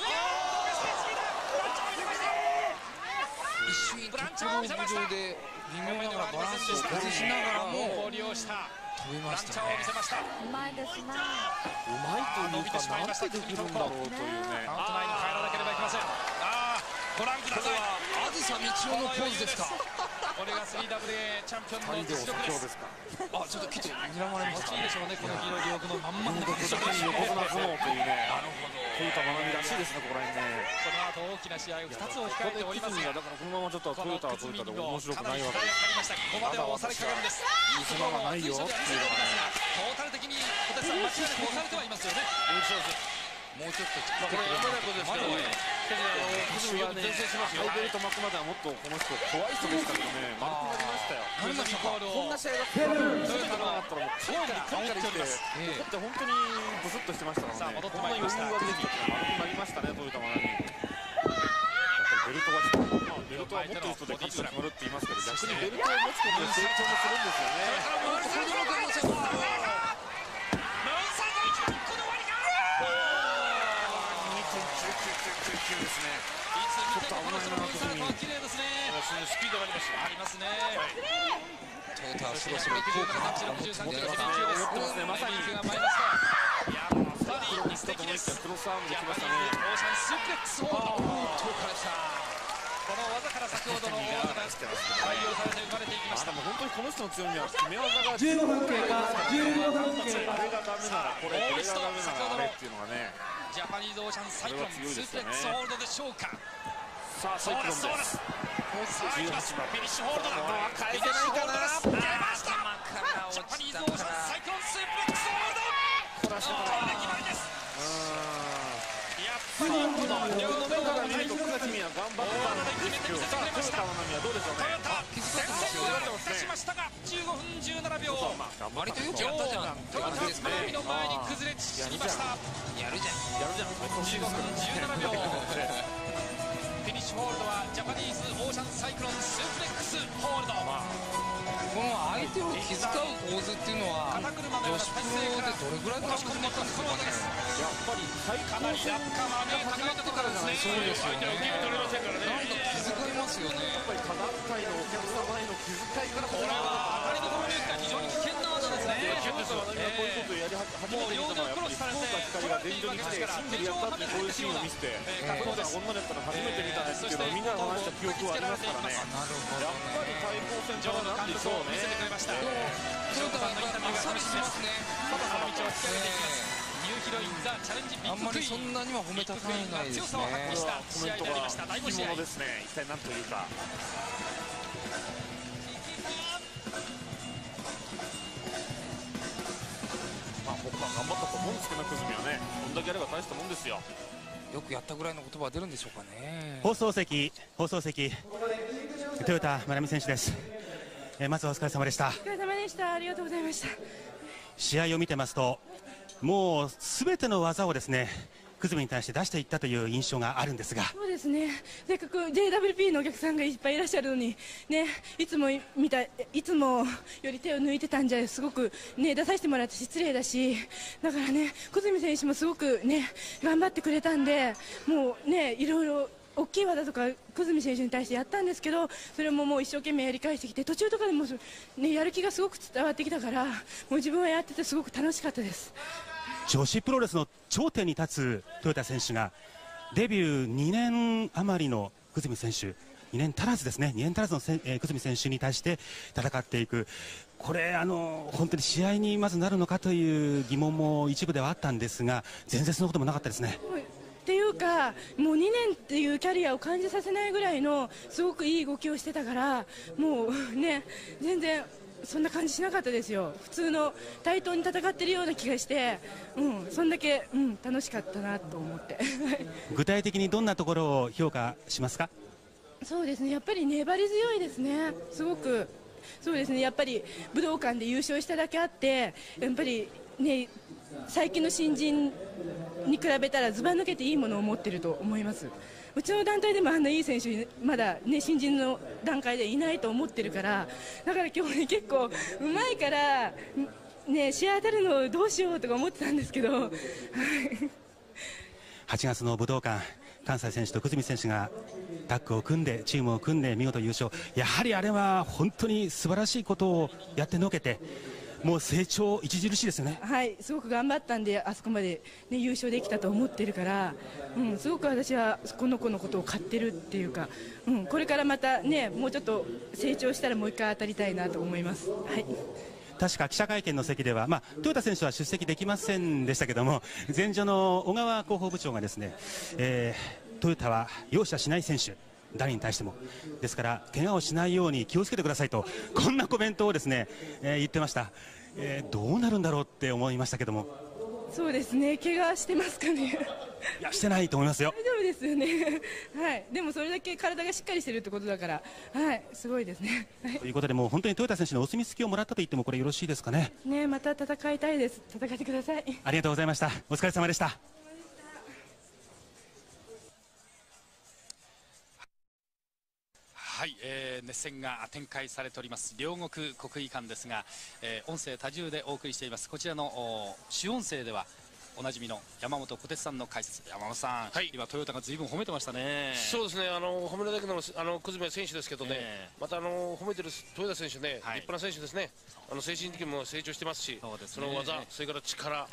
Speaker 14: 一瞬トップロープ上で微妙ながらバランスを崩しながらも飛びましたね。
Speaker 7: うまいですね。
Speaker 10: うまいというかなんてできるんだろうというね。
Speaker 6: カウント前に帰らなければいけません。ご覧ください。
Speaker 14: あずさみちおのポーズですか。
Speaker 6: これが 3WA チャンピオンの実力です。
Speaker 14: あ、ちょっと来て睨まれました。
Speaker 6: いいでしょうね、この黄色い翼のまんまの実力です。
Speaker 10: 横綱相撲というね。トヨタマナミらしいですね、ここら辺ね。
Speaker 6: この後大きな試合を2つを控えておりますが、
Speaker 10: だからこのままちょっとトヨタはトヨタで面白くないわけです。
Speaker 6: ここまでは押されかかるんです。
Speaker 10: いい相撲がないよっていうのがね。
Speaker 6: トータル的に小手さん間違いなく押されてはいますよね。
Speaker 14: もうちょっと
Speaker 15: これ山田君ですけどね。
Speaker 10: 私はね、ハイベルト巻くまではもっとこの人怖い人でしたけどね、丸くなりましたよ。こんな試合だったらトヨタがあったらもうカリカリカリしてだって本当にブスッとしてましたからね。こんな余裕が出てきて丸くなりましたね、トヨタマナミ。ベルトは持ってる人で勝つが決まるって言いますけど、逆にベルトを持つことで成長もするんですよね。ですね。
Speaker 6: いつ見てもこの人のムーンサルトは綺麗ですね。
Speaker 15: スピードがあります
Speaker 6: ありますね。
Speaker 14: トヨタはそろそろ効果が
Speaker 6: 63キロヘビー級です。
Speaker 10: まさに
Speaker 6: が参りました。いやもう2人素敵です。
Speaker 10: クロスアームできましたね。
Speaker 6: オーシャンスープレックスホールド。この技から先ほどの大技が採用されて生まれていきました。
Speaker 10: もう本当にこの人の強みは決め技が
Speaker 4: 15分経過。15分経過。
Speaker 10: あれがダメならこれ、これがダメならあれっていうのがね。
Speaker 6: ジャパニーズオーシャンサイクロンスープレックスホールドでしょうか。
Speaker 10: さあサイクロンです。
Speaker 6: そうです。さあ行きます。フィニッシュホールドだ。
Speaker 10: 返せないかな。
Speaker 6: 出ました。ジャパニーズオーシャンサイクロンスープレックスホールド。これで決まりです。やっぱりこの両の目が見ると
Speaker 10: 9月には頑張ってたんですけど、さあトヨタマナミはどうでしょうね。
Speaker 6: トヨタ先制を出しましたが15分17秒。
Speaker 14: 割とよくやったじゃん。
Speaker 6: トヨタマナミの前に崩れ散りました。
Speaker 14: やるじゃん。
Speaker 6: 15分17秒。フィニッシュホールドはジャパニーズオーシャンサイクロンスープレックスホールド。
Speaker 14: この相手を気遣う構図っていうのは女子プロでどれぐらいから始まったんですかね。
Speaker 10: やっぱり
Speaker 6: かなり落下まで高いところからですね。
Speaker 14: そうですよね。なんか気遣いますよね。
Speaker 10: やっぱり他団体のお客様への気遣いから
Speaker 6: これは当たりどころにいった非常に危険な技ですね。
Speaker 10: こういうことをやり始めてみたのはやっぱり福岡光が殿上に来てシングルやったってこういうシーンを見せて福岡さん女だったら初めて見たんですけどみんなが話した記憶はありますからね。やっぱり対抗戦からなんでしょうね。
Speaker 6: 見せてくれました。
Speaker 14: トヨタのインタビューが寂しいますね。
Speaker 6: まだまだ道を突き上げていきます。ニューヒロインザチャレンジビッグクイーン。
Speaker 14: あんまりそんなには褒めたたえないですね。
Speaker 6: 強さを発揮した試合になりました。第5試合
Speaker 10: ですね。一体何というか。まあ僕は頑張ったと思うんですけど、久住はね、こんだけやれば大したもんですよ。
Speaker 14: よくやったぐらいの言葉は出るんでしょうかね。
Speaker 11: 放送席トヨタマナミ選手です。まずはお疲れ様でした。
Speaker 13: お疲れ様でした。ありがとうございました。
Speaker 11: 試合を見てますともうすべての技をですね久住に対して出していったという印象があるんですが。
Speaker 13: そうですね。せっかく JWP のお客さんがいっぱいいらっしゃるのにね、いつもより手を抜いてたんじゃすごくね出させてもらって失礼だし、だからね久住選手もすごくね頑張ってくれたんで、もうねいろいろ大きい技とか久住選手に対してやったんですけど、それももう一生懸命やり返してきて、途中とかでもねやる気がすごく伝わってきたから、もう自分はやっててすごく楽しかったです。
Speaker 11: 女子プロレスの頂点に立つトヨタ選手がデビュー2年余りの久住選手、2年足らずですね、2年足らずの久住選手に対して戦っていく、これ本当に試合にまずなるのかという疑問も一部ではあったんですが、全然そんなこともなかったですね。
Speaker 13: っていうか、もう2年っていうキャリアを感じさせないぐらいのすごくいい動きをしてたから、もうね、全然そんな感じしなかったですよ。普通の対等に戦ってるような気がして、そんだけ、楽しかったなと思って
Speaker 11: 具体的にどんなところを評価しますか？
Speaker 13: そうですね、やっぱり粘り強いですね、すごく。そうですね、やっぱり武道館で優勝しただけあって、やっぱりね、最近の新人に比べたらずば抜けていいものを持っていると思います。うちの団体でもあんないい選手まだ、ね、新人の段階でいないと思ってるから、だから今日ね、結構うまいから、ね、試合当たるのどうしようとか思ってたんですけど
Speaker 11: 8月の武道館、関西選手と久住選手がタッグを組んでチームを組んで見事優勝、やはりあれは本当に素晴らしいことをやってのけて、もう成長著しいですよね。
Speaker 13: はい、すごく頑張ったんであそこまで、ね、優勝できたと思ってるから、すごく私はこの子のことを買ってるっていうか、これからまたね、もうちょっと成長したらもう一回当たりたいなと思います。はい、
Speaker 11: 確か記者会見の席では、豊田選手は出席できませんでしたけども、前女の小川広報部長がですね、トヨタは容赦しない選手、誰に対してもですから怪我をしないように気をつけてくださいと、こんなコメントをですね、言ってました。どうなるんだろうって思いましたけども。
Speaker 13: そうですね、怪我してますかね
Speaker 11: いや、してないと思いますよ。
Speaker 13: 大丈夫ですよねはい、でもそれだけ体がしっかりしてるってことだから、はい、すごいですね
Speaker 11: ということで、もう本当に豊田選手のお墨付きをもらったと言ってもこれよろしいですかね。
Speaker 13: ね、また戦いたいです。戦ってください。
Speaker 11: ありがとうございました。お疲れ様でした。
Speaker 6: はい、熱戦が展開されております両国国技館ですが、音声多重でお送りしています。こちらの主音声ではおなじみの山本小鉄さんの解説。山本さん、今トヨタがずいぶん褒めてましたね。
Speaker 15: そうですね、褒めるだけの久住選手ですけどね、また褒めてる豊田選手ね、立派な選手ですね。精神的にも成長してますし、その技、それから力、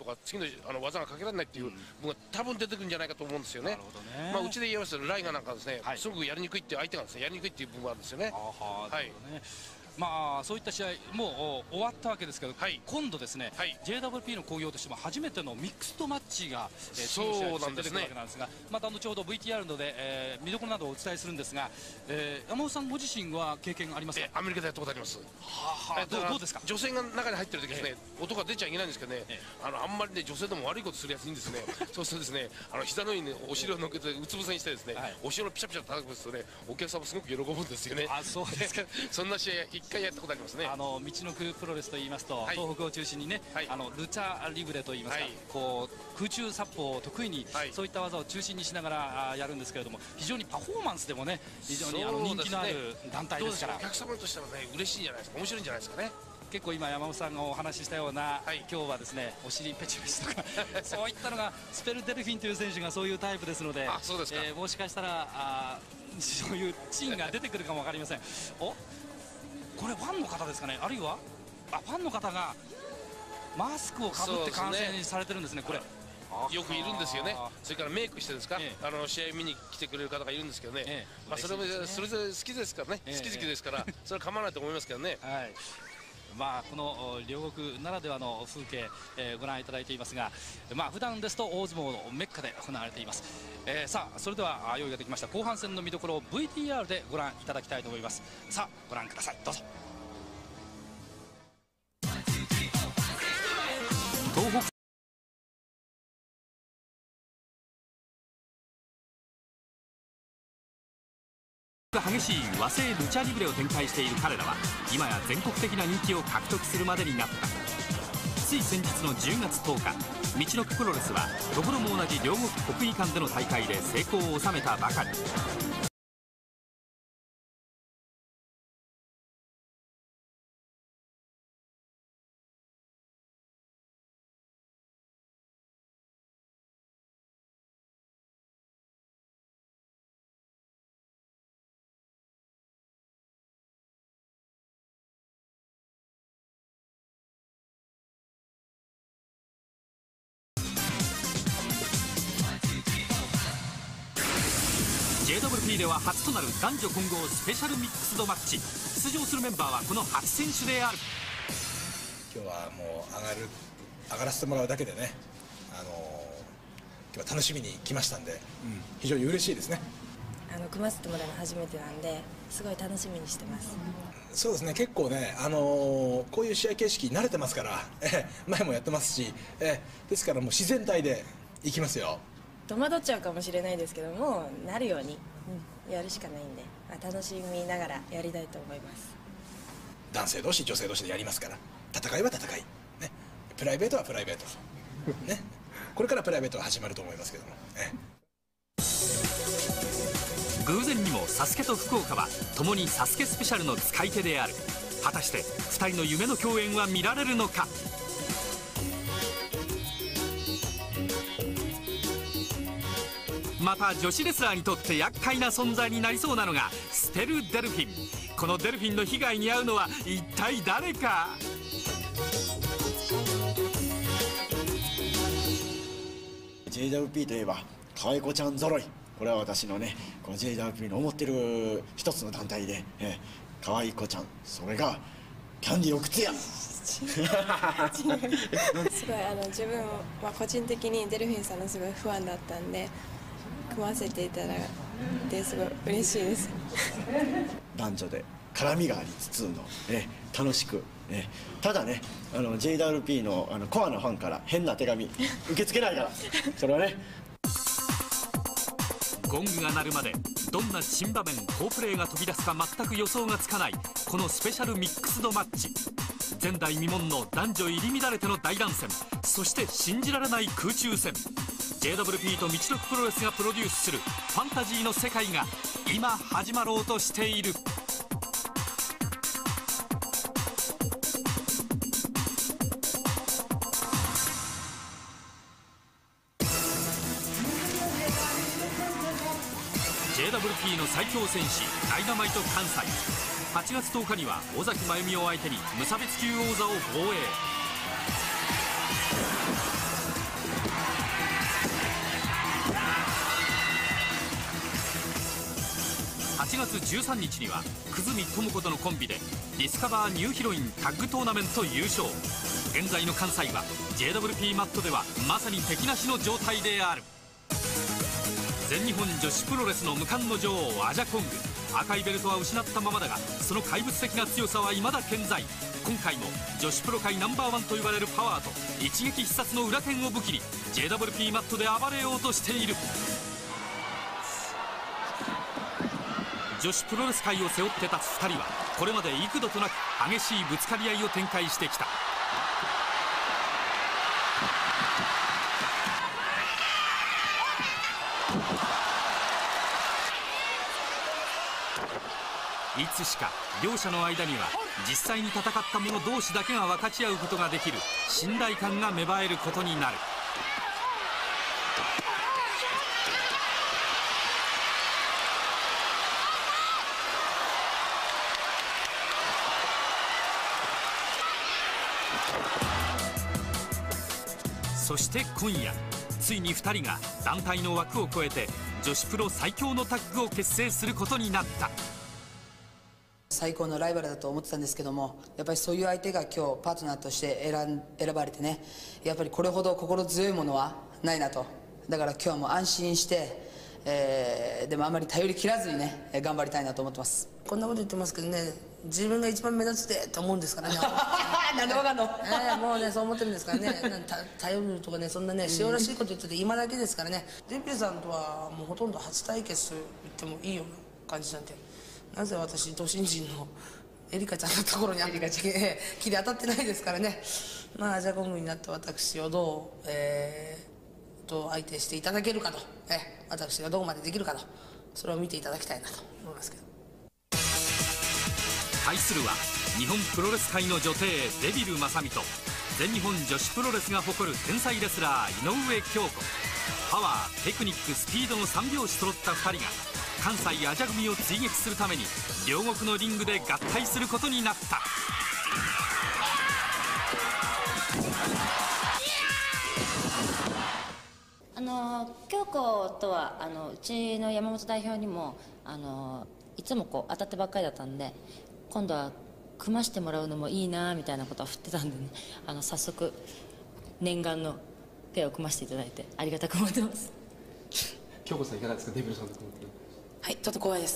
Speaker 15: か次の技がかけられないっていう部分が多分出てくるんじゃないかと思うんですよね。まあうちで言いますとライガーなんかですね、すごくやりにくいって相手がですねやりにくいっていう部分があるんですよね。はい。
Speaker 6: まあそういった試合もう終わったわけですけど、今度ですね、JWP の興行としても初めてのミックスドマッチが
Speaker 15: そうなんですね。
Speaker 6: わけなんですが、また後ほど VTR ので見どころなどをお伝えするんですが、山本さんご自身は経験ありますか？
Speaker 15: アメリカでやったことあります。
Speaker 6: どうですか？
Speaker 15: 女性が中に入ってる時ですね、音が出ちゃいけないんですけどね、あんまりね女性でも悪いことするやついいんですね。そうするとですね、膝の上にお尻を乗っけてうつ伏せにしてですね、お尻をピシャピシャ叩くとね、お客さんもすごく喜ぶんですよね。
Speaker 6: あ、そうですか。
Speaker 15: そんな試合一回やったことありますね。
Speaker 6: 道のくプロレスといいますと、東北を中心にね、ルチャリブレといいますか、こう空中殺法を得意に、そういった技を中心にしながらやるんですけれども、非常にパフォーマンスでもね、非常に人気のある団体ですから、
Speaker 15: お客様としてはね嬉しいんじゃないですか、面白いんじゃないですかね。
Speaker 6: 結構今山本さんがお話ししたような、今日はですねお尻ペチペチとかそういったのがスペルデルフィンという選手がそういうタイプですので、もしかしたらそういうシーンが出てくるかも分かりません。お、これファンの方ですかね、あるいはファンの方がマスクをかぶって観戦されてるんですね。これ
Speaker 15: よくいるんですよね。それからメイクしてですか、試合見に来てくれる方がいるんですけどね、まあそれもそれぞれ好きですからね、好き好きですからそれは構わないと思いますけどね。
Speaker 6: まあこの両国ならではの風景、ご覧いただいていますが、まあ普段ですと大相撲のメッカで行われています。さあそれでは用意ができました後半戦の見どころを VTR でご覧いただきたいと思います。さあご覧ください、どうぞ。東北激しい和製ルチャリブレを展開している彼らは今や全国的な人気を獲得するまでになった。つい先日の10月10日、道のくプロレスはところも同じ両国国技館での大会で成功を収めたばかり。JWP では初となる男女混合スペシャルミックスドマッチ。出場するメンバーはこの8選手である。
Speaker 16: 今日はもう上がらせてもらうだけでね、今日は楽しみに来ましたんで、非常に嬉しいですね。
Speaker 17: 組ませてもらうの初めてなんですごい楽しみにしてます。
Speaker 16: そうですね、結構ね、こういう試合形式慣れてますから、前もやってますし、ですからもう自然体でいきますよ。
Speaker 17: 戸惑っちゃうかもしれないですけども、なるように、やるしかないんで、楽しみながらやりたいと思います。
Speaker 16: 男性同士女性同士でやりますから、戦いは戦い、ね、プライベートはプライベート、ね、これからプライベートは始まると思いますけども、
Speaker 3: 偶然にもサスケと福岡は共にサスケスペシャルの使い手である。果たして2人の夢の共演は見られるのか。また女子レスラーにとって厄介な存在になりそうなのがスペルデルフィン。このデルフィンの被害に遭うのは一体誰か。
Speaker 18: JWP といえば可愛い子ちゃん揃い。これは私のね、この JWP の思ってる一つの団体で、可愛い子ちゃん、それがキャンディーお靴や。
Speaker 19: すごい自分は個人的にデルフィンさんのすごいファンだったんで、組ませていただいてすごい嬉しいです。
Speaker 18: 男女で絡みがありつつの、楽しく、ただね、JWP のコアなファンから変な手紙受け付けないから、それはね。
Speaker 3: ゴングが鳴るまでどんな珍場面好プレーが飛び出すか全く予想がつかないこのスペシャルミックスドマッチ。前代未聞の男女入り乱れての大乱戦、そして信じられない空中戦。 JWP と道のくプロレスがプロデュースするファンタジーの世界が今始まろうとしている。JWP の最強戦士ダイナマイト関西、8月10日には尾崎真由美を相手に無差別級王座を防衛。 8月13日には久住智子とのコンビでディスカバーニューヒロインタッグトーナメント優勝。現在の関西は JWP マットではまさに敵なしの状態である。全日本女子プロレスの無冠の女王アジャコング、赤いベルトは失ったままだがその怪物的な強さは未だ健在。今回も女子プロ界ナンバーワンと言われるパワーと一撃必殺の裏剣を武器に JWP マットで暴れようとしている。女子プロレス界を背負って立つ2人はこれまで幾度となく激しいぶつかり合いを展開してきた。いつしか両者の間には実際に戦った者同士だけが分かち合うことができる信頼感が芽生えることになる。そして今夜ついに2人が団体の枠を超えて女子プロ最強のタッグを結成することになった。
Speaker 9: 最高のライバルだと思ってたんですけども、やっぱりそういう相手が今日パートナーとして選ばれてね、やっぱりこれほど心強いものはないなと。だから今日はもう安心して、でもあまり頼り切らずにね頑張りたいなと思ってます。こんなこと言ってますけどね、自分が一番目立つでと思うんですからね。なんでわかんの？もうねそう思ってるんですからね。頼るとかね、そんなね塩らしいこと言ってて今だけですからね。デピさんとはもうほとんど初対決と言ってもいいような感じなんで、なぜ私都心人のエリカちゃんのところに切り当たってないですからね。まあアジャコングになった私をどう相手していただけるかと、私がどこまでできるかと、それを見ていただきたいなと思いますけど。
Speaker 3: 対するは日本プロレス界の女帝デビル正美と全日本女子プロレスが誇る天才レスラー井上京子。パワー、テクニック、スピードの3拍子揃った2人が関西アジャ組を追撃するために両国のリングで合体することになった。
Speaker 20: 京子とはうちの山本代表にもいつもこう当たってばっかりだったんで、今度は組ましてもらうのもいいなみたいなことは振ってたんでね、早速念願のペアを組ませていただいてありがたく思ってます。
Speaker 21: 京子さんいかがですか、デビルさんと組むって。
Speaker 22: はい、ちょっと怖いです。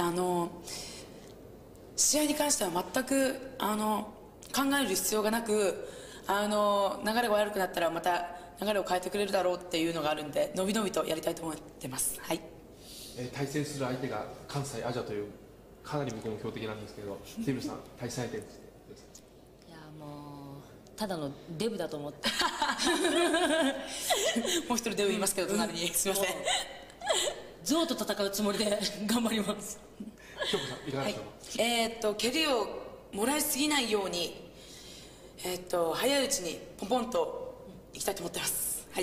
Speaker 22: 試合に関しては全く考える必要がなく、流れが悪くなったらまた流れを変えてくれるだろうっていうのがあるんで、のびのびとやりたいと思ってます。はい。
Speaker 21: 対戦する相手が関西アジャというかなり向こうも強敵なんですけど、デビルさん対戦相手です。
Speaker 20: いやもうただのデブだと思って。
Speaker 22: もう一人デブいますけど隣に、すみません。
Speaker 20: 象と戦うつもりで頑張ります。
Speaker 21: 京子さんいかがですか。
Speaker 22: 蹴りをもらいすぎないように、早いうちにポンポンといきたいと思ってます。はい。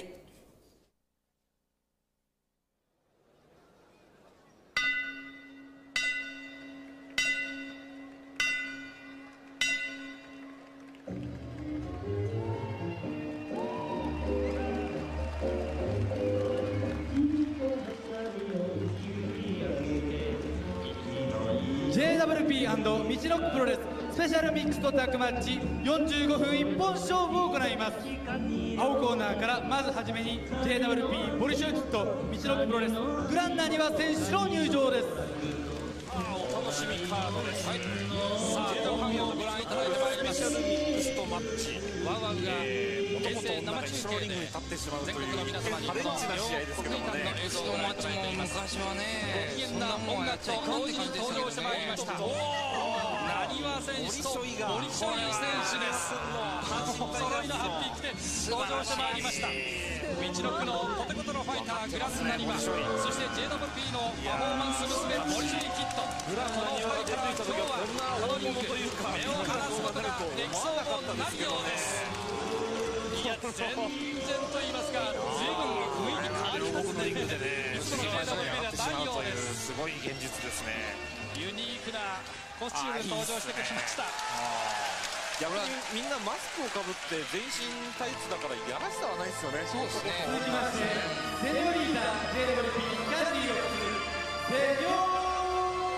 Speaker 4: JWP& みちのくプロレススペシャルミックスドタッグマッチ45分一本勝負を行います。青コーナーからまずはじめに JWP ボリショイキットみちのくプロレスグランナニワ選手の入場です。
Speaker 5: お楽しみカードです。はい、さあ後半をご覧いただいてまいります。スペシャルミックスとマッチワウワウが平成生中継で全国の皆様にこの両国技館の映像をご覧いただいています。
Speaker 14: 昔はね、
Speaker 5: ご機嫌な音楽と同時に登場してまいりました。なにわ選手と森翔選手です。8揃いのハッピー着て登場してまいりました。みちのくのコテコテのファイターグラスなにわ、そして JWP のパフォーマンス娘森翔キット、このファイター今日はこのリング目を離すことができそうもないようです。いや全然と言いますか、随分雰囲気変わりますね。いつもの JWP ではないようです。
Speaker 10: すごい現実ですね。
Speaker 5: ユニークなコスチュームで登場してきました。
Speaker 10: 逆にみんなマスクをかぶって全身タイツだからやらしさはないですよね。
Speaker 5: そうですね。
Speaker 4: 続きましてセレブリーター JWP キャンディーをするセリョー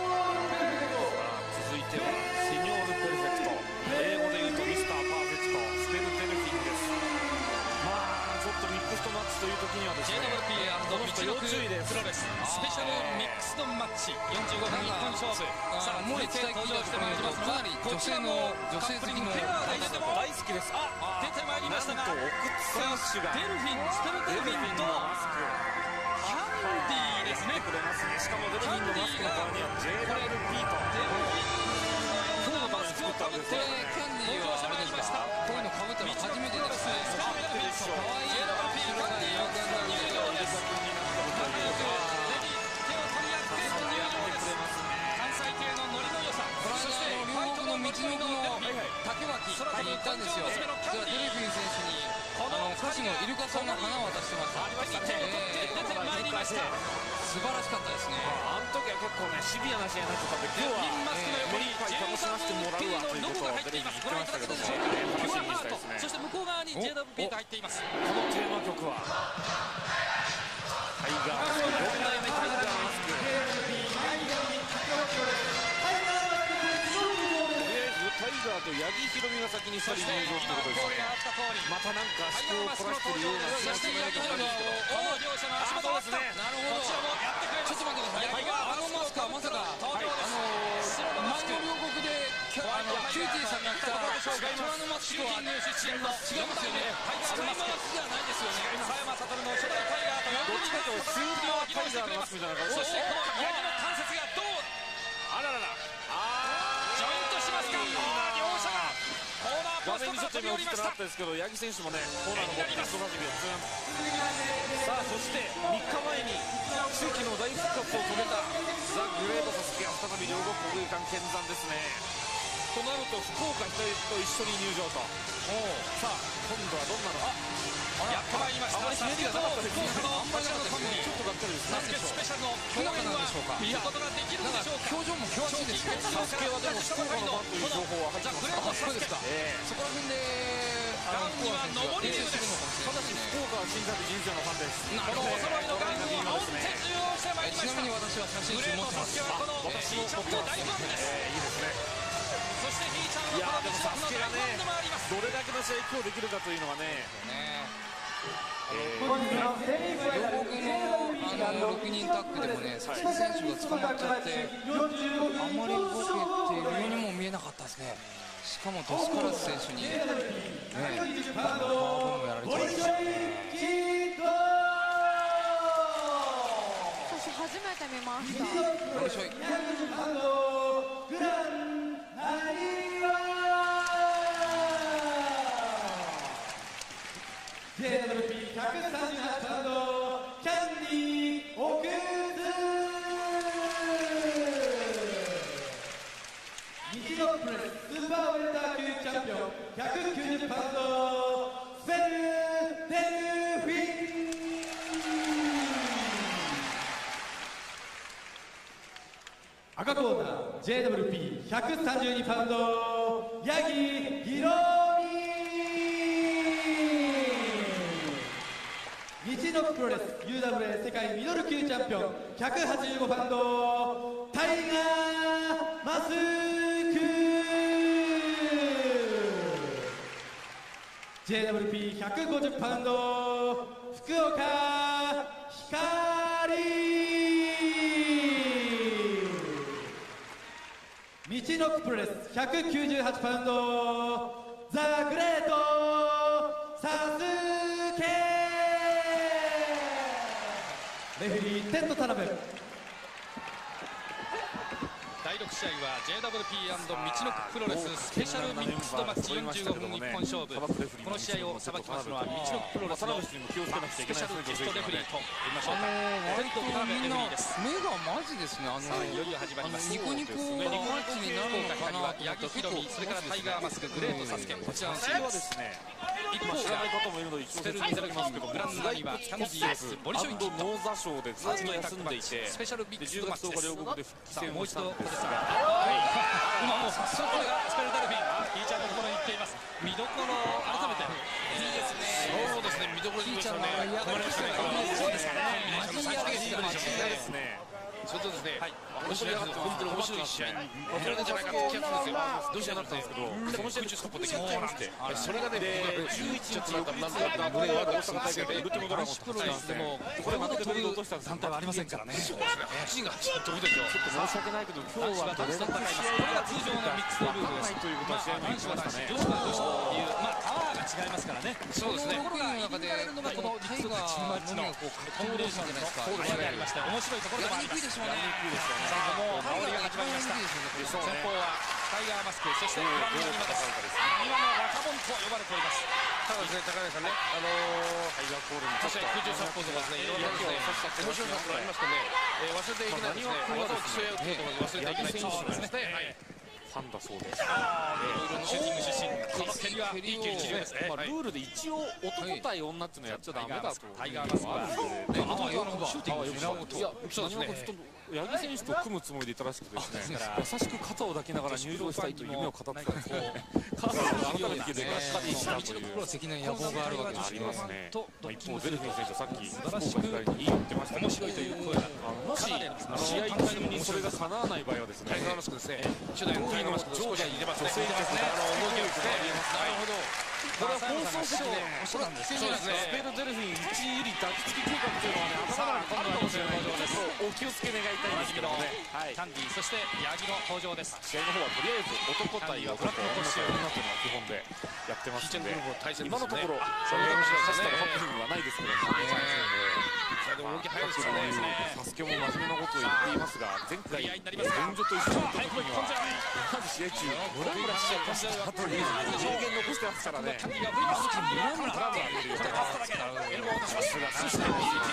Speaker 3: ロレススペシャルミックスドマッチ45分一本勝負。さあ続いて登場してまいりますが、こちらのカップリングペアで入れても大好きです。出てまいりましたが、デルフィンスペルデルフィンとキャンディーですね。
Speaker 10: しかもデルフィンのマスクの側には JWP と
Speaker 3: 今日のマスクをかぶってキャンディーはあれですか、こういうのかぶったの初めてですね。かわいい JWP キャンディーを見るようです。仲良く手を取り合ってというようです。関西系のノリの良さ、そして両国の道の奥の竹脇に行ったんですよ。ではデルフィン選手に歌手のイルカさんが花を渡してました。手を取って出てまいりました。素晴らしかったですね。
Speaker 10: あの時は結構ねシビアな試合になってたんで、今日は
Speaker 3: マスクの横に
Speaker 10: 楽しませてもらうわということをデルフィン言ってましたけども、楽しみにしたいですね。
Speaker 3: そして向こう側に JWP が入っています。
Speaker 10: このテーマ曲はタイガーマスク、4代目タイガーマスク。タイガーと八木ひろみが先に2人入場ということですね。またなんか思考を凝らしているような気がするんですけど、
Speaker 3: 両者の足元ですね。なるほど。こちらもやってくれます。ちょっと待ってください。あのマスクはまさか前の両国でキューティーさんが来た虎のマスクは違いますよね。虎のマスクじゃないですよね。佐山悟の初代タイガーと
Speaker 10: どっちかというとスーパータイガーのマスクじゃないか。
Speaker 3: そしてこの八木の関節がどう
Speaker 10: あららら
Speaker 3: ジョイントしますか。両者がコーナーポストから飛び降りました。
Speaker 10: 画面にちょっと今映ってなかったですけど、八木選手もねコーナーのボックスと同じくやってます。さあそして3日前に奇跡の大復活を遂げたザ・グレートサスケが再び両国国技館見参ですね。となると福岡と一緒に入場と。さあ今度はどんなの
Speaker 3: やってまいりました。
Speaker 10: ひねりがなかったですね。
Speaker 3: あんまりなかったですね。
Speaker 10: ちょっとがっかりです
Speaker 3: サスケスペシャルの共演は見ることができるんでしょうか。
Speaker 14: 表情も険しいですね。
Speaker 10: サスケはでも福岡のファンという情報は入ってます。
Speaker 14: そうですか。そこら辺で
Speaker 3: ガンには上りです。
Speaker 10: ただし福岡は新作人生のファンです。
Speaker 3: なるほど。お揃いのガンには煽って重要してまいりました。
Speaker 14: ちなみに私は写真集持ってます。
Speaker 3: グレートサスケはこのヒーちゃんの大ファンです。
Speaker 10: いいですね。
Speaker 3: そしてヒーちゃんはこの道の大ファンでもあります。
Speaker 10: どれだけの試合今日できるかというのはね。
Speaker 14: 両国の6人タッグでもね、佐々木選手が捕まっちゃって、あんまり動けているようにも見えなかったですね。しかもドスカラス選手に、パワーボムやられてました。
Speaker 7: 私初めて見ました。
Speaker 14: よいしょい。
Speaker 4: JWP138 パウンドキャンディー奥津。日曜プレススーパーウェルター級チャンピオン190パウンドスペルデルフィン。赤コーナー JWP132 パウンド八木ひろみ。日のプロレス UWA 世界ミドル級チャンピオン185パウンドタイガーマスク。 JWP150 パウンド福岡光。道のくプロレス198パウンドザ・グレートサスケ。レフェリーテント田辺。
Speaker 3: 第6試合は JWP& 道のくプロレススペシャルミックスドマッチ45分一本勝負。この試合をさばきますのは道のくプロレスのスペシャルゲストレフェリーと言いましょうか。テント田辺レフェリーです。
Speaker 14: 目がマジですね。
Speaker 3: いよいよ始まります。
Speaker 14: ニコニコマッチになるのかな。
Speaker 3: 八木ひろみ、それからタイガーマスク、グレートサスケ、こちらのチームです。一方
Speaker 10: 知らない方もいるので一応説明いただきますけど、
Speaker 3: グランドにはキャンディースボリショイキッド
Speaker 10: ノーザショーでずっと休んでいて、
Speaker 3: スペシャルビッグスマッチです。
Speaker 10: 10月10日両国で復帰戦をしたんですが、
Speaker 3: 今もう早速これがスペルダルフィンヒーちゃんのところに行っています。見どころ改めていいですね。
Speaker 15: そうですね、見どころに行きましたね。
Speaker 3: そうですかね。
Speaker 14: マジですね。
Speaker 15: それとですね、本当に面白い試合になるんじゃないかって気がするんですよ。どうしようなったんですけど、その試合で空中できなくて、それがね、11日なんか胸が悪くなった大会でウルティモドラゴンプロレスでもこれまで飛び落とした団体はありませんからね。そうですね。8人が飛ぶでしょ。ちょっと申し訳ないけど今日はどれだけ試合が通常のミックスルールですということは試合にしましたね。女子は女子というパワーが違いますからね。そうですね。これが入り乱れるのがこのタイガーのコンビネーションじゃないですか。そうですね。ありました。面白いところでもあります。やりにくいでしょうね。さあもう煽りが始まりました。先方はタイガーマスク、そしてグランドにまた今の若者と呼ばれております。ただですね、高根さんね、タイガーコールにそして空中殺法とかですね、いろいろですね、面白さがありますとね、忘れていけないですね、技を競い合うということが忘れていけない選手ですね。ファンだそうです。いろいろなシューティング出身、この蹴りはいい蹴り中ですね。ルールで一応男対女っていうのやっちゃダメだと。タイガーマスクはシューティング源。いや、そうですね。八木選手と組むつもりでいたらしくてですね、優しく肩を抱きながら入場したいという夢を語ってたんですけど、改めて聞いてかしかりしたという的な野望があるわけですよ。ありますね。一方デルフィン選手はさっき素晴らしくいい言ってましたけど、面白いという声がもし試合中にそれが叶わない場合はですね、タイガーマスクですね。初代のタイガーマスク上下に入れますね。動きですね。なるほど。これは放送席でそうですね。スペルデルフィン1入り抱きつき計画というのはね、頭から今度はお気をつけ願いたいんですけどもね。キャンディーそして八木の登場です。試合の方はとりあえず男対男、女対女というのが基本でやってますので、今のところそれがもしかしたらハプニングはないですけども。でも動き早いですからね。サスケも真面目なことを言っていますが、前回現状と一緒になった時にはまず試合中ムラムラしちゃいましたという上限残してますからね。ムラムラからエルボーを出しますが、そして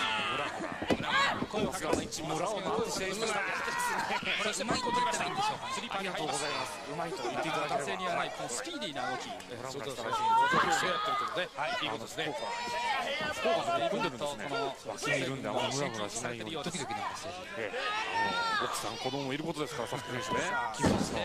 Speaker 15: 今回の一村を回って試合しました。そしてうまいこと言ってないんでしょうか。スリーパーに入ります。うまいと言っていただければ。男性にはないこのスピーディーな動き。そうですね。いいことですね。福岡で組んでるんですね。脇にいるんであんまりムラムラしないようにドキドキなんですよ。奥さん子供もいることですから、サスケ選手ね。そ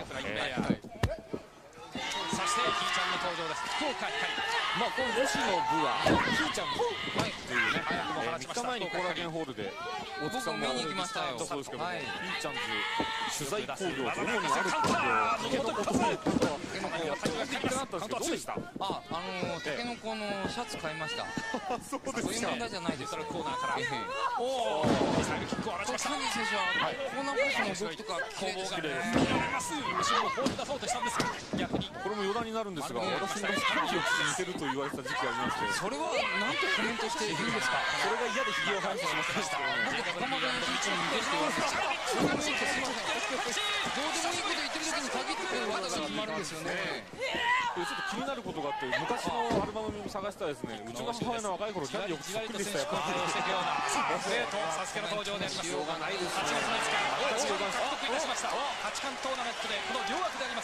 Speaker 15: してひーちゃんの登場です。福岡光。まあこの女子の部はひーちゃんっていうね、3日前に後楽園ホールで大月さんも見に行きましたよ。そうですけど、ひーちゃんズ取材工業と主にある工業、タケノコということはタケノコをってなったんですけど、どうでした？タケノコのシャツ買いました。そうですか。そういう問題じゃないです。コーナーからおおミサイルキックを放ちました。カンディ選手はコーナーコースの動きとか攻防が見られます。後ろを放り出そうとしたんですが、逆にこれも余談になるんですが、私のスキーを着て似てると言われた時期がありまして、それはなんとコメントしていいんですか？それが嫌でひげを生やしてしまいました。なんで仲間が道に似てると言われて、それがすいません。どうでもいいこと言ってる時に限って技が決まるんですよね。ちょっと気になることがあって、昔のアルバムを探したらですね、うちの母親の若い頃キャンディーをそっくりでしたよ。サスケの登場であります。8月の5日、大阪獲得いたしました。八冠トーナメントでこの両枠であります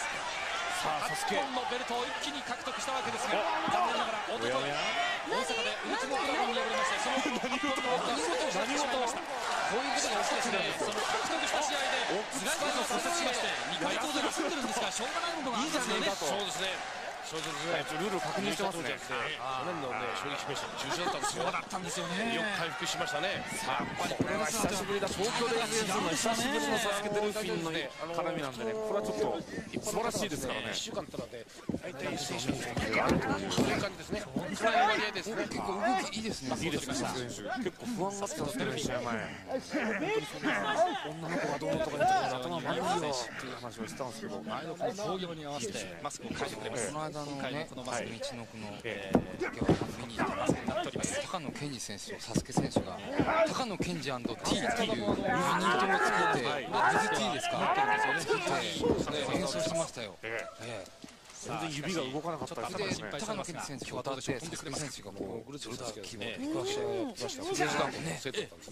Speaker 15: 。8本のベルトを一気に獲得したわけですが、残念ながらおととい大阪でウルティモドラゴンに敗れまして、その何事をしてしまいました。こういうことが起きてですね、その獲得した試合で頭蓋骨を骨折しまして、2回当然休んでるんですが、しょうがないものがあるんですよね。そうですね。ルールを確認してますね。去年のね、衝撃選手中止だったんですよ。そうだったんですよね。よく回復しましたね。さあ、これは久しぶりだ。東京で演奏の久しぶりのサスケデルフィンのね、絡みなんでね、これはちょっと素晴らしいですからね。1週間たらで、大体選手があるという感じですね。これは割合ですね。結構動きいいですね。いいですね、サスケ選手。結構不安がってますね、試合前。女の子がどうとか言って頭回るよっていう話をしてたんですけど、工業に合わせてマスクを変えてくれます。この間のね、このマスク道のくの竹原見に行ったマスクになっております。高野健二選手とサスケ選手が高野健二&Tっていうユニットを作って、T ですか？作って演奏しましたよ。全然指が動かなかったですね。高野健二選手が当たって、サスケ選手がもうショルダーキーボードでやってました。それがね、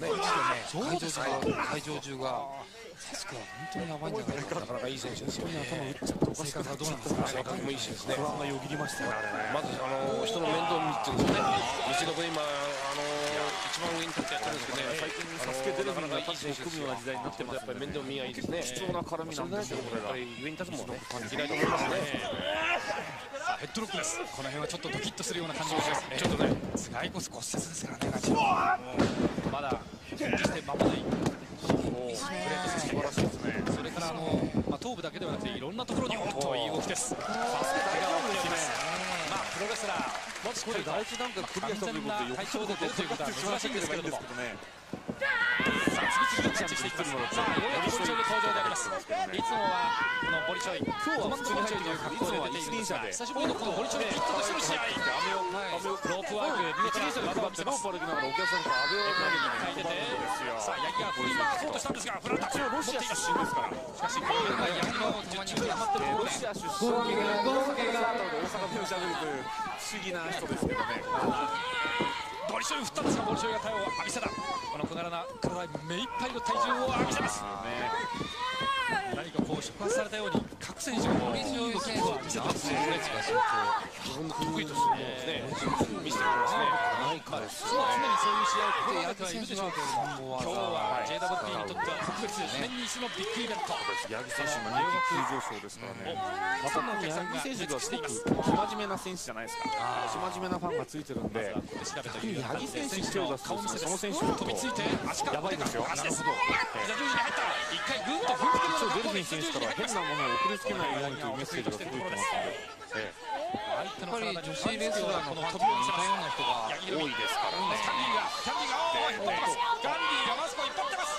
Speaker 15: 会場中がサスケは本当にやばいんじゃないか。なかなかいい選手ですよね。頭打っちゃっておかしくなる。どうなんですか？性格もいいしですね。不安がよぎりましたよ。まず人の面倒を見てるんですよね。道のく今一番上に立ってやってるんですけどね。最近サスケデルフィンがいい選手組むような時代になってます。やっぱり面倒見がいいですね。貴重な絡みなんですよ。これが上に立つもんね。いないと思いますね。さあヘッドロックです。この辺はちょっとドキッとするような感じがします。ちょっとね、頭蓋骨骨折ですからね。まだ復帰して間もない。
Speaker 6: グレートステップ、それから頭部だけではなくていろんなところにおっといい動きです。プロレスラー
Speaker 10: まずこれ第一段階クリアしたということで
Speaker 6: 体調で出るということは難しいんですけれども、さあ次々とキャッチしていきます。さあようやくボリチョイの登場であります。いつもはこのボリチョイ、今日は普通に入っている格好で出ているんですが、久しぶりのこのボリチョイピットとしての試合、ロープワーク見事な枠を見せます。ロープ歩きながらお客さんから阿部を投げてさあ八木が振り回そうとしたんですが、フランタッチをロシア出身ですから、しかしこれが八木の術中にはまっているところでロシア出身で大阪弁をしゃべるという不思議な人ですけどね。ボリショイ振ったんですが、ボリショイが体を浴びせた。この小柄な体目いっぱいの体重を浴びせます。何かこう触発されたように各選手がボリショイ選手を浴びせてますね。得意として見せてくれますね。常にそういう試合を心がけてはいるでしょうけれども、今日は JWP にとっては特別年に一度のビッグイベント。
Speaker 10: 八木選手も人気急上昇ですからね。また八木選手がすごく生真面目な選手じゃないですか。生真面目なファンがついてるんで、八木選手に手を出すとその選手
Speaker 6: 飛びついて足が
Speaker 10: やばいですよ。
Speaker 6: 足です。膝十字に入った。一回グッと踏んでくる。
Speaker 10: デルフィン選手から変なものを送りつけないようにというメッセージが届いてますので、
Speaker 14: やっぱり女子レスラーのファンと似たような人が多いですからね。
Speaker 6: キャンディーが引っ張ってます。キャンディーがマスコを引っ張ってます。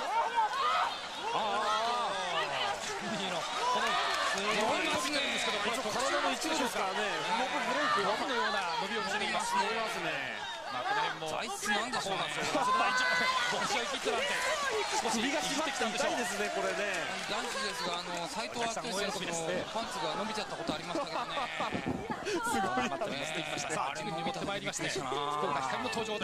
Speaker 6: キャンディーのこのすごい伸びてるんですけど、これ体の一部ですからね。うまくブレイクワンのような伸びを見せています。まあこの辺も
Speaker 14: 材質なんでしょうね。
Speaker 6: ボクショイキットなんて少し首が締まってきたんでしょう。
Speaker 10: ですねこれね。
Speaker 14: 男子ですが斉藤明選手のパンツが伸びちゃったことありましたけどね。
Speaker 6: すごい待っていきました。さあ自分に持ってまいりまして福岡光の登場です。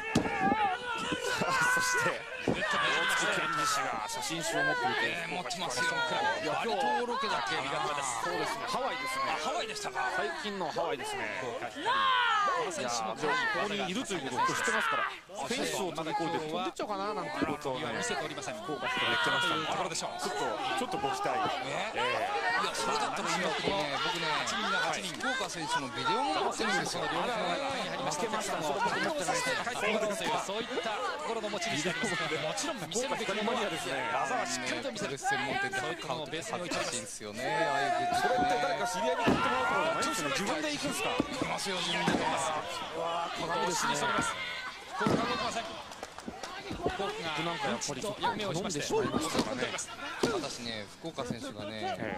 Speaker 10: そして大月健二氏が写真集を持っていて
Speaker 14: 持ってますよ。
Speaker 10: バリ島ロケだけそうですね。ハワイですね。
Speaker 6: ハワイでしたか。
Speaker 10: 最近のハワイですね。ここにいるということを知ってますから、フェンスを飛び越えて飛んでっちゃうかななんていうことをね、
Speaker 6: 見せておりません。
Speaker 10: 福岡から言ってましたね。ところでしょう。ちょっとご期待。
Speaker 14: いやそれだったら今僕ね福岡選手のビデオも持ってるんですよ。
Speaker 6: 負けました。それも持ってないです。そういったところの持ち主でありますから、もちろん見せるべきものは技はしっかりと見せる専門店でそういったのをベースに置いてほしいんですよね。
Speaker 10: それって誰か知り合いに買ってもらうとかじゃないんですよね。自分で行くんですか。
Speaker 14: 行きますよ。自分で行きます。
Speaker 6: この尻そります。福岡が動きません。福岡が
Speaker 10: なんかやっぱり
Speaker 6: 役目をしまして、
Speaker 14: 私ね福岡選手がね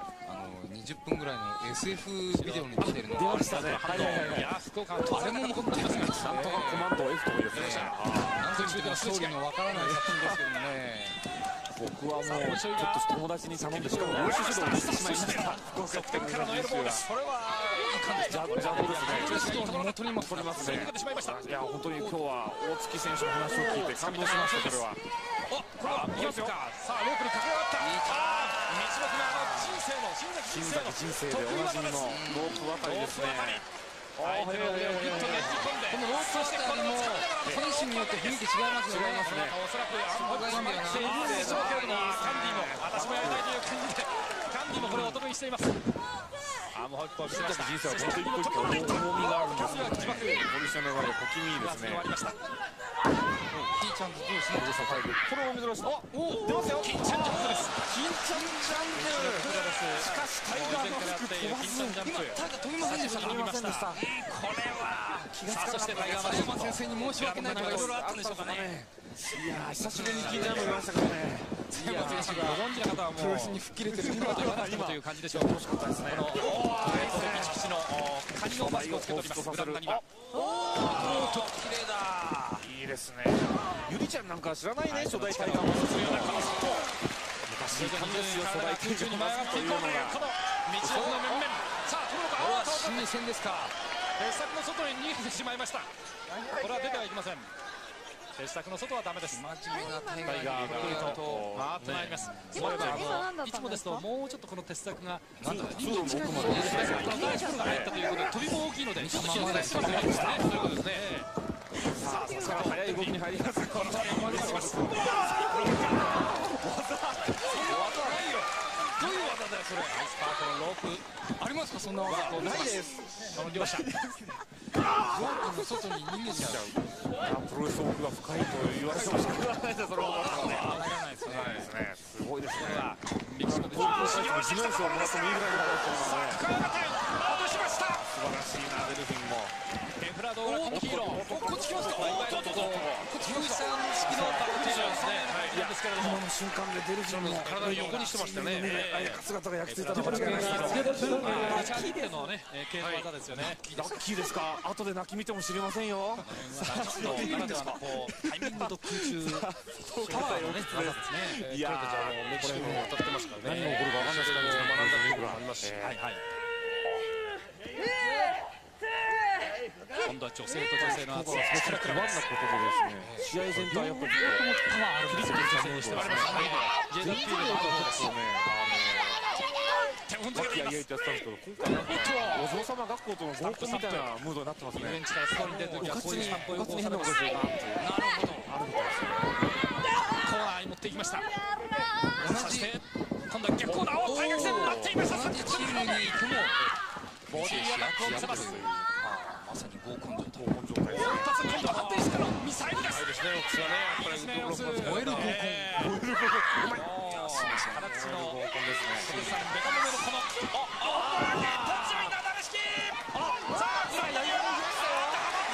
Speaker 14: 20分ぐらいの SF ビデオに出てるのがありましたね。
Speaker 6: いや福岡はあれも残っていますが、
Speaker 10: なんとかコマンド F とかですね。
Speaker 14: なんといってもストーリーのわからない作品ですけどもね。
Speaker 10: 僕はもうちょっと友達に頼んでしかも領収書をしてしまいました。福岡県
Speaker 6: からのエルボーです。それはいかんです。
Speaker 10: 邪道ですね。
Speaker 6: 本当に今取りますね。
Speaker 10: いや本当に今日は大月選手の話を聞いて感動しました。これは。
Speaker 6: これはいきますか。さあロープに駆け上がった。道のくな新世の
Speaker 10: でおなじみのロープ渡りですね。
Speaker 6: 相手の腕をギュッとねじ込んで、
Speaker 14: このロープ渡りも選手によって雰囲気違いますよね。
Speaker 6: おそらくアンバックがしているでしょうけれども、キャンディーも私もやりたいという感じでキャンディーもこれをお得意しています。もう一歩見せました。
Speaker 10: 人生は本当に一個重みがあるんですね。ポジションの上で小気味いいですね。
Speaker 14: キーちゃんとどうしよう。
Speaker 10: これを見逃した。
Speaker 6: 出ますよ。金ちゃんジャンプです。
Speaker 10: 金ちゃんジャンプ。しかしタイガーの服飛ばす。
Speaker 14: 今タイガー飛びませんでした。
Speaker 6: 飛びませんでした。これはさあそしてタイガーマン
Speaker 14: 先生に申し訳ないとかいろいろあったんでしょうかね。
Speaker 10: いや久しぶりに金ちゃんも見ましたからね。
Speaker 6: いや選手がご存知の方はもうプロレスに吹っ切れてる今と言わなくてもという感じでしょう。
Speaker 10: 楽しかったですね。
Speaker 6: このピチピチのカニのマスクをつけております。グラウンドにはちょっと綺麗だ。
Speaker 10: いいですね。ゆりちゃんなんか知らないね。初代タイガーマンするようなこのスッポ昔いたんですよ。初代空中に舞い上がっていこうというこの道の面々。さあこの
Speaker 14: これは心理戦ですか。
Speaker 6: 鉄柵の外に逃げてしまいました。これは出てはいけません。鉄柵の外はダメです。
Speaker 14: 真面目なタイ
Speaker 6: ガーがゆっくりと回ってまいります。そういえばいつもですともうちょっとこの鉄柵が通路の奥まで第一プロが入ったということで飛びも大きいのでちょっとままですね。ということですね。さあそこから速い動きに入ります。この技ないよ。どういう技だよそれ。アイスパークのロープ
Speaker 14: ありますか。そんな技
Speaker 6: ないです。その両者ロ
Speaker 14: ープの外に逃げちゃう。
Speaker 10: プロレス奥が深いと言われても仕方ないです。それは
Speaker 6: 入らないですね。
Speaker 10: すごいですね。
Speaker 6: 力士の
Speaker 10: 高校最初の地面賞をもらってもいいぐらいの形ですね。
Speaker 6: 落としました。
Speaker 10: 素晴らしいな、デルフィンも。
Speaker 6: エフラドーラ黄色、こっち来ました。おっとっとっと、13式のバックテージですね。なんですけれども、
Speaker 10: 今の瞬間でデルフィンの
Speaker 15: 体を横にしてましたね。
Speaker 10: 姿が焼き付いたの間違いないです。
Speaker 6: ラッキーっていうのはね、系の技ですよね。
Speaker 10: ラッキーですか。後で泣き見ても知りませんよ。
Speaker 6: ならではのこうタイミングと空中パワーのね技ですね。
Speaker 15: いやー、メキシコも当たってますからね。
Speaker 10: 何が起こるか分かんないですからね。
Speaker 15: 学んだところもありますし。
Speaker 6: はいはい。今度は女性と女性の圧が少し不安なことでですね、試合全体やっぱりパワーあるキリッと女性にしてますね。JWP でバードですよね。
Speaker 10: 和気あいあいってやってたんですけど、今回なんかお嬢様学校との合コンみたいなムードになってますね。
Speaker 6: ベンチからスコアに出るときはこういう散歩を
Speaker 10: 変なことですよ。なるほど。あるみたいですね。
Speaker 6: コーナーに持っていきました。そして今度は逆コーナーを対角線待っていました。同じチームに行くもボディーアタックを見せます。まさに合コン状態。一発今度は反転してからミサイルです。
Speaker 15: ですね、奥さんね、やっぱり
Speaker 6: 燃える合コン。燃える合コン。うまい。形の合コンですね。小手さんベタ目のこのパンチライナーダメ式。さあつらいやりましたよ。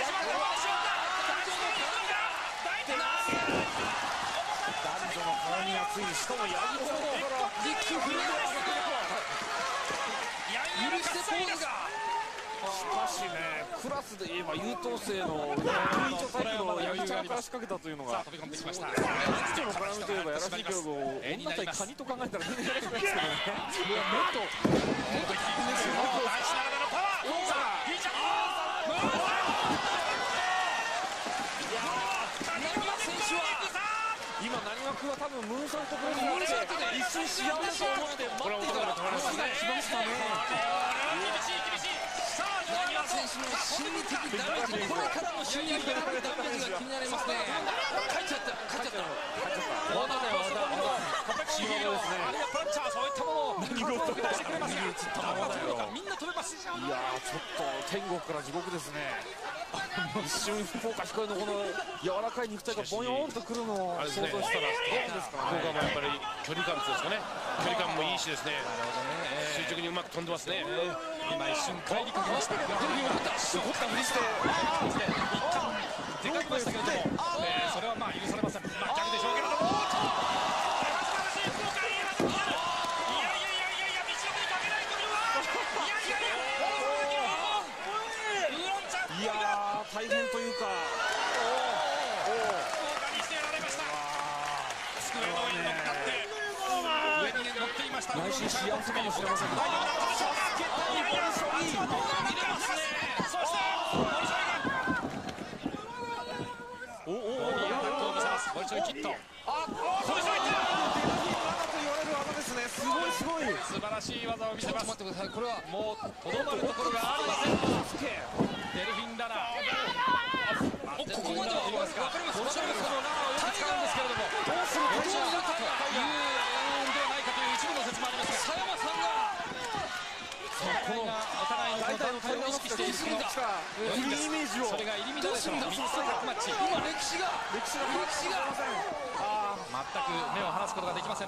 Speaker 10: 男女の顔に熱い、しかもやりそうから
Speaker 6: ビッグフレーム。許してポーズが。
Speaker 10: しかしね、クラスで言えば優等生のピンチョタイプのヤギちゃんから仕掛けたというのが、
Speaker 6: 飛び込んできました。
Speaker 10: 男女の絡みといえばやらしいけど、女対カニと考えたら全然やらしくないですけどね。もっと低くですよ。
Speaker 6: 大事ながらのパワー。さあ、ピーちゃん。
Speaker 10: 今何がくは多分ムーンサルトプレスをして一瞬幸せと思って待っていたら来ましたね。
Speaker 6: 厳しい。さあ、何が選手の心理的ダメージ、これからの心理的ダメージが気になりますね。帰っちゃった。わざでチームですね。あるいはパンチャー、そういったものを何事を出してくれますが、みんな飛べます。
Speaker 10: いやー、ちょっと天国から地獄ですね。一瞬福岡光のこの柔らかい肉体がボヨーンとくるのを想像したらどうですかね。
Speaker 15: 福岡もやっぱり距離感ですかね。距離感もいいしですね。垂直にうまく飛んでますね。
Speaker 6: 今一瞬帰りかけました。怒ったふりして一旦出かけましたけれども、それはまあ許されません。逆でしょうけれども。
Speaker 10: 大変というか、
Speaker 6: 福岡にしてやられました。スクエドイン乗っかって上に乗っていました。
Speaker 10: 内心幸せかもしれません。
Speaker 6: 大丈夫だったでしょうか。見れますね。そしてボリショイアタックを見せます。ボリショイキット。ボリショイキット。
Speaker 10: すごい
Speaker 6: 素晴らしい技を見せます。これはもうとどまるところがありません。デルフィンラナー。ここまでは分かりますか。ボルショイのラナーをよく使うんですけれども、どうするかというではないかという一部の説もありますが、佐山さんがお互いの団体を意識しているそのイメージを、それが入り乱れたミックスタッグマッチ。今歴史が全く目を離すことができません。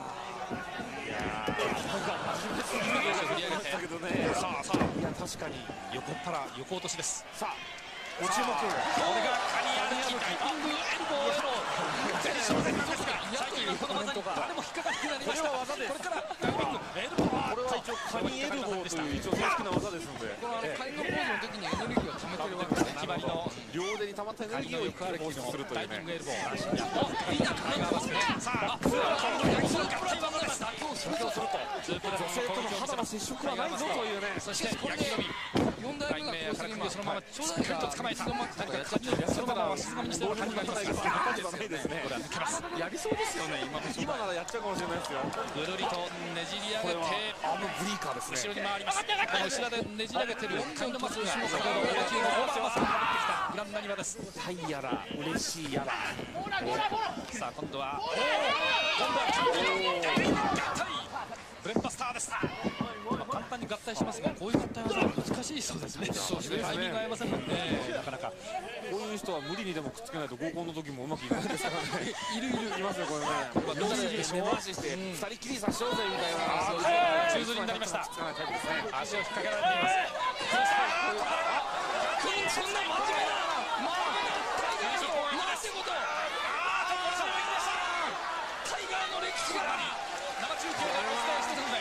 Speaker 6: さあいや確かに横っ腹横落としです。さあご注目、これがカニアルキダイビングエルボーへの前哨戦なんですが、最近この技に誰も引っかかってなりました。これからダイビングエルボー、
Speaker 10: これは一応カニエルボーという一応正式な技ですので、
Speaker 14: この開花ポーズの時にエネルギーを溜めてるわけですね。
Speaker 6: 決まりの
Speaker 10: 両腕に溜まったエネルギーを一回放出するというね。
Speaker 6: ダイビングエルボー。いいなカニがますね。さあ今度は逆の合体技です。
Speaker 10: 先ほどすると女性との肌の接触はないぞというね。
Speaker 6: そして焼き込み。4代目がそのまましっかりと捕まえた。何かカニをそのまま静かにしてるカニがいます。
Speaker 10: やりそうですよね。今ならやっちゃうかもしれないですよ。
Speaker 6: ぐるりとねじり上げて
Speaker 10: ブリーカーですね。
Speaker 6: 後ろに回ります。後ろでねじり上げてるカニのマスクが先ほど野球のオーバーマスクが持ってきたグランナニワです。
Speaker 10: タイやら嬉しいやら。
Speaker 6: さあ今度は合体ブレッドスターです。簡単に合体しますが、こういう合体技は難ししいそうですね。タイミング合いませんもんね。なかなか
Speaker 10: こういう人は無理にでもくっつけないと合コンの時もうまくいかないですからね。いますよこれね。どうして根回しして二人きりさしようぜみたいな。
Speaker 6: 宙吊りになりました。足を引っ掛けられています。そんな真面目ななんてこと。タイガーの歴史が生中継でお伝えしているので。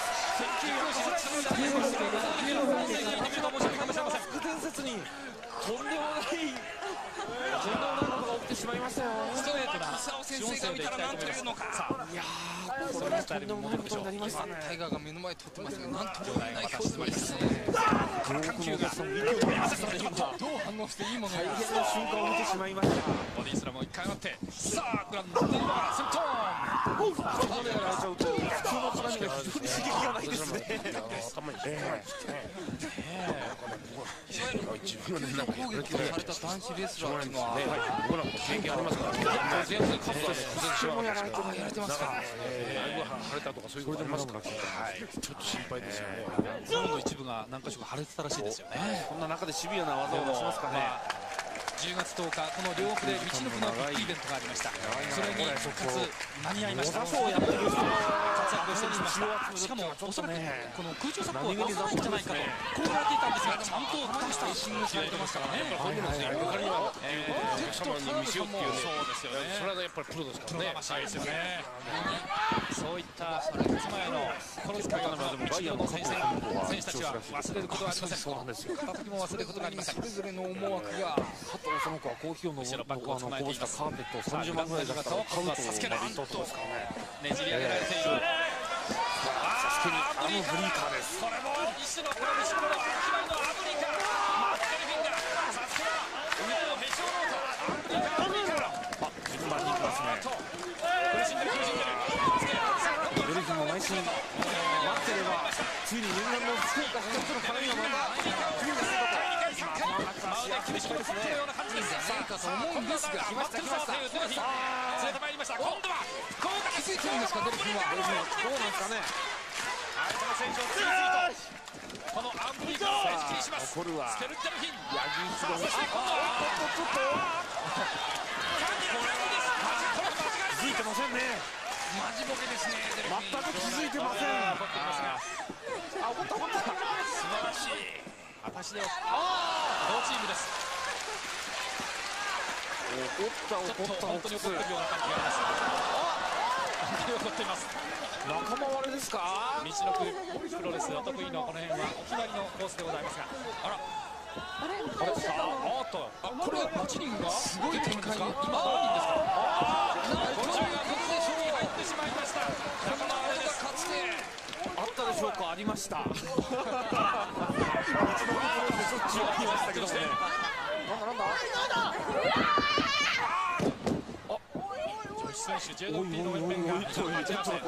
Speaker 10: 伝説にとんでもないことが起きてしまいましたよ。
Speaker 6: ストレートな草尾先生が見たら何というのか。
Speaker 10: いやー、これはとんでもないことになりましたね。
Speaker 14: タイガーが目の前に取ってますが、なんともない表情ですね。
Speaker 10: 緩急が
Speaker 14: どう反応していいものか。
Speaker 10: 大変な瞬間を見てしまいました。
Speaker 6: ボディスラムを1回上がって、さあグランドセント
Speaker 10: ここでやられちゃうと普通の津波が非常に刺激がないですね。
Speaker 15: 頭に自分がね、
Speaker 14: 攻撃をされた男子レスラーっていうのは
Speaker 15: 僕らも経験ありますから
Speaker 14: 全然カットでやられてますか。
Speaker 15: 腫れたとかそういうことありますから、ちょっと心配ですよね。
Speaker 6: ゾーンの一部が何箇所か腫れてたらしいですよね。
Speaker 10: こんな中でシビアな技を出しますかね。
Speaker 6: 10月10日、この両国で道のくのビッグイベントがありました。それに復活間に合いました。活躍をしてきました。しかもおそらくこの空中殺法は出さないんじゃないかとこう言われていたんですが、ちゃんと出したシングルされてましたからね。
Speaker 15: 他にはお客様に見せようっていうね、それはやっぱりプロですからね。
Speaker 6: 魂ですよね。そういった前のこの使い方の一流の選手たちは忘れることはありません。片時も忘れることがありません。
Speaker 14: それぞれの思惑が
Speaker 10: 加藤その子はコーヒーを飲むこうしたカーペットを30万ぐらいだったら買うと
Speaker 6: サスケの
Speaker 10: リトですからね。
Speaker 6: ねじり上げられている。
Speaker 10: サスケにブリーカーです。
Speaker 6: これも西野の決まりのアブリカー。マッケルフィンがサスケが腕をへし折ろうとアブリカー。
Speaker 10: 順番に行きますね。
Speaker 6: 苦しんでる。
Speaker 10: デルフィンも内心待ってればついに念願の福岡一つの絡みがまた次になるかと。
Speaker 6: 厳しくですね。
Speaker 14: 何かと思うんですが、
Speaker 6: 来ました。連れてまいりました。今度は福岡
Speaker 14: 気づいてるんですか、デルフィンは。
Speaker 10: どうなんですかね。
Speaker 6: 相手の選手を次々とこのアンプリカーを意識します。
Speaker 10: 残るは
Speaker 6: スケルデルフィン。
Speaker 10: ヤギ一度
Speaker 6: そして今度は
Speaker 10: 気づいてませんね。
Speaker 14: マジボケですね。
Speaker 10: 全く気づいてません。怒った。
Speaker 6: 素晴らしい。私では同チームです。
Speaker 10: 怒った
Speaker 6: 本当に怒ってるような感じがあります。本当に怒っています。
Speaker 10: 仲間割れですか。
Speaker 6: 道のくプロレスお得意のこの辺はお決まりのコースでございますが、あれさあ、これは8人がすごい展開。今何人ですか。50が突然に入ってしまいました。仲間割れです。かつて
Speaker 10: あったでしょうか。ありました。
Speaker 6: 選手 JWP の面々がなんてことを。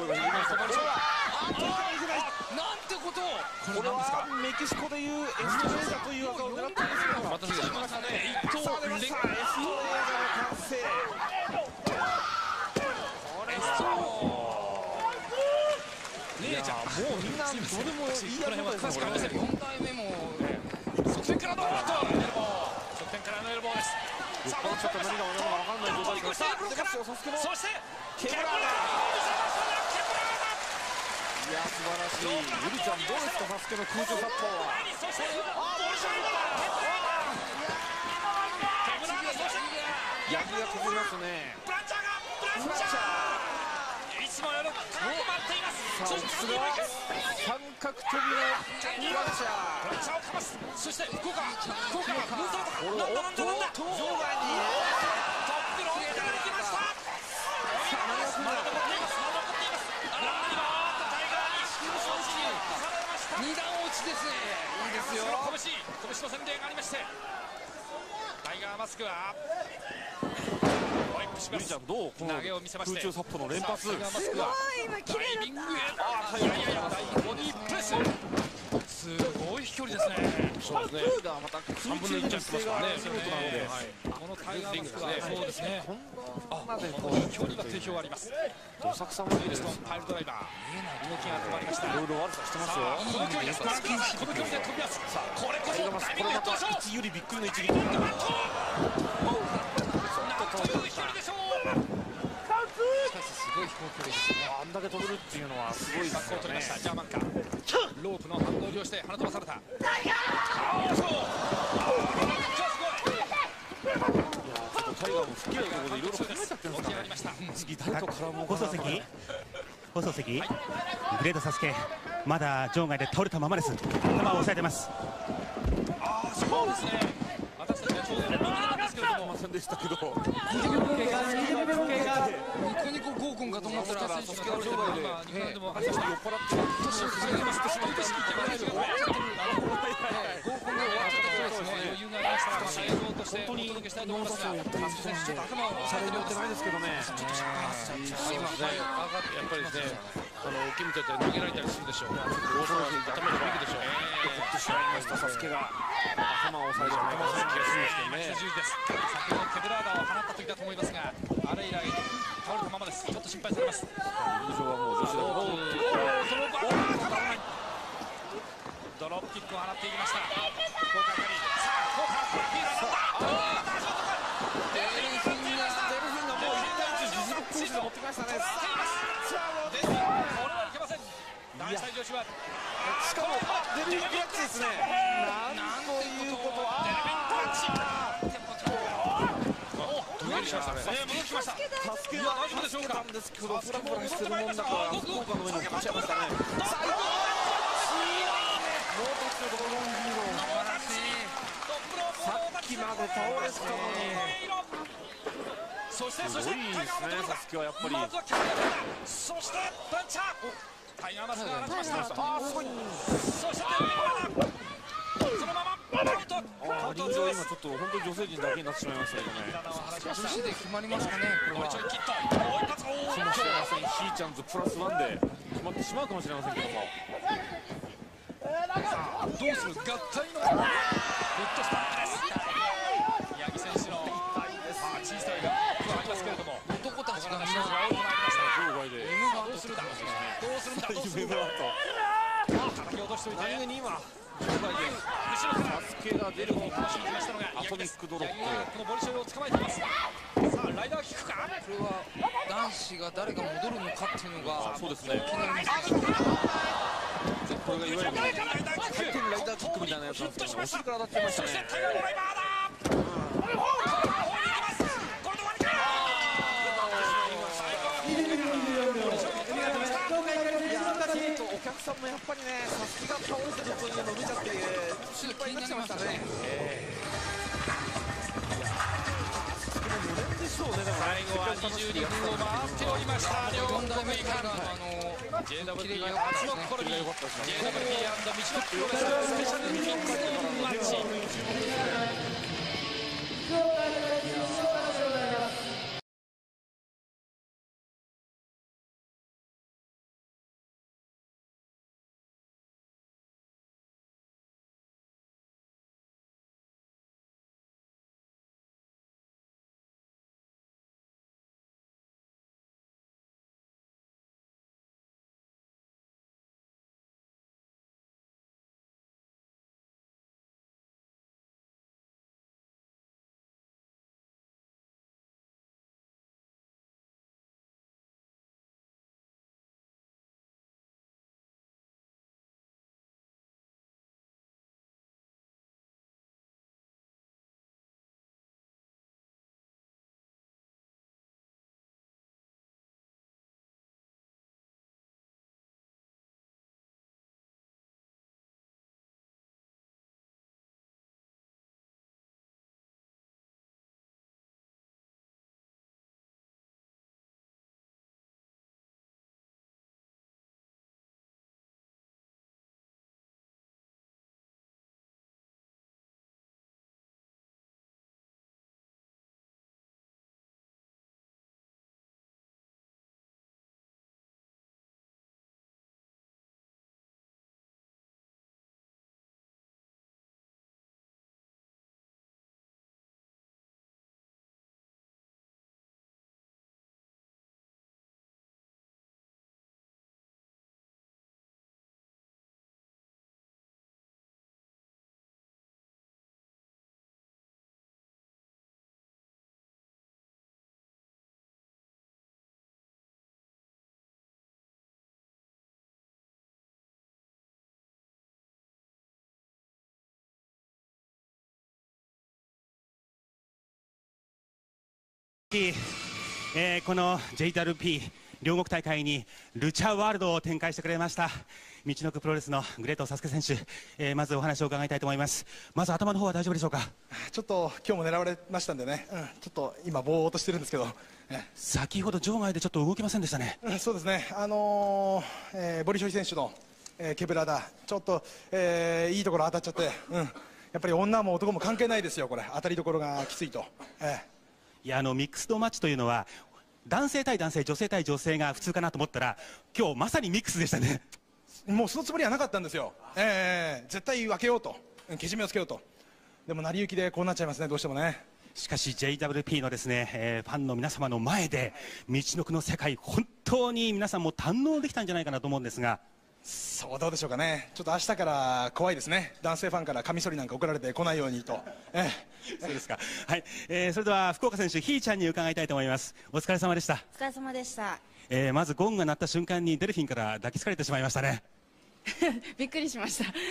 Speaker 10: これはメキシコでいうエストレーザという技を狙ったんですけど、
Speaker 6: また出ましたね。
Speaker 10: エストレーザの完成。
Speaker 6: 姉ちゃん、
Speaker 10: もうみんなどうでもいいやつですね。
Speaker 14: 4代目も
Speaker 6: 側転からのエルボー。側転からのエルボーです。
Speaker 10: ちょっと何が分かんない状態からさあ出ますよ。サスケの
Speaker 6: そして
Speaker 10: ケブラーダ。いや素晴らしい。ゆりちゃんどうですか。サスケの空中殺法は。ヤギが飛びますね。
Speaker 6: ブランチャーいつもより待っています。
Speaker 10: さあ奥津が三角飛びのブランチャー
Speaker 6: をかます。そして福岡ムートなんだ
Speaker 10: 場外に
Speaker 6: トップロープから来ました。
Speaker 10: さあ何が来るんだ。
Speaker 14: 2段落ちですね。
Speaker 6: いいですよ。拳の洗礼がありまして、タイガーマスクはホイップします。
Speaker 10: ゆりちゃんどうこの
Speaker 6: 投げを見せまして、
Speaker 10: 空中殺法の連発。
Speaker 6: タイガーマスクはダイビングへ。ボディプレス。すごいごい飛距離ですね。
Speaker 10: そうですね。また3分の1やってますからね。
Speaker 6: このタイガーマスクはそうですね。までこう距離が定評あります。
Speaker 10: どさくさもいいです。
Speaker 6: パイルドライバー動きが止まりました。
Speaker 10: いろいろ悪さしてますよ。
Speaker 6: この距離です。ご覧ください。この距離で飛びます。これこそ
Speaker 10: これまた一よりびっくりの一撃。なんという
Speaker 6: 飛距離でしょう。しかしすごい飛行距離ですね。
Speaker 10: あんだけ飛べるっていうのはすごいですよね。
Speaker 6: バックを取りました。ジャーマンか。ロープの反動を利用して放飛ばされた。
Speaker 10: タイガーも吹き合うところでいろいろ考えちゃってるんですかね。次誰と絡もうかな。
Speaker 11: 放送席、グレードサスケ、まだ場外で倒れたままです。頭を押さえてます。
Speaker 6: そうですね。私たちはちょうど右なんですけれども、
Speaker 10: ませんでしたけど。
Speaker 4: 20秒経過、20秒経過。
Speaker 14: ニコニコ合コンかと思ったら選手が場外で
Speaker 6: 今日本でもありました。酔っ払って年を重ねましてしまった。合コンで終わっちゃったそうですね。余裕がありましたら映像としてお届けしたいと思いますが、タスケ選手ちょっと頭を
Speaker 10: されてないですけどね。
Speaker 6: ちょっとシャーッと
Speaker 15: 今ね、やっぱりですね、大きいみたいで逃げられたりするでしょう。大騒ぎ頭でもいいでしょう。
Speaker 10: 振ってしまいました。サスケが頭を押さえてしまいました気がするんですけどね。
Speaker 6: 先ほどケブラーダーを放った時だと思いますが、あれ以来倒れたままです。ちょっと心配されます。
Speaker 10: 優勝はもう女子だけ
Speaker 6: ドロップキックを放っていきました。効果かり。さあ、効果。ヒーラーなんだ。
Speaker 10: デルフィンがもう1対1実力行使で持ってきましたね。
Speaker 6: これはいけません。男子対女子は
Speaker 10: しかもデルフィンクラッチですね。なんということは
Speaker 6: 戻ってきましたね。戻ってきました。
Speaker 10: 助けは大丈夫でしょうか。ですけどフラフラしてるもんだから福岡の上に落っこっちゃいましたね。さっきまで倒れてたのに。
Speaker 6: そして
Speaker 10: すごいですね。サスケはやっぱり。
Speaker 6: まずはキャリアからそしてブンチャー。タイガーマスクが放ちました。そしてそのままカウント。
Speaker 10: リング今ちょっと本当に女性陣だけになってしまいましたけどね。
Speaker 14: 女子で決まりますかね。これは
Speaker 6: ちょいキット。もう一発。
Speaker 10: その試合はヒーチャンズプラス1で決まってしまうかもしれませんけども。
Speaker 6: さあどうする合体のフットスタンプです。宮城選手の小さいが加わりますけれども、
Speaker 14: 男たちがみんな
Speaker 10: 場外で
Speaker 6: M がどうするんだ。どうするんだ。どうするんだ。叩き落としておいて。
Speaker 10: 何気に今
Speaker 6: 後ろから
Speaker 10: サスケが出る方向
Speaker 6: しに来ましたのが
Speaker 10: アトミックドロップ。
Speaker 6: このボリショイを捕まえています。さあライダーキックか。
Speaker 14: これは男子が誰が戻るのかっていうのが
Speaker 10: そうですね。これがいわゆる回転ライダーキックみたいなやつなんですけど、お尻から当たっちゃいましたね。
Speaker 6: タイガードライバーだ。
Speaker 10: お客さんもやっぱりね、サスケが倒れてるというのを見ちゃって心配になっちゃいましたね。
Speaker 6: 最後は22分を回っておりました。両国国技館JWP 初の試み JWP& 道のプロレススペシャルミックスマッチ。
Speaker 11: この JWP 両国大会にルチャワールドを展開してくれましたみちのくプロレスのグレートサスケ選手、まずお話を伺いたいと思います。まず頭の方は大丈夫でしょうか。
Speaker 16: ちょっと今日も狙われましたんでね、ちょっと今ぼーっとしてるんですけど、
Speaker 11: 先ほど場外でちょっと動きませんでしたね。
Speaker 16: そうですね、ボリショイ選手の、ケブラダちょっと、いいところ当たっちゃって、やっぱり女も男も関係ないですよ、これ当たりどころがきついと、
Speaker 11: いやミックスドマッチというのは男性対男性、女性対女性が普通かなと思ったら今日まさにミックスでしたね。
Speaker 16: もうそのつもりはなかったんですよ、絶対分けようと、けじめをつけようと。でも成り行きでこうなっちゃいますね、どうしてもね。
Speaker 11: しかし JWP のですね、ファンの皆様の前でみちのくの世界、本当に皆さんも堪能できたんじゃないかなと思うんですが。
Speaker 16: そうどうでしょうかね、ちょっと明日から怖いですね、男性ファンからカミソリなんか送られてこないようにと。
Speaker 11: そうですか。はい、それでは福岡選手、ひーちゃんに伺いたいと思います。お疲れ様でした。
Speaker 12: お疲れ様でした。
Speaker 11: まずゴンが鳴った瞬間にデルフィンから抱きつかれてしまいましたね。
Speaker 12: びっくりしました。はい。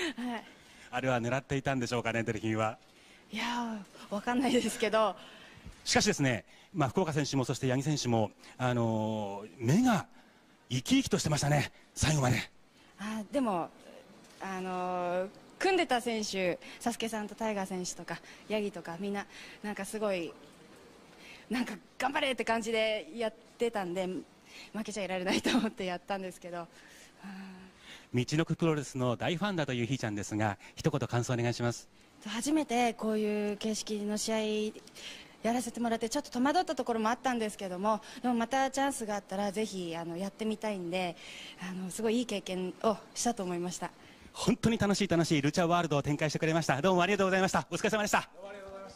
Speaker 11: あれは狙っていたんでしょうかね、デルフィンは。
Speaker 12: いやー、わかんないですけど。
Speaker 11: しかしですね、福岡選手もそして八木選手も目が生き生きとしてましたね、最後まで。
Speaker 12: でも組んでた選手、サスケさんとタイガー選手とかヤギとかみんななんかすごいなんか頑張れって感じでやってたんで、負けちゃいられないと思ってやったんですけど。
Speaker 11: みちのくプロレスの大ファンだというひーちゃんですが、一言感想お願いします。
Speaker 12: 初めてこういう形式の試合やらせてもらってちょっと戸惑ったところもあったんですけども、でもまたチャンスがあったらぜひやってみたいんで、すごいいい経験をしたと思いました。
Speaker 11: 本当に楽しいルチャワールドを展開してくれました。どうもありがとうございました。お疲れ様でした。
Speaker 16: どうもありがとうございました。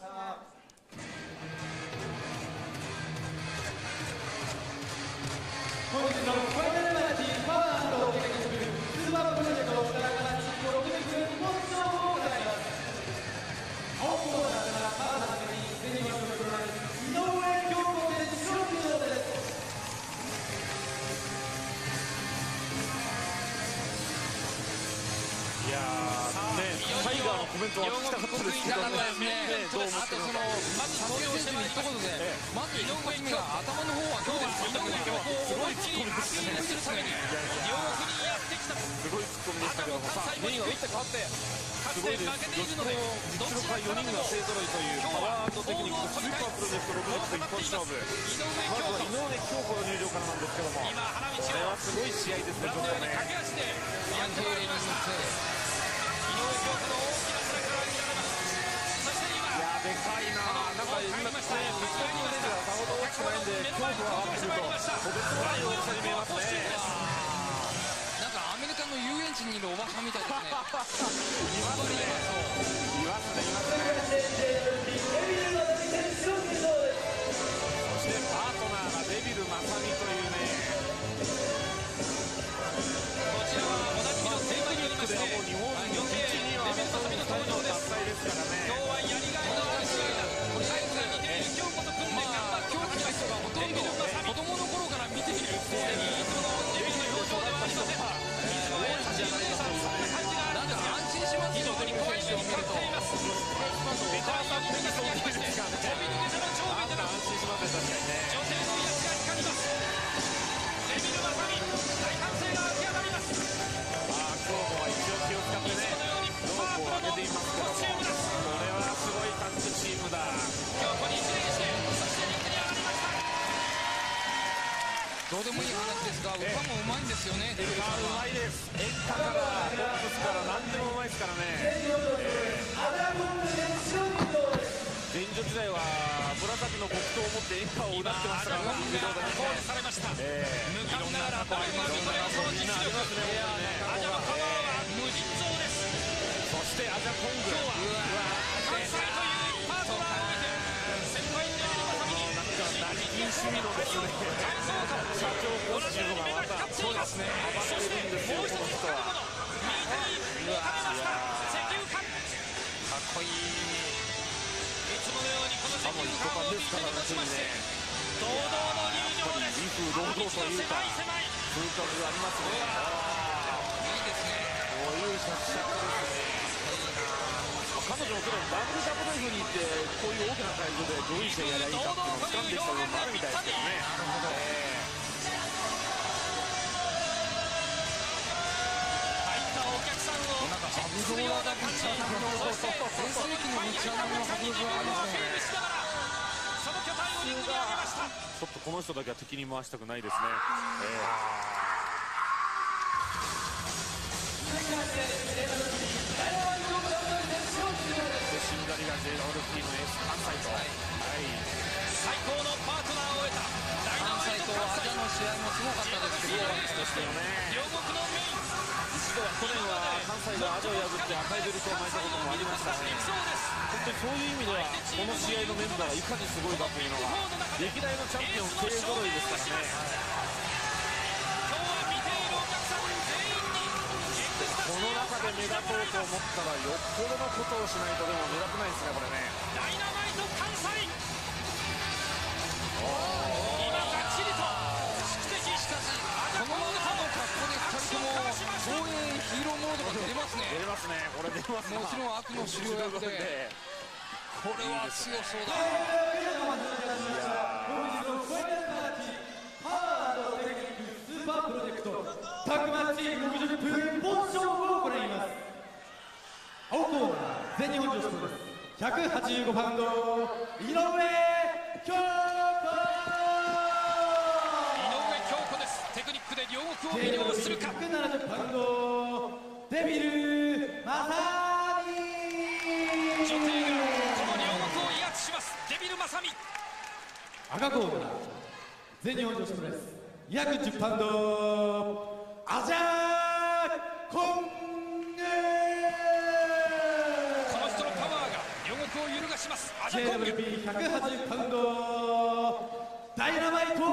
Speaker 4: 本日のコロナマナティパワーとお届けするスーパープロジェクトからから実行6年分日本賞を行います。青コーナーからパワーのために全日本のプロレス井上京子選手の入場です。
Speaker 10: いやー、タイガーのコメントは聞きたかったですけどね、どう思ってるのか。
Speaker 14: まず東京選手に一言で、まず井上発目が頭の方はどうですか。
Speaker 10: すごいツッコミですね。
Speaker 14: す
Speaker 10: ごいツッコミでしたけども、さあメインは打って変わってすごいです。女子プロ実力派4人が勢ぞろいというパワーテクニックスーパープロジェクト6年一本勝負。まずは井上京子の入場からなんですけども、これはすごい試合ですね、ちょっとね。でかいな、なんか今ね、日本のレンジがさほど大きくないんで、恐怖が上がってくると、とてつもない大きさに見えますね。
Speaker 14: なんかアメリカの遊園地にいるおばさんみたいですね。
Speaker 10: いますね。いますね、いますね。そしてパートナーがデビル・マサミというね。
Speaker 6: こちらはおなじみのテーマによりまして、
Speaker 10: もう日本の1、2はマサミの登場です。ですからね。
Speaker 6: 今日はやりがいのある試合だ。タイガーに出る京子と組んで頑張って
Speaker 14: 競技の人がほとんど子供の頃から見ている。
Speaker 6: すでにいつものデビューの表情ではありません。いつもは優しいお姉さん、そんな感じがあるんですが、
Speaker 14: 安心しますよ。
Speaker 6: 非常に怖い目にかっています。ベテランが手がかりありまして、飛び抜けての超ベテラン。
Speaker 10: 安心しますね、確かにね。
Speaker 6: 女性の威圧が光ります。デビル・マサミ、大歓声が沸き上がります。
Speaker 10: 今日も一応気を使ってね、ロープを上げていますけども、これはすごいタッグチームだ。
Speaker 6: 京子に一礼して、そしてリングに上がりました。
Speaker 14: どうでもいい話ですが、歌もうまいんですよね、デビルさんは。
Speaker 10: うまいです。演歌からポップスから何でもうまいですからね。前女時代は紫の黒糖を持って演歌を歌ってましたから、
Speaker 6: コールされました。向かいながら誰もが認めるその実力。アジャのパワーは無尽蔵です。
Speaker 10: そしてアジャコング。
Speaker 6: 今日は関西というパートナーを置いて先輩デビル・マサミに
Speaker 10: 何禁趣味のですね、社長コスチュームがまたそうですね、
Speaker 6: そしてもう一つ光るもの、右手に持たれました。石油缶。
Speaker 10: かっこいい。
Speaker 6: いつものようにこの石油缶を右手に持ちまして堂々の入場です。
Speaker 10: 威風堂々というか風格がありますね。
Speaker 14: いいですね。
Speaker 10: こういうシャキシャキですね。か彼女も去年 WWF に行ってこういう大きな会場でどういう試合やりゃいいかっていうのを掴んできた部分もあるみたいですけどね。
Speaker 14: ハブドラだけちょっ
Speaker 10: とこの人だけは敵に回したくないですね。シンガリが JWP のエース関西と、
Speaker 6: 最高のパートナーを得た
Speaker 14: 関西とアジアの試合もすごかったですけど、
Speaker 6: 両国のメイン
Speaker 10: 一度は去年は関西がアジアを破って赤いベルトを巻いたこともありましたね。本当にそういう意味ではこの試合のメンバーがいかにすごいかというのが歴代のチャンピオン勢ぞろいですからね。この中で目立とうと思ったらよっぽどのことをしないとでも目立てないですね、これね。
Speaker 6: ダイナマイト関西、今がっちりと宿敵、しかし
Speaker 14: このままの格好で2人とも防衛ヒーローモードが出ますね。
Speaker 10: 出ますね、これ出ますね。
Speaker 14: もちろん悪の狩猟役でこれは強そうだ。
Speaker 4: スーパープロジェクトタッグマッチ60分一本勝負を行います。青コーナー全日本女子プロレス185パウンド井上京
Speaker 6: 子です。テクニックで両国を魅了するか。
Speaker 4: 170パウンドデビルマサミ、
Speaker 6: 女帝がこの両国を威圧します。デビルマサミ。
Speaker 4: 赤コーナー全日本女子プロレス210パウンドアジャーコング、
Speaker 6: この人のパワーが両国を揺るがします。アジャコング
Speaker 4: JWP180 パウンドダイナマイト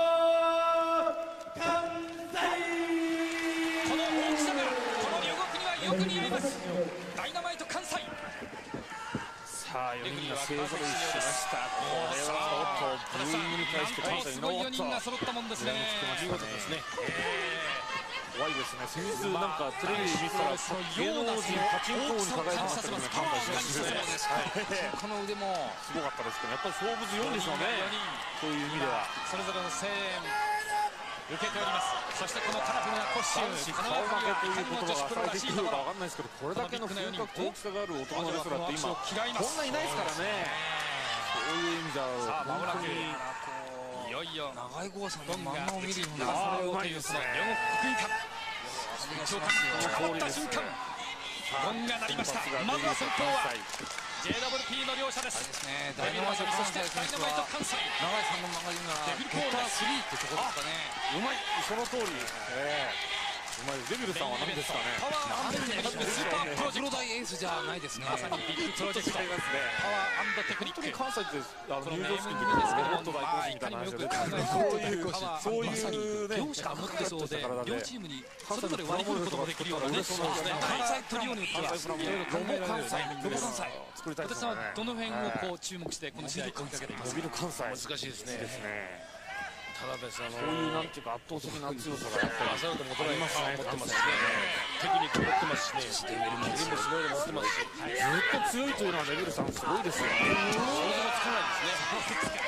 Speaker 4: 関西、
Speaker 6: この大きさがこの両国にはよく似合います。ダイナマイト関西。
Speaker 10: さあ4人が勢ぞろいしました。これはおっとブーイングに対して関西の
Speaker 6: すごい4人が揃ったもんですね。
Speaker 10: 見事ですね。怖いですね。先日なんかテレビ見たら芸能人パチンコ王に輝いてましたけどね、関西選手。
Speaker 14: この腕も
Speaker 10: すごかったですけど、やっぱり勝負強いんでしょうね。そういう意味では
Speaker 6: それぞれの声援受けております。そしてこのカラフルなコスチューム、
Speaker 10: 顔負けという言葉がされてくるかわかんないですけど、これだけの風格と大きさがある男のレスラーって今こんないないですからね。そういう意味じゃ本当に
Speaker 6: いよいよ
Speaker 14: 長井剛さんの漫画を見るよう
Speaker 6: な
Speaker 14: な、
Speaker 6: うまいですね。両国国技館高まった瞬間ゴンが鳴りました。まずは先頭は JWP の両者です。
Speaker 14: ダイナマイト関西選手は
Speaker 6: 長井
Speaker 14: さんの漫画で言うなら
Speaker 6: デビルコーナー
Speaker 14: 3ってところですかね。
Speaker 10: うまい、その通り。うまい。デビルさんは何ですかね。
Speaker 6: スーパープロジェクト
Speaker 14: プロ大エースじゃないですね。
Speaker 6: まさにビッグプロジェクト、パワー&テクニック。
Speaker 10: 関西って入場式の時にもっと大行進みたいな話で、そういうね、
Speaker 6: 両者持ってそうで両チームにそれぞれ割り振ることができるようなね、関西トリオによってはいろいろ考えられるタイミングです。小手さんはどの辺をこう注目してこの試合追いかけていますか。
Speaker 10: 関西
Speaker 15: 難しいですね。ただですね、
Speaker 10: そういうなんていうか圧倒的な強さがやっぱり
Speaker 15: 朝と戻らないパワー持ってますしね、テクニック持ってますしね、自分もすごいの持ってますし、
Speaker 10: ずっと強いというのはレベルさんすごいですよ。想像
Speaker 15: もつかないですね。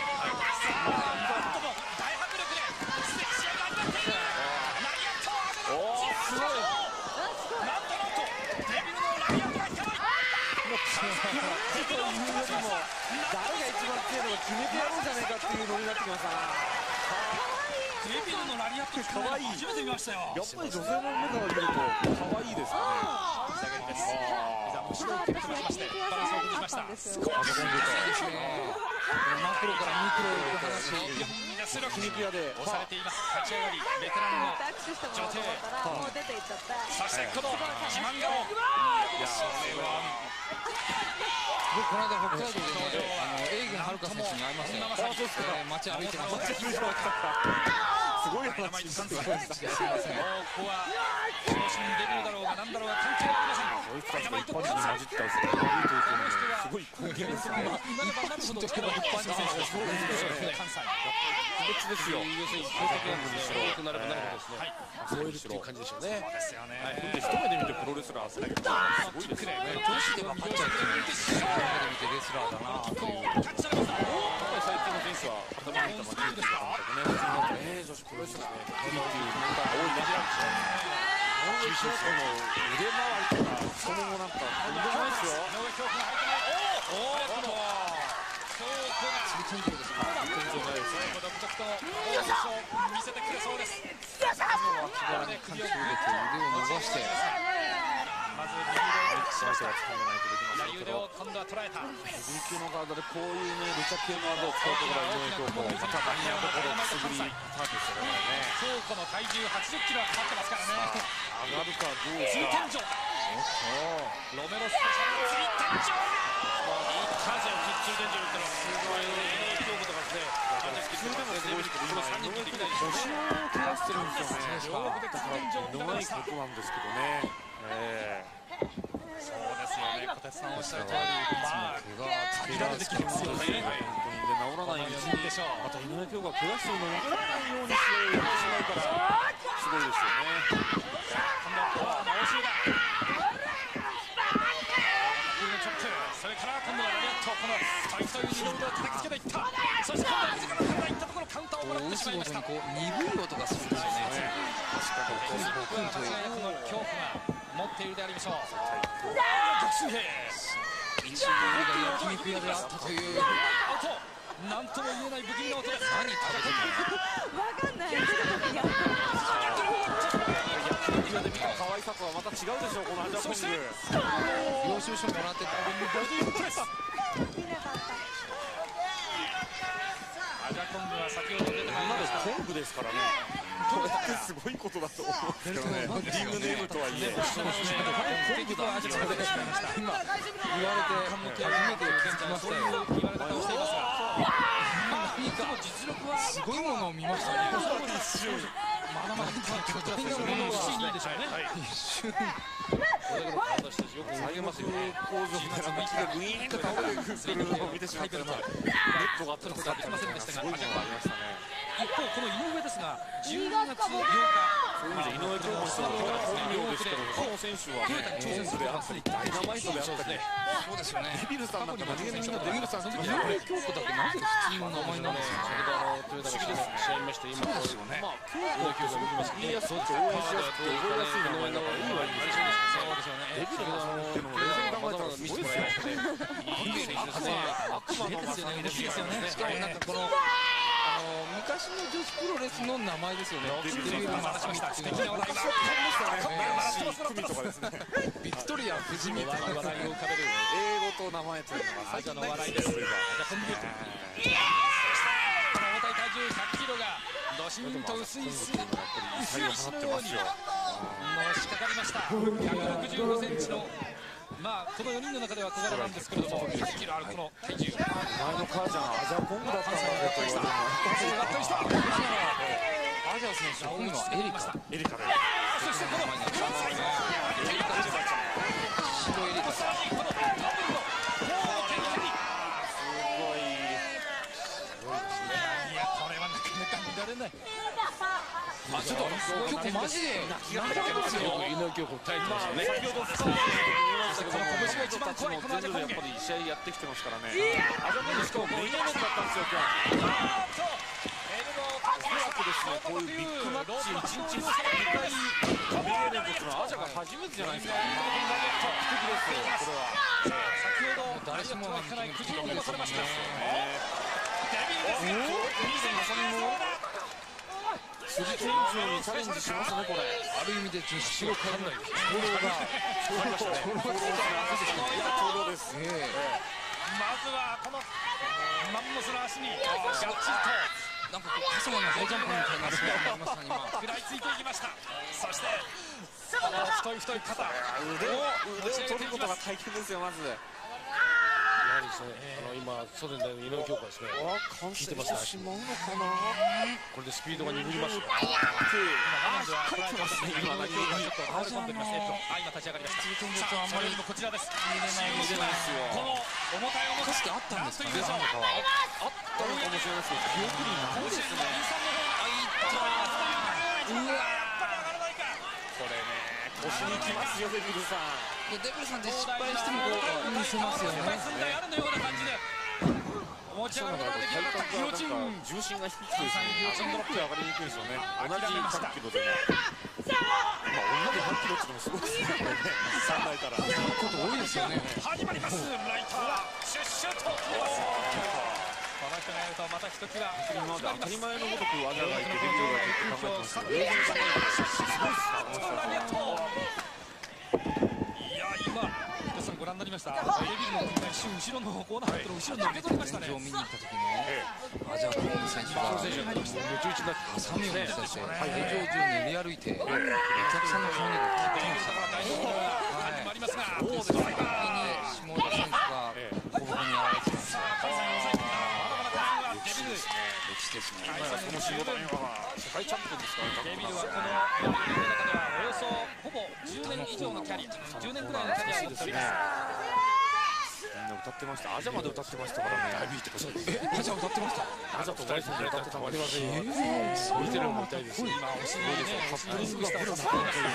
Speaker 6: 大迫力ですでに試合が始まっている。ラリアットを上げる。
Speaker 10: すごい。
Speaker 6: なんとデビルのラリアットが引かない。
Speaker 10: デビルのよりも誰が一番強いのか決めてやろうじゃないかっていうノリになってきました。
Speaker 6: デビルのラリアットかわいい。初めて見ましたよ。
Speaker 10: やっぱり女性の目から見ると可愛いですね。
Speaker 6: 仕上がりです。後ろを蹴ってましてバランスを崩しました。
Speaker 14: マクロからミクロへ行く話を
Speaker 6: 筋肉屋で押されています。立ち上がりベテランの女帝、そしてこの自慢顔。
Speaker 14: 僕この間北海道でエーゲンはるか選手に会いましたよ。街歩いてました。
Speaker 10: すごい話
Speaker 6: ですね。ここは調子に出るだろうがなんだろうが関係ありません。ダイナマイト関西。
Speaker 10: すごい貢献ですね。
Speaker 6: 一般人としては一般人選手です。関西。
Speaker 10: 別ですよ。
Speaker 15: 要するに高速演舞にしろ、大きくなればなるほどですね。超えるっていう感じでしょうね。
Speaker 6: そうですよね。
Speaker 10: 一目で見てプロレスラーすごいですね。
Speaker 14: 女子ではパッチャーっていうのは
Speaker 10: スラーだなという。やっぱり最近の選手は頭にいったままですからね。女子プロレスですね。ヘリっていうメンバーが多い中で、九州この腕回りとか太ももなんかとんでもないですよ。
Speaker 6: 天井ですか。天井ないですね。独特の大将見せてくれそうです。
Speaker 14: 左で首を上げて腕を伸ばして。
Speaker 6: まず右腕を今度は捉えた。
Speaker 10: ヘビー級のガードでこういうねルチャ系のガードを使うところは井上京子、またバニラところくすぐりたんですよね。
Speaker 6: 京子の体重80キロはかかってますからね。
Speaker 10: 上がるかどうか。
Speaker 6: 重天井。ロメロスペシャル釣り天井。カジャ重天井ってのはすごいね。京子とかですね。
Speaker 10: 普通でもすごいですけど、今3人できないですね。腰を怪我してるんですよね。両国でのないことなんですけどね。
Speaker 6: そうですよね。小鉄さんおっしゃる通り、まあ
Speaker 10: 怪我できますよね。本当にで治らないうちにまた井上京子が怪我するの分からないように試合をやってしまうからすごいですよね。
Speaker 6: 今度は直しだ。それから今度はラリアット、このスパイクという二の腕を叩きつけていった。そして今度は自らからいったところカウンターをもらってしまいました。
Speaker 14: こう鈍い音がするんですよね。
Speaker 6: この恐怖が持っているでありましょう。逆水平。
Speaker 14: 一度が焼肉屋であったという。
Speaker 6: アウト。なんとも言えない不気味な音です。
Speaker 14: 何食べてるの？
Speaker 7: わかんない。
Speaker 10: 焼肉屋で見た可愛さとはまた違うでしょうこのアジャコング。
Speaker 14: 領収書もらってた。
Speaker 6: アジャコングは先ほど出てまいりました。
Speaker 10: コングですからね。これってすごいことだと思うんですけどね。リングネームとはいえ。
Speaker 6: 結局はアジャコングでしまいました。
Speaker 14: 今言われて初めて聞きましたよ。
Speaker 6: 言われ方をしていますが、
Speaker 14: 何か実力はすごいものを見ましたね。
Speaker 6: まだまだ巨大なものを1位でしょうね。
Speaker 14: 一瞬。
Speaker 6: これだけの体したしよく下げますよね。
Speaker 10: 工場から道がグイーンと倒れてくるのを見てしまったらネットがあったのかってませんでしたが、すごいものがありましたね。
Speaker 6: 一方この井上ですが、12月8日、
Speaker 10: そういう意味で井上京子さんの本名ですけど、この選手はね、挑戦であったりダイナマイトであったり、
Speaker 14: そうですよね。
Speaker 10: デビルさんなんか何気にみんなデビルさんって
Speaker 14: 井上京子だけなぜ普通の名前なんですか。
Speaker 6: それでトヨタが試合見まして今こうですよね。まあ京子が見てます。
Speaker 10: 言いやすくて応援しやすくて覚えやすい名前だからいいわけですよね。
Speaker 6: そうですよね。
Speaker 10: デビルさんっていうのを冷静に考えたらすごいですよね。
Speaker 6: 悪魔の正義ですよね。
Speaker 14: しかもなんかこの昔の女子プロレスの名前ですよね。デビルマスミっていうのはビクトリア不死身とか
Speaker 6: 笑いを浮かべる
Speaker 10: 英語と名前というのが
Speaker 6: アジャの笑いです。この重たい体重100キロがドシンと薄い石のようにのしかかりました。165センチのまあこの4人の中では小柄なんですけれども、100キロあるこの体重。
Speaker 10: 前の母ちゃんアジャコングだったんだと言われました。
Speaker 14: アジャ選手、今度はエリカ。
Speaker 10: エリカで。
Speaker 6: そしてこのエリカです。
Speaker 14: 白エリカ。
Speaker 6: さらにこのダブルのいやこれはなかなか見られない。
Speaker 14: ちょっと今日マジで泣きが入ってますよ。
Speaker 6: 井上京子耐えてますよね。先ほどこの拳が一番怖いこのアジャコング。
Speaker 10: やっぱり試合やってきてますからね。アジャコングしかもメインイベントだったんですよ今日。おそらくですねこういうビッグマッチ1日2回メインイベントっていうのはアジャが初めてじゃないですか。素敵ですよこれは。
Speaker 6: 先ほど誰しもが引かないくじを戻されました。デビルですが
Speaker 10: 辻店長にチャレンジしますねこれ。
Speaker 14: ある意味で実力がない。
Speaker 10: フォローがフォローです。
Speaker 6: まずはこのマンモスの足にがっちりと
Speaker 14: なんか傘の大ジャンプみたいな足がありました今。
Speaker 6: 食らいついていきました。そしてこの太い肩
Speaker 10: 腕を取ることが大変ですよまず。
Speaker 15: やはりですね、今袖で井上京子はですね、聞いてますね。これでスピードが鈍りますよ。
Speaker 6: 今立ち上がりました。さあ、あんまりこちらです。この重たい重さ
Speaker 14: かつてあったんですかね。
Speaker 10: あったのかもしれないですけど、記憶にないですね。これね、腰にきますよデビルさん。
Speaker 14: デビルさんで失敗してもこう見せますよね。
Speaker 6: あるのような感じで
Speaker 10: ち上がることができなかったギロチン、重心が低くてですね、足のドラップで上がりにくいんですよね。同じ100キロでも、同じ100キロってのもすごいですね、これね、考えたら。
Speaker 14: こと多いですよね。
Speaker 6: 始まります。ライトはシュッシュと。この人がやるとまたひときわ
Speaker 10: 今まで当たり前のごとく技がいて出てるわけって考えてますけど、レーザーが
Speaker 6: いや今皆さんご覧になりました。デビルの一瞬後ろのコーナーハットの後ろに受け取りましたね。
Speaker 14: 現状を見に行った時のアジアの選手がハサミを持ち出して会場中練り歩いてお客さんの顔に聞いてましたからね。
Speaker 6: 始まりますが、
Speaker 14: その時に下田選手がボコボコにやられてます。歴史ですね。
Speaker 10: この仕事のような世界チャンピオンですから、
Speaker 6: デビルはこの中ではおよそほぼ10年以上のキャリア、10年くらいのキャリアを持っております。
Speaker 10: みんな歌ってました。アジャまで歌ってましたからね。
Speaker 14: アジャ歌ってました。
Speaker 10: アジャと大戦で歌ってたまりませんよ。
Speaker 6: 見てるのも痛いです。今お尻にね、カップリングしたブルナ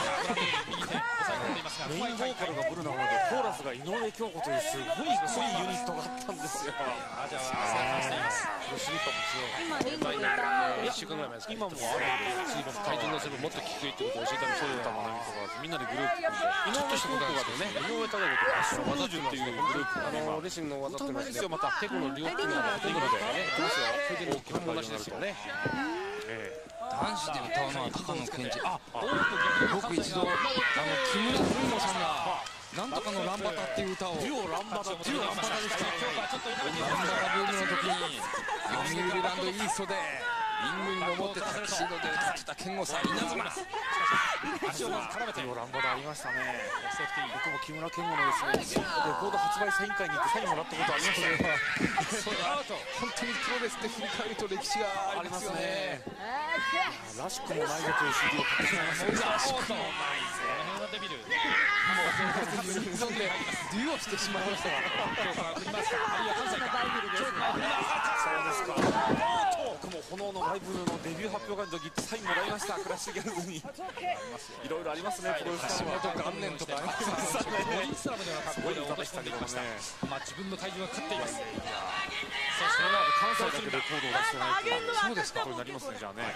Speaker 10: メインボーカルがブルナなので、コーラスが井上京子というすごい濃いユニットがあったんですよ。
Speaker 6: アジャは参加しています。
Speaker 15: スリッパも強い。1週間ぐらい前ですか。今もスリッパも体重乗せるもっと効くってことを教えたり、そういう歌学びとかみんなでグループ組んで、井上京子がね、井上孝子と技っていうグループ、レスリングの技っていうのはですよ、またテコの両手がテコのでね、それで大きな話ですよね。
Speaker 14: 男子で歌うのは高野健二。僕一度木村文乃さんがなんとかのランバタっていう歌を
Speaker 10: デュオランバタでした。
Speaker 14: ランバタブームの時に読売ランドイーストでリングに登ってタキシードで歌ってた健吾さん、稲妻
Speaker 10: 足を絡めてランバタありましたね。僕も木村健吾のですね、レコード発売サイン会に行ってサインもらったことありますね。
Speaker 14: それは本当にプロレスって振り返ると歴史がありますよね。
Speaker 10: らしくもないぞという CD を買ってしまいました。
Speaker 6: らしくもないですね。デビル
Speaker 14: そんでデュオしてしまいましたが、
Speaker 6: 今日から振りますか。あるいは関西か。
Speaker 10: そうですか。僕も炎のライブのデビュー発表会の時サインもらいました。クラッシュギャルズにいろいろありますね。プロレス
Speaker 14: 橋本元年とかありますね。
Speaker 6: ボディスラムではかっこいい落とし込んできました。まあ自分の体重がかかっています。そして
Speaker 10: 関西だけレコードを出してないと。そうですか。これになりますね。じゃあね。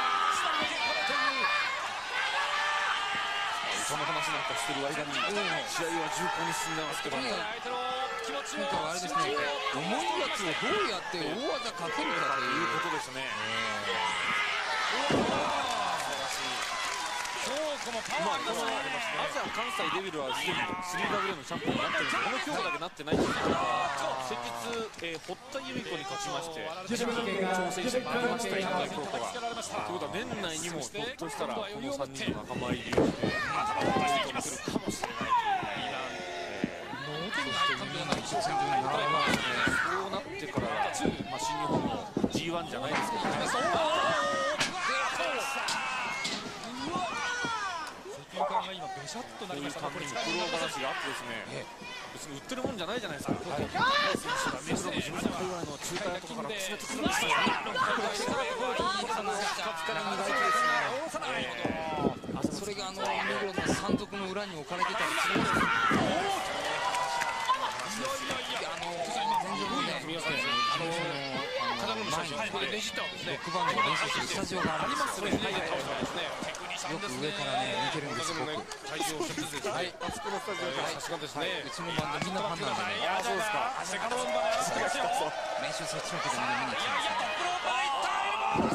Speaker 10: その話なんかしてる間に試合は重厚に進んでますけど、
Speaker 14: 今回はあれですね、重いやつをどうやって大技かけるかということですね。
Speaker 10: アジア関西デビルはすでに 3W のチャンピオンになってるんですけど、この競歩だけなってないんですけど、先日、堀田由美子に勝ちまして、挑戦して負けました、稲田京子が。ということは年内にもひょっとしたらこの3人の仲間入りをして出てくるかもしれないという。そうなってからは、新日本の G1 じゃないですけどね。
Speaker 6: が今ベシャッとなりました。
Speaker 10: こういう感じに苦労話があってですね、別に売ってるもんじゃないじゃないですか。選手がメスロの自分の界隈の中華屋とかから詰めてくるんですよ。
Speaker 14: それが目黒の山賊の裏に置かれてたりするんですよ。ロックバンドが練習するスタジオがありますね。よく上からね見てるんですよ。
Speaker 15: 体重を一つずつ、はい、あそこのスタジオからさすがですね。
Speaker 14: うちのバンドみんなファンなんでね。
Speaker 15: ああそうですか。
Speaker 14: 練習そっちのけでみんな見に来てます。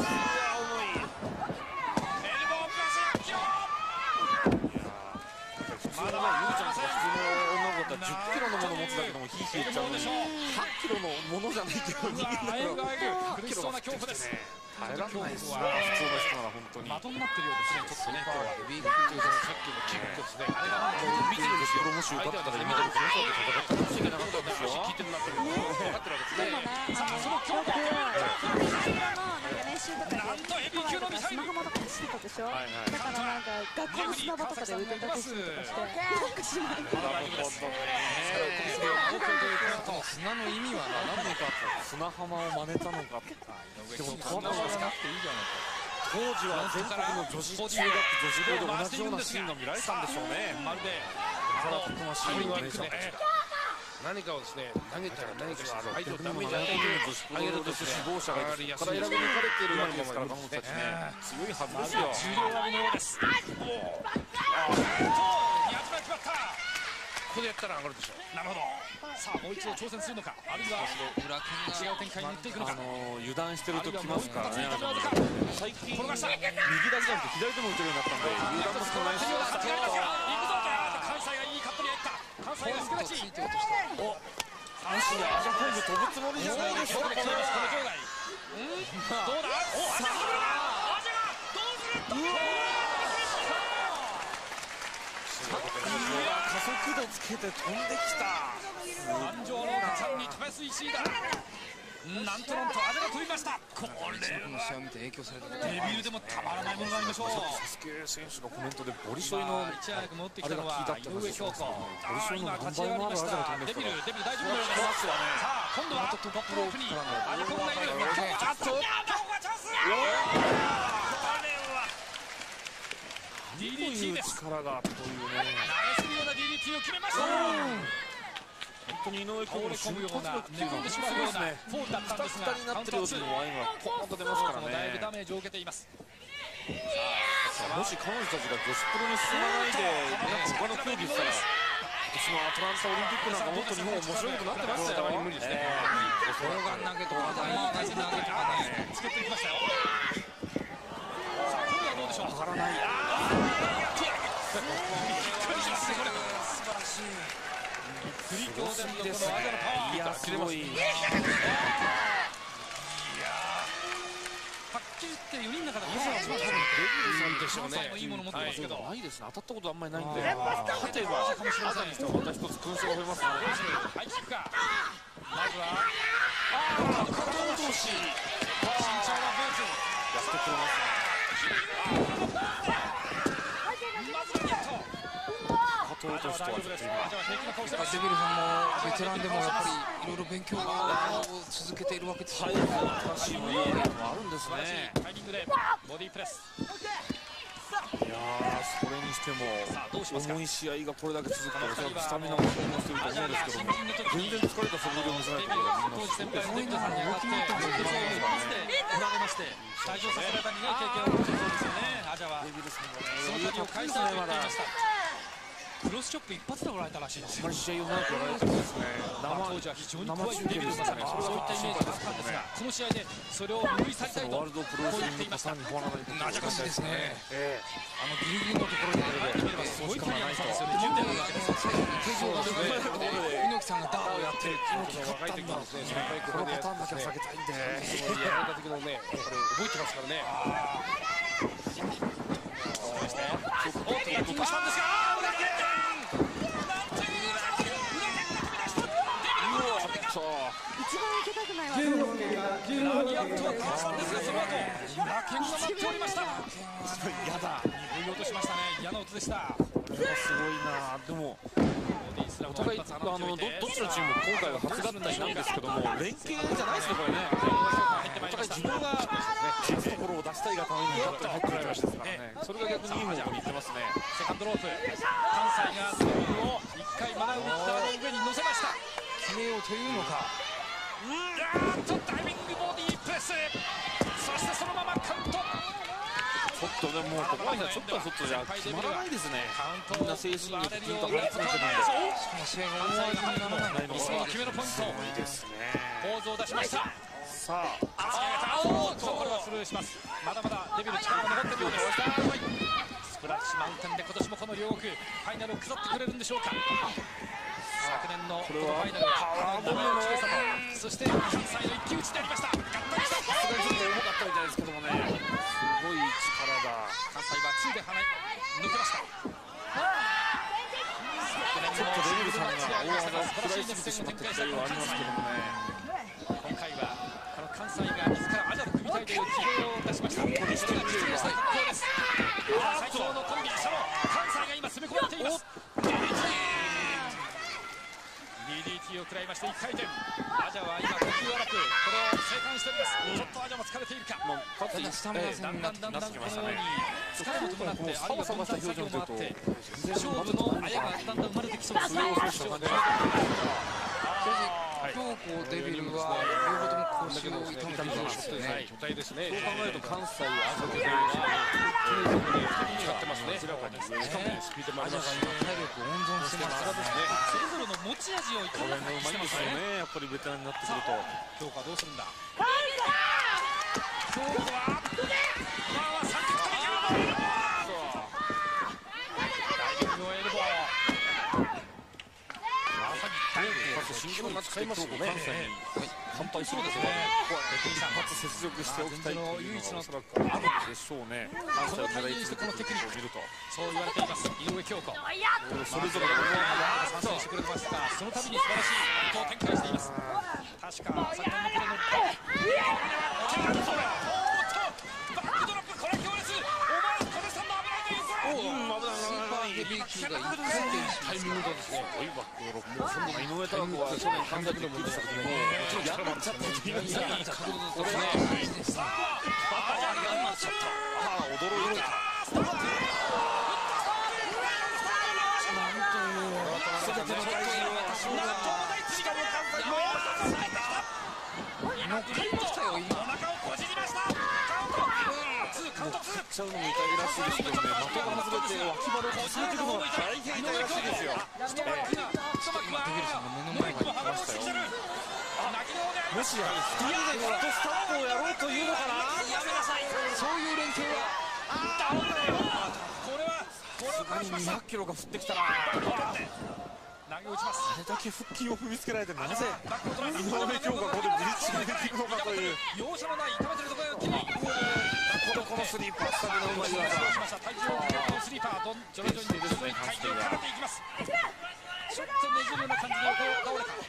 Speaker 10: まだまだゆうちゃんとか普通の女の子だったら10キロのもの持つだけでもヒーヒー言っちゃうのに、8キロのものじゃないけど8キロが恐怖ですね。耐えられないですね。普通の人なら本当に。
Speaker 6: 的になってるようですね。ちょっとね。
Speaker 15: ビーフっていうかさっきのキックですね。あれが見てるんですよ。プロモシューだったら見てるからそうで戦ってなかったんですよ。聞いてるなって分かってるわけですね。
Speaker 7: さあその強化練習とかで砂浜とか走ってたでしょ。だからなんか学校の砂場とかで腕立てしたりとかしてなんかしない。
Speaker 14: 砂の意味は何なのか。
Speaker 10: 砂浜を真似たのか。でも
Speaker 14: そんなの使っていいじゃないか。
Speaker 10: 当時は全国の女子中学女子校で同じようなシーンが見られたんでしょうね。
Speaker 6: まるで
Speaker 10: たくましい練習な
Speaker 15: 何かをですね投げたり何かして相手をダメージ与えてあげるとですね
Speaker 10: 指導者がいて、そこから選び抜かれているわけですから、彼女たちね、強いはずですよ。
Speaker 6: 重量挙げのようです。
Speaker 15: ここでやったら上がるでしょう。
Speaker 6: なるほど。さあもう一度挑戦するのか、あるいは裏剣が違う展開に持っていくのか。
Speaker 10: 油断してるときますからね。最近右だけじゃなくて左でも打てるようになったんで、油断も少ないし。
Speaker 6: 関西がいいカットに入った。関西が少ないし。
Speaker 10: お、安心だ。じゃあ今度飛ぶつもりじゃないですか。
Speaker 6: この場外。どうだ。お、さあ。どうする。
Speaker 10: 加速度つけて飛んできた。
Speaker 6: 満場のお客さんに飛ばす石井だ。なんとなんとアジャが飛びました。これはデビルでもたまらないものがありましょう。
Speaker 10: サスケ選手のコメントでボリショイの
Speaker 6: 一早く持ってきたのは井上京子。
Speaker 10: ボリショイの何倍もあるアジャが飛んできた。
Speaker 6: デビル大丈夫のようです。さあ今度はトップロープにアジャコンがいる。あっと京子がチャンス。DDT です。
Speaker 10: 力がというね。
Speaker 6: 投げするような DDT を決めました。
Speaker 10: 本当に井上君の瞬発力っていうのは
Speaker 6: 寝込んでしまうようなフォールだったんですが、
Speaker 10: になってるようにもああいうのがポーンと出ますからね。
Speaker 6: だいぶダメージを受けています。
Speaker 10: もし彼女たちが女子プロに進まないで他の競技したら、私のアトランタオリンピックなんかもっと日本面白くなってましたよ。
Speaker 6: 無理ですね。砲丸投げとか大事な投げとかね作っていきましたよ。さあ今度はどうでしょう。わからない。びっくりしますねこれ。素晴らしい。クリ強打のこのアジャのパワー。いやすごい。はっきり言って4人の中では一番多分デビルさんでしょうね。いいもの持ってますけど。
Speaker 10: ないですね。当たったことあんまりないんで。勝てばアジャにしてはまた一つ勲章が増えますね。
Speaker 6: はい、キックか。まずは
Speaker 10: 加藤同士。
Speaker 6: 慎重なブーツ。
Speaker 10: やってくれますね。加藤同士とはちょっと今。
Speaker 14: デビルさんもベテランでもやっぱりいろいろ勉強を続けているわけですよ。
Speaker 10: 新しいものがあるんですね。
Speaker 6: タイミングでボディプレス。
Speaker 10: いやそれにしても重い試合がこれだけ続くと、おそらくスタミナも消耗していると思うんですけども、全然疲れた素振りを見せないというのがみんなすごく
Speaker 6: 先輩のさんに上がって陸上をパスで振られまして退場させられた苦い経験を持っているそうですよね。アジャはその時を返したいと言っていました。クロスチョップ一発でもらえたらしいですよ。
Speaker 10: あまり試合を長くやられてるんですね。
Speaker 6: 当時は非常に怖いデビルでしたね。そういったイメージがあったんですが、この試合でそれを拭い去りたいと
Speaker 10: ワールドプロレスリングパターンにフォアナダに
Speaker 6: なじゃかしですね。ギリギリのところに見ればすごいキャリアの差ですよね。10年のわけです。
Speaker 14: 猪木さんがダーをやって
Speaker 15: 猪木若い時にですね、このパターンだけは避けたいんで、やられた時のね、これ覚えてますからね。
Speaker 6: そして大きなキックしたんですが。
Speaker 7: 一番受けたくないわ。
Speaker 6: ラリアットはかわしたんですが、その後ラケンが待っておりました。
Speaker 10: やだ。
Speaker 6: 振り落としましたね。嫌な音でした。
Speaker 10: これはすごいな。でもお互いどっちのチームも今回は初合体なんですけども、連携じゃないですねこれね。お互い自分が勝つところを出したいがためにバットに入ってくれましたからね。それが逆にいい方向にいってますね。
Speaker 6: セカンドロープ。関西がスピードを1回学ぶ板の上に乗せました。決めようというのか。ダイビングボディープレス。そしてそのままカウント。
Speaker 10: ちょっとでもここまでちょっとはちょっとじゃ決まらないですね。みんな精神力ずっと張り詰めてるんで。
Speaker 6: しかも試合が大技にならないのが決めのポイント。
Speaker 10: いいですね。
Speaker 6: ポーズを出しました。
Speaker 10: さあ
Speaker 6: これはスルーします。まだまだデビル力が残っているようです。スプラッシュマウンテンで今年もこの両国ファイナルを飾ってくれるんでしょうか。昨年のこのファイナルは名前の強さと、そして関西の一騎打ちでありました。合体した。
Speaker 10: さすがにちょっと重かったみたいですけどもね。すごい力だ。
Speaker 6: 関西は2で抜けました。
Speaker 10: ちょっとデビルさんが大技を食らいすぎてしまった試合はありますけどもね。
Speaker 6: 今回はこの関西が自らアジャと組みたいという希望を出しました。これが実現した一行です。最強のコンビ、その関西が今攻め込まれています。DDT を食らいまして1回転。アジャは今呼吸荒くこれを生還しております。ちょっとアジャも疲れているか。だんだんこのように疲れも伴って、あるいは分散作業もあって勝負のあやがだんだん生まれてきそうですね。
Speaker 15: だけのですね巨体ですね。
Speaker 10: そう考えると関西、あそこで
Speaker 15: 使ってますね。しかもスピードもありますし、
Speaker 14: 体力温存してますからね。
Speaker 6: それぞれの持ち味を生か
Speaker 10: これもうまいんですよね。やっぱりベテランになってくると。
Speaker 6: 京子はどうするんだ。京子は三角飛び級のエルボー。
Speaker 10: 新日本が使いますよね。乾杯するですね。ここは初雪辱しておきたいというのがおそらくあるんでしょうね。
Speaker 6: そのタイミングでこのテクニックを見るとそう言われています。井上京子。
Speaker 10: それぞれの
Speaker 6: 参戦してくれましたが、その度に素晴らしいポイントを展開しています。確か先ほどのプレーのバックドロップ、これ強烈。お前小手さんの危ないというこれ。
Speaker 14: スーパーヘビー級が一回
Speaker 15: タイミングですね。
Speaker 10: すごいバックドロップ。もうそんな井上貴子は去年神崎の分でした時にもうやっちゃったって言いました。これはやっちゃった。驚いた。全ての体重を足元しかも関西
Speaker 14: 乗っかってきたよ今。
Speaker 6: お腹をこじりました。
Speaker 10: もう勝っちゃうのも痛いらしいですけどね、的が外れて脇腹をこすれてるのが大変痛いらしいですよ。
Speaker 14: 今デビルさんの目の前まで来ましたよ。
Speaker 10: もしや2人でゴッドスタップをやろうというのかな。
Speaker 6: やめなさい。
Speaker 14: そういう連携は
Speaker 6: ダウンだよ。これは
Speaker 10: さすがに200キロが降ってきたら
Speaker 6: 投げ打ちます。
Speaker 10: あれだけ腹筋を踏みつけられてなぜ井上京子がここでブリッジができるのかという。
Speaker 6: 容赦のない痛めてるところを切り、
Speaker 10: このスリーパースタミナうまい技。
Speaker 6: 体重をかけてのスリーパーと徐々に体重をかけていきます。ちょっとねじるような感じで倒れた。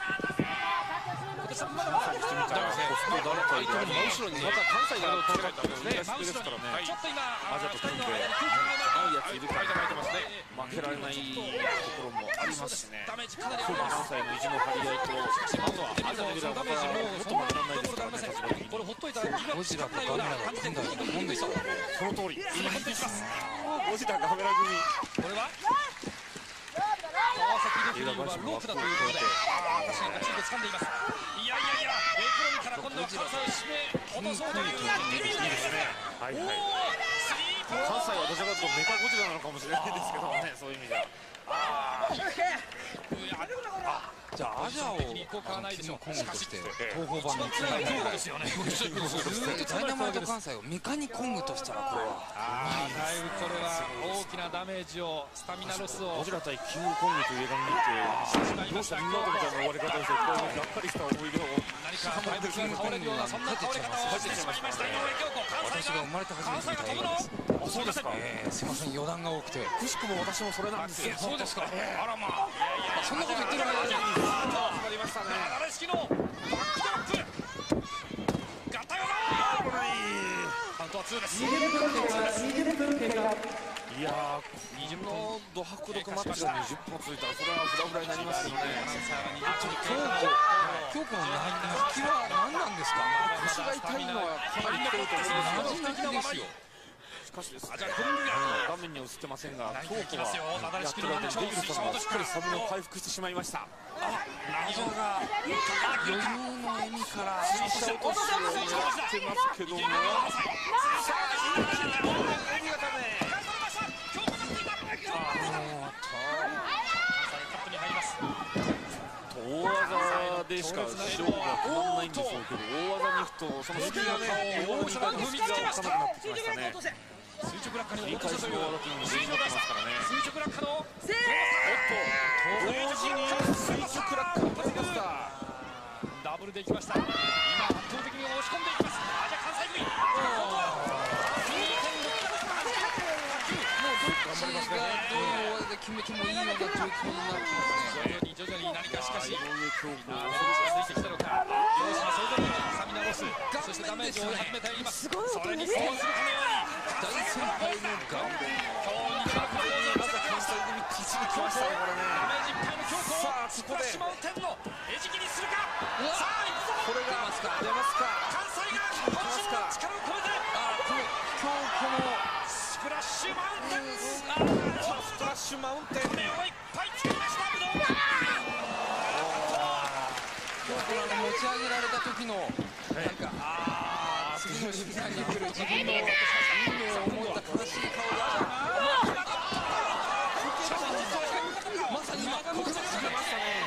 Speaker 6: さんまだまだ
Speaker 10: 相手の真後ろにまた関西が倒れたんですね。真後ろですからね。
Speaker 6: ちょっと今
Speaker 10: アジャと組んで合うやついるから負けられないところもありますしね。関西の意地の張り合いとアジャのビラがもっと負けられないですからね。
Speaker 6: これほっといたら
Speaker 14: ゴジラとガメラが組んだら飛んでいた。
Speaker 10: その通り。ゴジラガメラ組。
Speaker 6: これは川崎レフェリーはロープだということで、確かにガチンと掴んでいます。いやいやいや、エプロンから今度は関西を締め落とそうといういいですね。
Speaker 10: はいはい。関西はどちらかというとメカゴジラなのかもしれないですけどね、そういう意味では。
Speaker 14: じゃあアジャをキングコングとして東宝版につないでですよね。ダイナマイト関西をメカニコングとしたらこれは
Speaker 6: だいぶこれは大きなダメージをスタミナロスを
Speaker 10: ゴジラ対キングコングという映画に見てどうしたみんなとみたいな終わり方をしてがっかりした思い出を
Speaker 6: 何か大仏に倒れるようなそんな倒れ方をしてしまいました井上京子。
Speaker 14: 私が生まれて初めて見た映画です。
Speaker 10: そうですか。
Speaker 14: すいません余談が多くて
Speaker 10: くしくも私もそれなんですよ。
Speaker 6: そうですか。あらまあ
Speaker 14: そんなこと言ってる間に
Speaker 10: 決まりましたね。
Speaker 6: 流れ式のバックドロップガタガタカウントは2です。
Speaker 10: いやーこのド迫力マッチが20分続いたらそれはフラフラになりますよね。
Speaker 14: 京子の泣きは何なんですか。
Speaker 10: 腰が痛いのはかなり来てると思うんですけど
Speaker 14: ですよ。
Speaker 10: しかしですね、画面には映ってませんが京子がやってる間にデビルさんがしっかりスタミナを回復してしまいました。
Speaker 14: 謎が余裕の笑みから
Speaker 10: シャウトスを狙ってますけども大技でしか指導が止まらないんでしょうけど大技に行くとその隙がね大技に行く隙がつかなくなってきましたね。
Speaker 6: 垂直落下に
Speaker 10: 折り返しの大技というのを全員持ってますからね。
Speaker 6: 垂直落下の
Speaker 10: 同時に垂直落下を立てました。
Speaker 6: ダブルでいきました。今圧倒的に押し込んでいきます。アジャ関西組
Speaker 14: 頑張りますね。どういう技で決めてもいいような状況になってますね。
Speaker 6: 徐々に何かしかし
Speaker 10: 井上京子
Speaker 6: がついてきたのか。両者それぞれにスタミナロスそしてダメージを始めています。それに相応するかのように
Speaker 14: 大先輩の顔面
Speaker 6: 今日2回
Speaker 10: まず関西組きちに来ましたねこれね。
Speaker 6: ダメージいっぱいの京子をスプラッシュマウンテンの餌食にするか。さあ行くぞ。
Speaker 10: これが出ますか。
Speaker 6: 関西が渾身の力を込めて
Speaker 14: この京子の
Speaker 6: スプラッシュマウンテン
Speaker 10: スプラッシュマウンテン
Speaker 6: 目をいっぱい作りました。武道
Speaker 14: 京子が持ち上げられた時のなんか次の瞬間に来る自分の運命を思った悲しい顔がまさに今ここで決めましたね。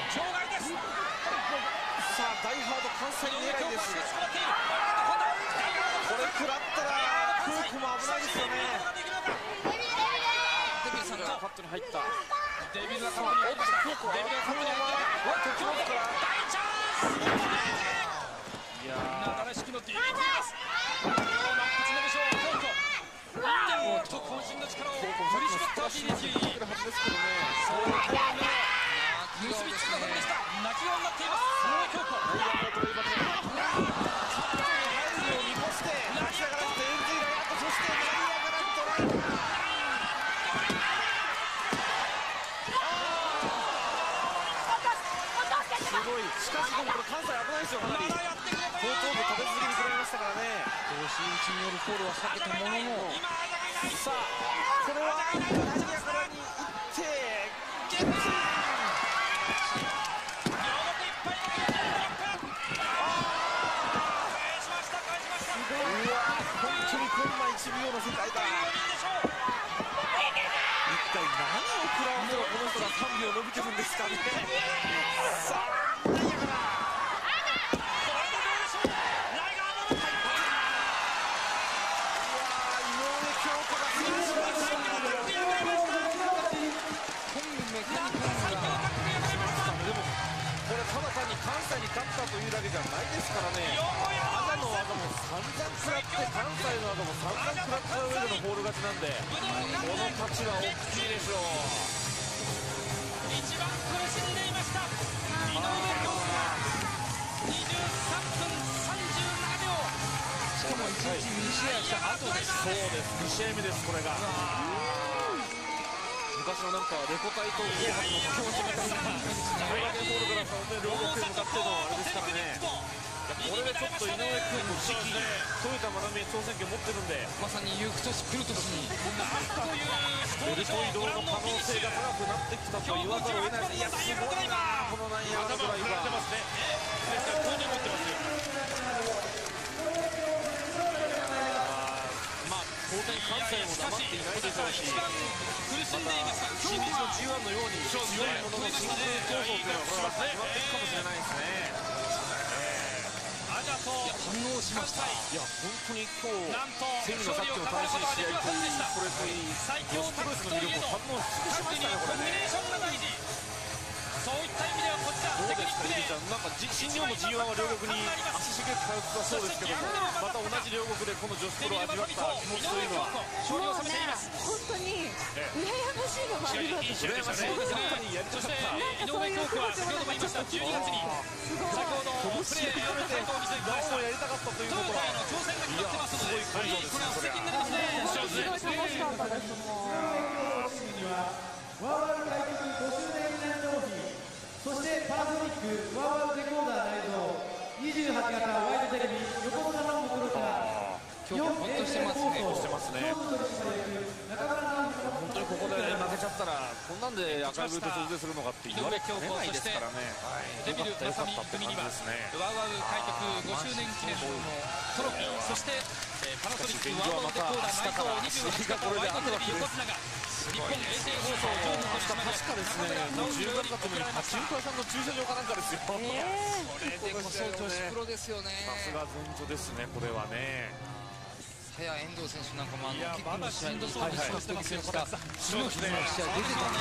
Speaker 10: さあダイハード関西狙いです。これ食らったら空港も危ないですよね。
Speaker 14: デビルさんが
Speaker 10: カットに入った。
Speaker 14: デビルがカットに入りました。デビルがカットに入りました。
Speaker 10: いや
Speaker 6: 流れ式の DDT です。何発目でしょう、コート。渾身の力を振り絞った DDT。そう結びつく形でした。泣き顔になっています。京子。カットに入るように越して立ち上がらせてエンジンがやっと、そしてナイアガラにトライ。
Speaker 10: すごい。しかしでもこれ関西危ないですよ。かなり後頭部立て続けに食らいましたからね。
Speaker 14: 同士打ちによるフォールは避けたものの、
Speaker 10: さあこれはナイアガラに行ってゲッツー。1秒の世界だ。一体何を食らうとこの人が3秒伸びてるんですかね。さあナイアガラ、井上京子がフィニッシュしました。でもこれただ単に関西に勝ったというだけじゃないですからね。アジャの技も散々食らって関西の技も散々食らった上でのフォール勝ちなんで、この勝ちは大きいでしょう。
Speaker 6: 一番苦しんでいました井上京子が23分37秒。
Speaker 14: しかも1日2試合した後です。
Speaker 10: そうです、2試合目です。これが昔のなんかレコ大と紅白の掛け持ちみたいな、これだけのフォールから両国に向かってのあれですからね。これでちょっと井上君の次期豊田真奈美へ挑戦権持ってるんで、
Speaker 14: まさに行く年来る年に
Speaker 10: ベルト移動の可能性が高くなってきたと言わざるを得ない。いやすごいなこのナイアガラドライバー。まあ当然関西も黙っていないでしょうし、また新日の G1 のように強いものの真空構造というのはこれは始まっていくかもしれないですね。
Speaker 14: 反応しました。
Speaker 10: いや本当に今日セミのさっきの楽しい試合といい、それといい女子プロレスの魅力を堪能しましたね。これね。
Speaker 6: そういった意味ではこちら
Speaker 10: どうですか、ゆりちゃん、なんか新日本の G1 は両国に足しげく通ってたそうですけども、また同じ両国でこの女子プロを味わった気持ちというのは。
Speaker 7: もうね、本当に羨ましいのもあります。
Speaker 10: 羨ましいですね。本当にやりたかった。
Speaker 6: 井上京子は先ほども言いました12月に先ほどプレーをやめて
Speaker 10: ランをやりたかったということは、
Speaker 6: 挑戦が決まってますので、
Speaker 10: すごい感情ですね。
Speaker 7: すごい楽しかったです。もう
Speaker 4: ワールド開局5周年記念トロフィー、そしてパナソニックワールドレコーダー内蔵28型ワイドテレビ横綱の心から
Speaker 14: 今日ほっとしてますね。
Speaker 10: してますね。本当にここで負けちゃったらこんなんで赤いブート増税するのかって言われかねないですからね。
Speaker 6: デビルまさみ組にはワウワウ開局5周年記念のトロフィー、そしてパナソニックワールドレコーダー内蔵28型ワイドテレビ横綱が日本衛星放送常務取締役
Speaker 10: 確かですね、自由が丘ともにパチンコ屋さんの駐車場かなんかですよ。
Speaker 14: これでこそ女子プロですよね。
Speaker 10: さすが前途ですね、これはね。
Speaker 14: 早遠藤選手なんかもキックの試合に比較的した篠木の試合出てたん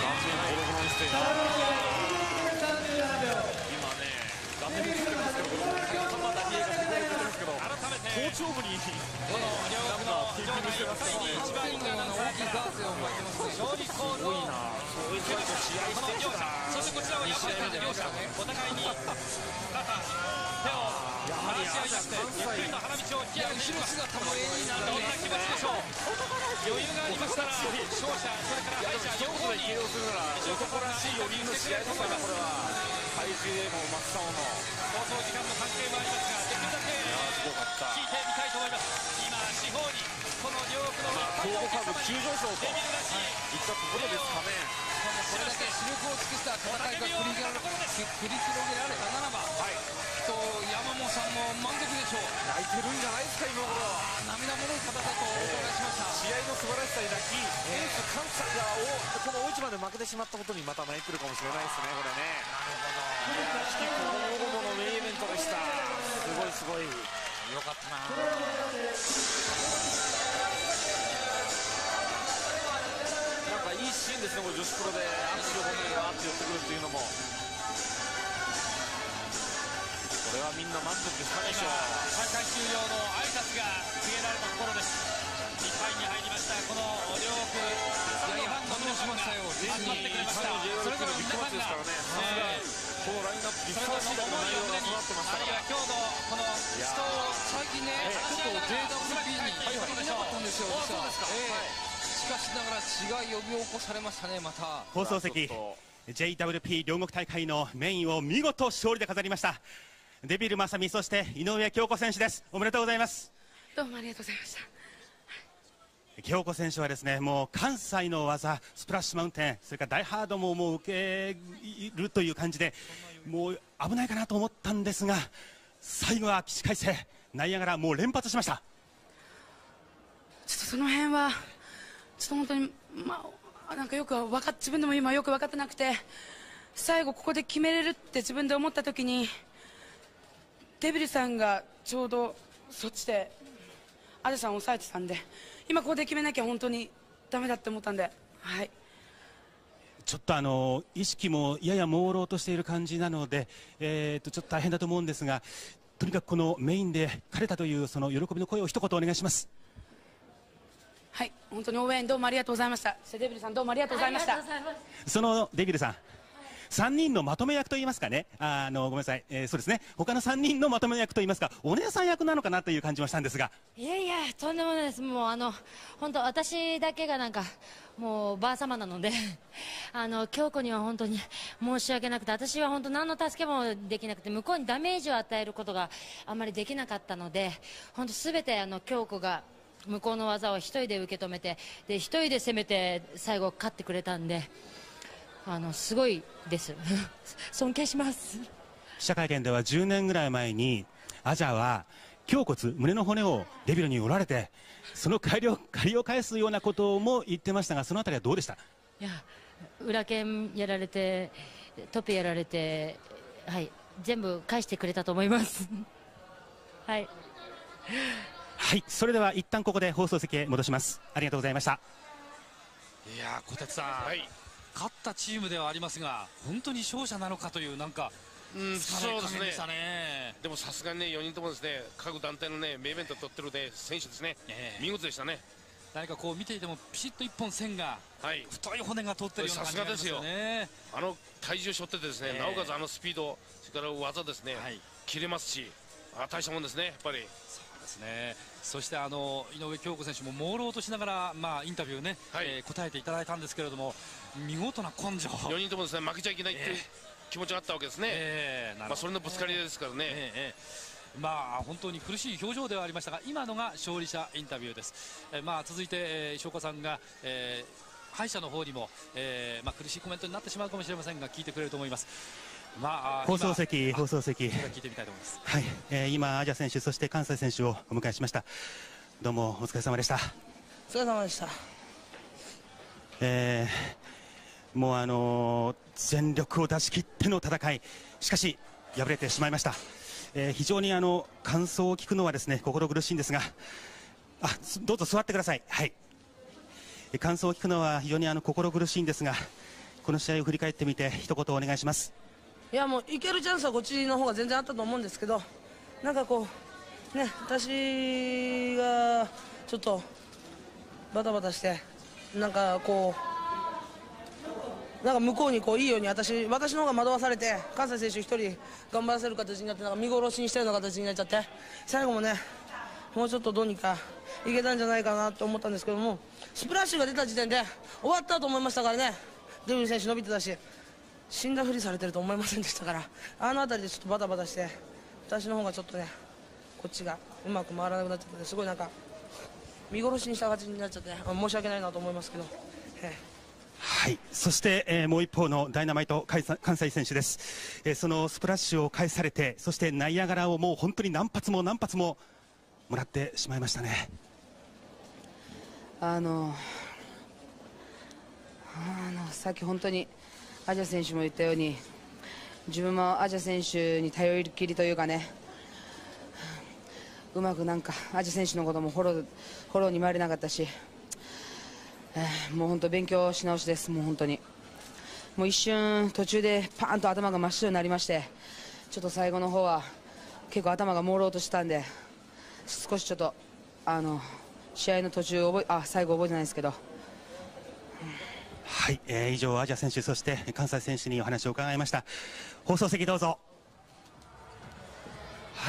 Speaker 10: 今ね、画面でつけますけど、玉田理恵が出てるんですけど、頭頂部に
Speaker 6: この両国の非常に一番いい大きいガーゼを巻いてますね。勝利コールをそういう試合して両者、そしてこちらは敗れた両者お互いに肩手を話し合いましてゆっくりと花道を引き上げていきます。どんな気持ちでしょう。余裕がありましたら勝者それから敗者両方に
Speaker 10: 形容するなら男らしい4人の試合ですから、これは体重でも真っ青の
Speaker 6: 放送時間の関係もありますが、できるだけ聞いてみたいと思います。今四方にこの両国の
Speaker 10: 交互カーブ急上昇といったところですかね。
Speaker 14: これだけ視力を尽くした戦いが繰り広げられたならば、きっと山本さんも満足でし
Speaker 6: 勝
Speaker 10: 泣いてるんじゃないですか、今頃。
Speaker 6: 涙もろい方だとお伺いしました。
Speaker 10: 試合の素晴らしさに泣き、エース関西がこの大一番で負けてしまったことにまた泣いてるかもしれないですね、これね。なるほど。引きこもごもの名イベントでした。すごいすごい。
Speaker 6: よかったな。
Speaker 10: なんかいいシーンですね、これ女子プロで握手を本人がわーって寄ってくるっていうのも。これはみんな満足したでしょう。
Speaker 6: 大会終了の挨拶が告げられたところです。いっぱいに入りました。この両国ファンの皆様が集まってくれました。それぞれの皆さんが
Speaker 10: このラインナップにふさわしい内容が集まってましたから。
Speaker 6: あるいは今日のこの人を
Speaker 14: 最近ね、ちょっと JWP にいなかったんですよ。
Speaker 10: そうですか。
Speaker 14: しかしながら血が呼び起こされましたね、また。
Speaker 11: 放送席 JWP 両国大会のメインを見事勝利で飾りましたデビル正美、そして井上京子選手です。おめでとうございます。
Speaker 22: どうもありがとうございました。
Speaker 11: 京子選手はですね、もう関西の技、スプラッシュマウンテン、それからダイハードももう受けるという感じで、もう危ないかなと思ったんですが、最後は起死回生、内野からもう連発しました。
Speaker 22: ちょっとその辺はちょっと本当になんかよく自分でも今よく分かってなくて、最後ここで決めれるって自分で思った時にデビルさんがちょうどそっちでアジャさんを抑えてたんで、今ここで決めなきゃ本当にダメだって思ったんで、はい。
Speaker 11: ちょっと意識もやや朦朧としている感じなので、ちょっと大変だと思うんですが、とにかくこのメインで勝れたというその喜びの声を一言お願いします。
Speaker 22: はい、本当に応援どうもありがとうございました。デビルさんどうもありがとうございました。
Speaker 11: そのデビルさん、3人のまとめ役といいますかね、ごめんなさい、そうですね、他の3人のまとめ役といいますか、お姉さん役なのかなという感じもしたんですが。
Speaker 20: いやいや、とんでもないです。もう本当私だけがなんかもうばあ様なので京子には本当に申し訳なくて、私は本当何の助けもできなくて、向こうにダメージを与えることがあんまりできなかったので、本当すべて京子が向こうの技を一人で受け止めて、で一人で攻めて最後勝ってくれたんで、すごいです尊敬します。
Speaker 11: 記者会見では10年ぐらい前にアジャは胸骨、胸の骨をデビルに折られて、その借りを返すようなことも言ってましたが、そのあたりはどうでした？
Speaker 20: いや、裏剣やられてトピやられて、はい、全部返してくれたと思いますはい
Speaker 11: はい、それでは一旦ここで放送席へ戻します。ありがとうございました。
Speaker 6: いやー、小鉄さん、勝ったチームではありますが、本当に勝者なのかというなんか
Speaker 15: そうですね。でもさすがにね、4人ともですね、各団体のね、名イベントを取ってるね、選手ですね。見事でしたね。
Speaker 6: 何かこう見ていてもピシッと一本線が、太い骨が通ってるような感じがありますよね。
Speaker 15: 体重を背負っててですね、なおかつスピード、それから技ですね、切れますし、大したもんですね、やっぱり。
Speaker 6: そうですね。そして井上京子選手も朦朧としながら、インタビューね、答えていただいたんですけれども、見事な根性。
Speaker 15: 4人ともですね、負けちゃいけないっていう気持ちがあったわけですね。それのぶつかりですからね。
Speaker 6: 本当に苦しい表情ではありましたが、今のが勝利者インタビューです。続いて石岡さんが、敗者の方にも、苦しいコメントになってしまうかもしれませんが、聞いてくれると思います。
Speaker 11: 放送席、
Speaker 6: 聞いてみたいと思います。
Speaker 11: はい、今アジャ選手、そして関西選手をお迎えしました。どうもお疲れ様でした。
Speaker 22: お疲れ様でした。
Speaker 11: もう全力を出し切っての戦い、しかし敗れてしまいました。非常に感想を聞くのはですね、心苦しいんですが、どうぞ座ってください。はい、感想を聞くのは非常に心苦しいんですが、この試合を振り返ってみて一言お願いします。
Speaker 22: いや、もういけるチャンスはこっちの方が全然あったと思うんですけど、なんかこうね、私がちょっとバタバタして、なんかこうなんか向こうにいいように私の方が惑わされて、関西選手一人頑張らせる形になって、なんか見殺しにしたような形になっちゃって、最後もね、もうちょっとどうにかいけたんじゃないかなと思ったんですけども、スプラッシュが出た時点で終わったと思いましたからね。デビル選手伸びてたし、死んだふりされてると思いませんでしたから、辺りでちょっとバタバタして、私の方がちょっとね、こっちがうまく回らなくなっちゃって、すごいなんか見殺しにした形になっちゃって、申し訳ないなと思いますけど、
Speaker 11: はい、そして、もう一方のダイナマイト関西選手です、そのスプラッシュを返されて、そしてナイアガラをもう本当に何発も何発ももらってしまいましたね。
Speaker 9: さっき本当にアジャ選手も言ったように、自分もアジャ選手に頼りきりというかね、うまくなんかアジャ選手のこともフォローに回れなかったし、もう本当勉強し直しです。もう本当にもう一瞬途中でパーンと頭が真っ白になりまして、ちょっと最後の方は結構頭が朦朧としたんで、少しちょっと試合の途中最後覚えてないですけど。
Speaker 11: はい、以上アジャ選手、そして関西選手にお話を伺いました。放送席どうぞ。
Speaker 3: はい、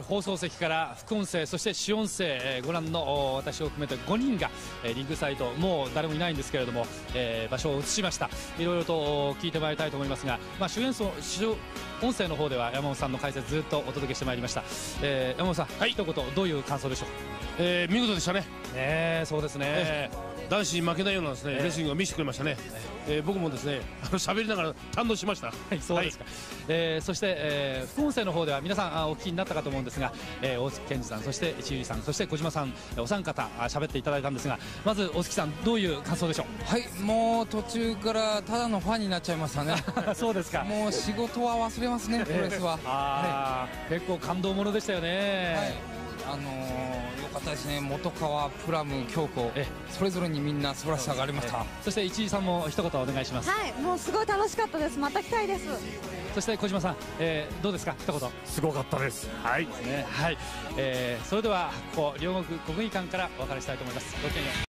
Speaker 3: 放送席から副音声、そして主音声、ご覧の私を含めて5人が、リングサイド、もう誰もいないんですけれども、場所を移しました。いろいろと聞いてまいりたいと思いますが、主音声の方では山本さんの解説ずっとお届けしてまいりました。山本さん、一言どういう感想でしょう。
Speaker 15: 見事でしたね。
Speaker 3: そうですね。
Speaker 15: 男子に負けないようなですね、レスリングを見せてくれましたね。僕もですね、喋りながら堪能しました。
Speaker 3: そうですか。そして副音声の方では皆さんお聞きになったかと思うんですが、大月健二さん、そして千優さん、そして小島さん、お三方喋っていただいたんですが、まず大月さん、どういう感想でしょう。
Speaker 14: はい、もう途中からただのファンになっちゃいましたね。
Speaker 3: そうですか。
Speaker 14: もう仕事は忘れますね、プロレスは。
Speaker 3: 結構感動ものでしたよね。
Speaker 14: 良かったですね。本川、プラム、京子、それぞれにみんな素晴らしさがありました。
Speaker 3: そして市井さんも一言お願いします。
Speaker 7: はい、もうすごい楽しかったです。また来たいです。
Speaker 3: そして小島さん、どうですか、一言。
Speaker 10: すごかったです。はい。
Speaker 3: はい。それではここ両国国技館からお別れしたいと思います。ごきげんよう。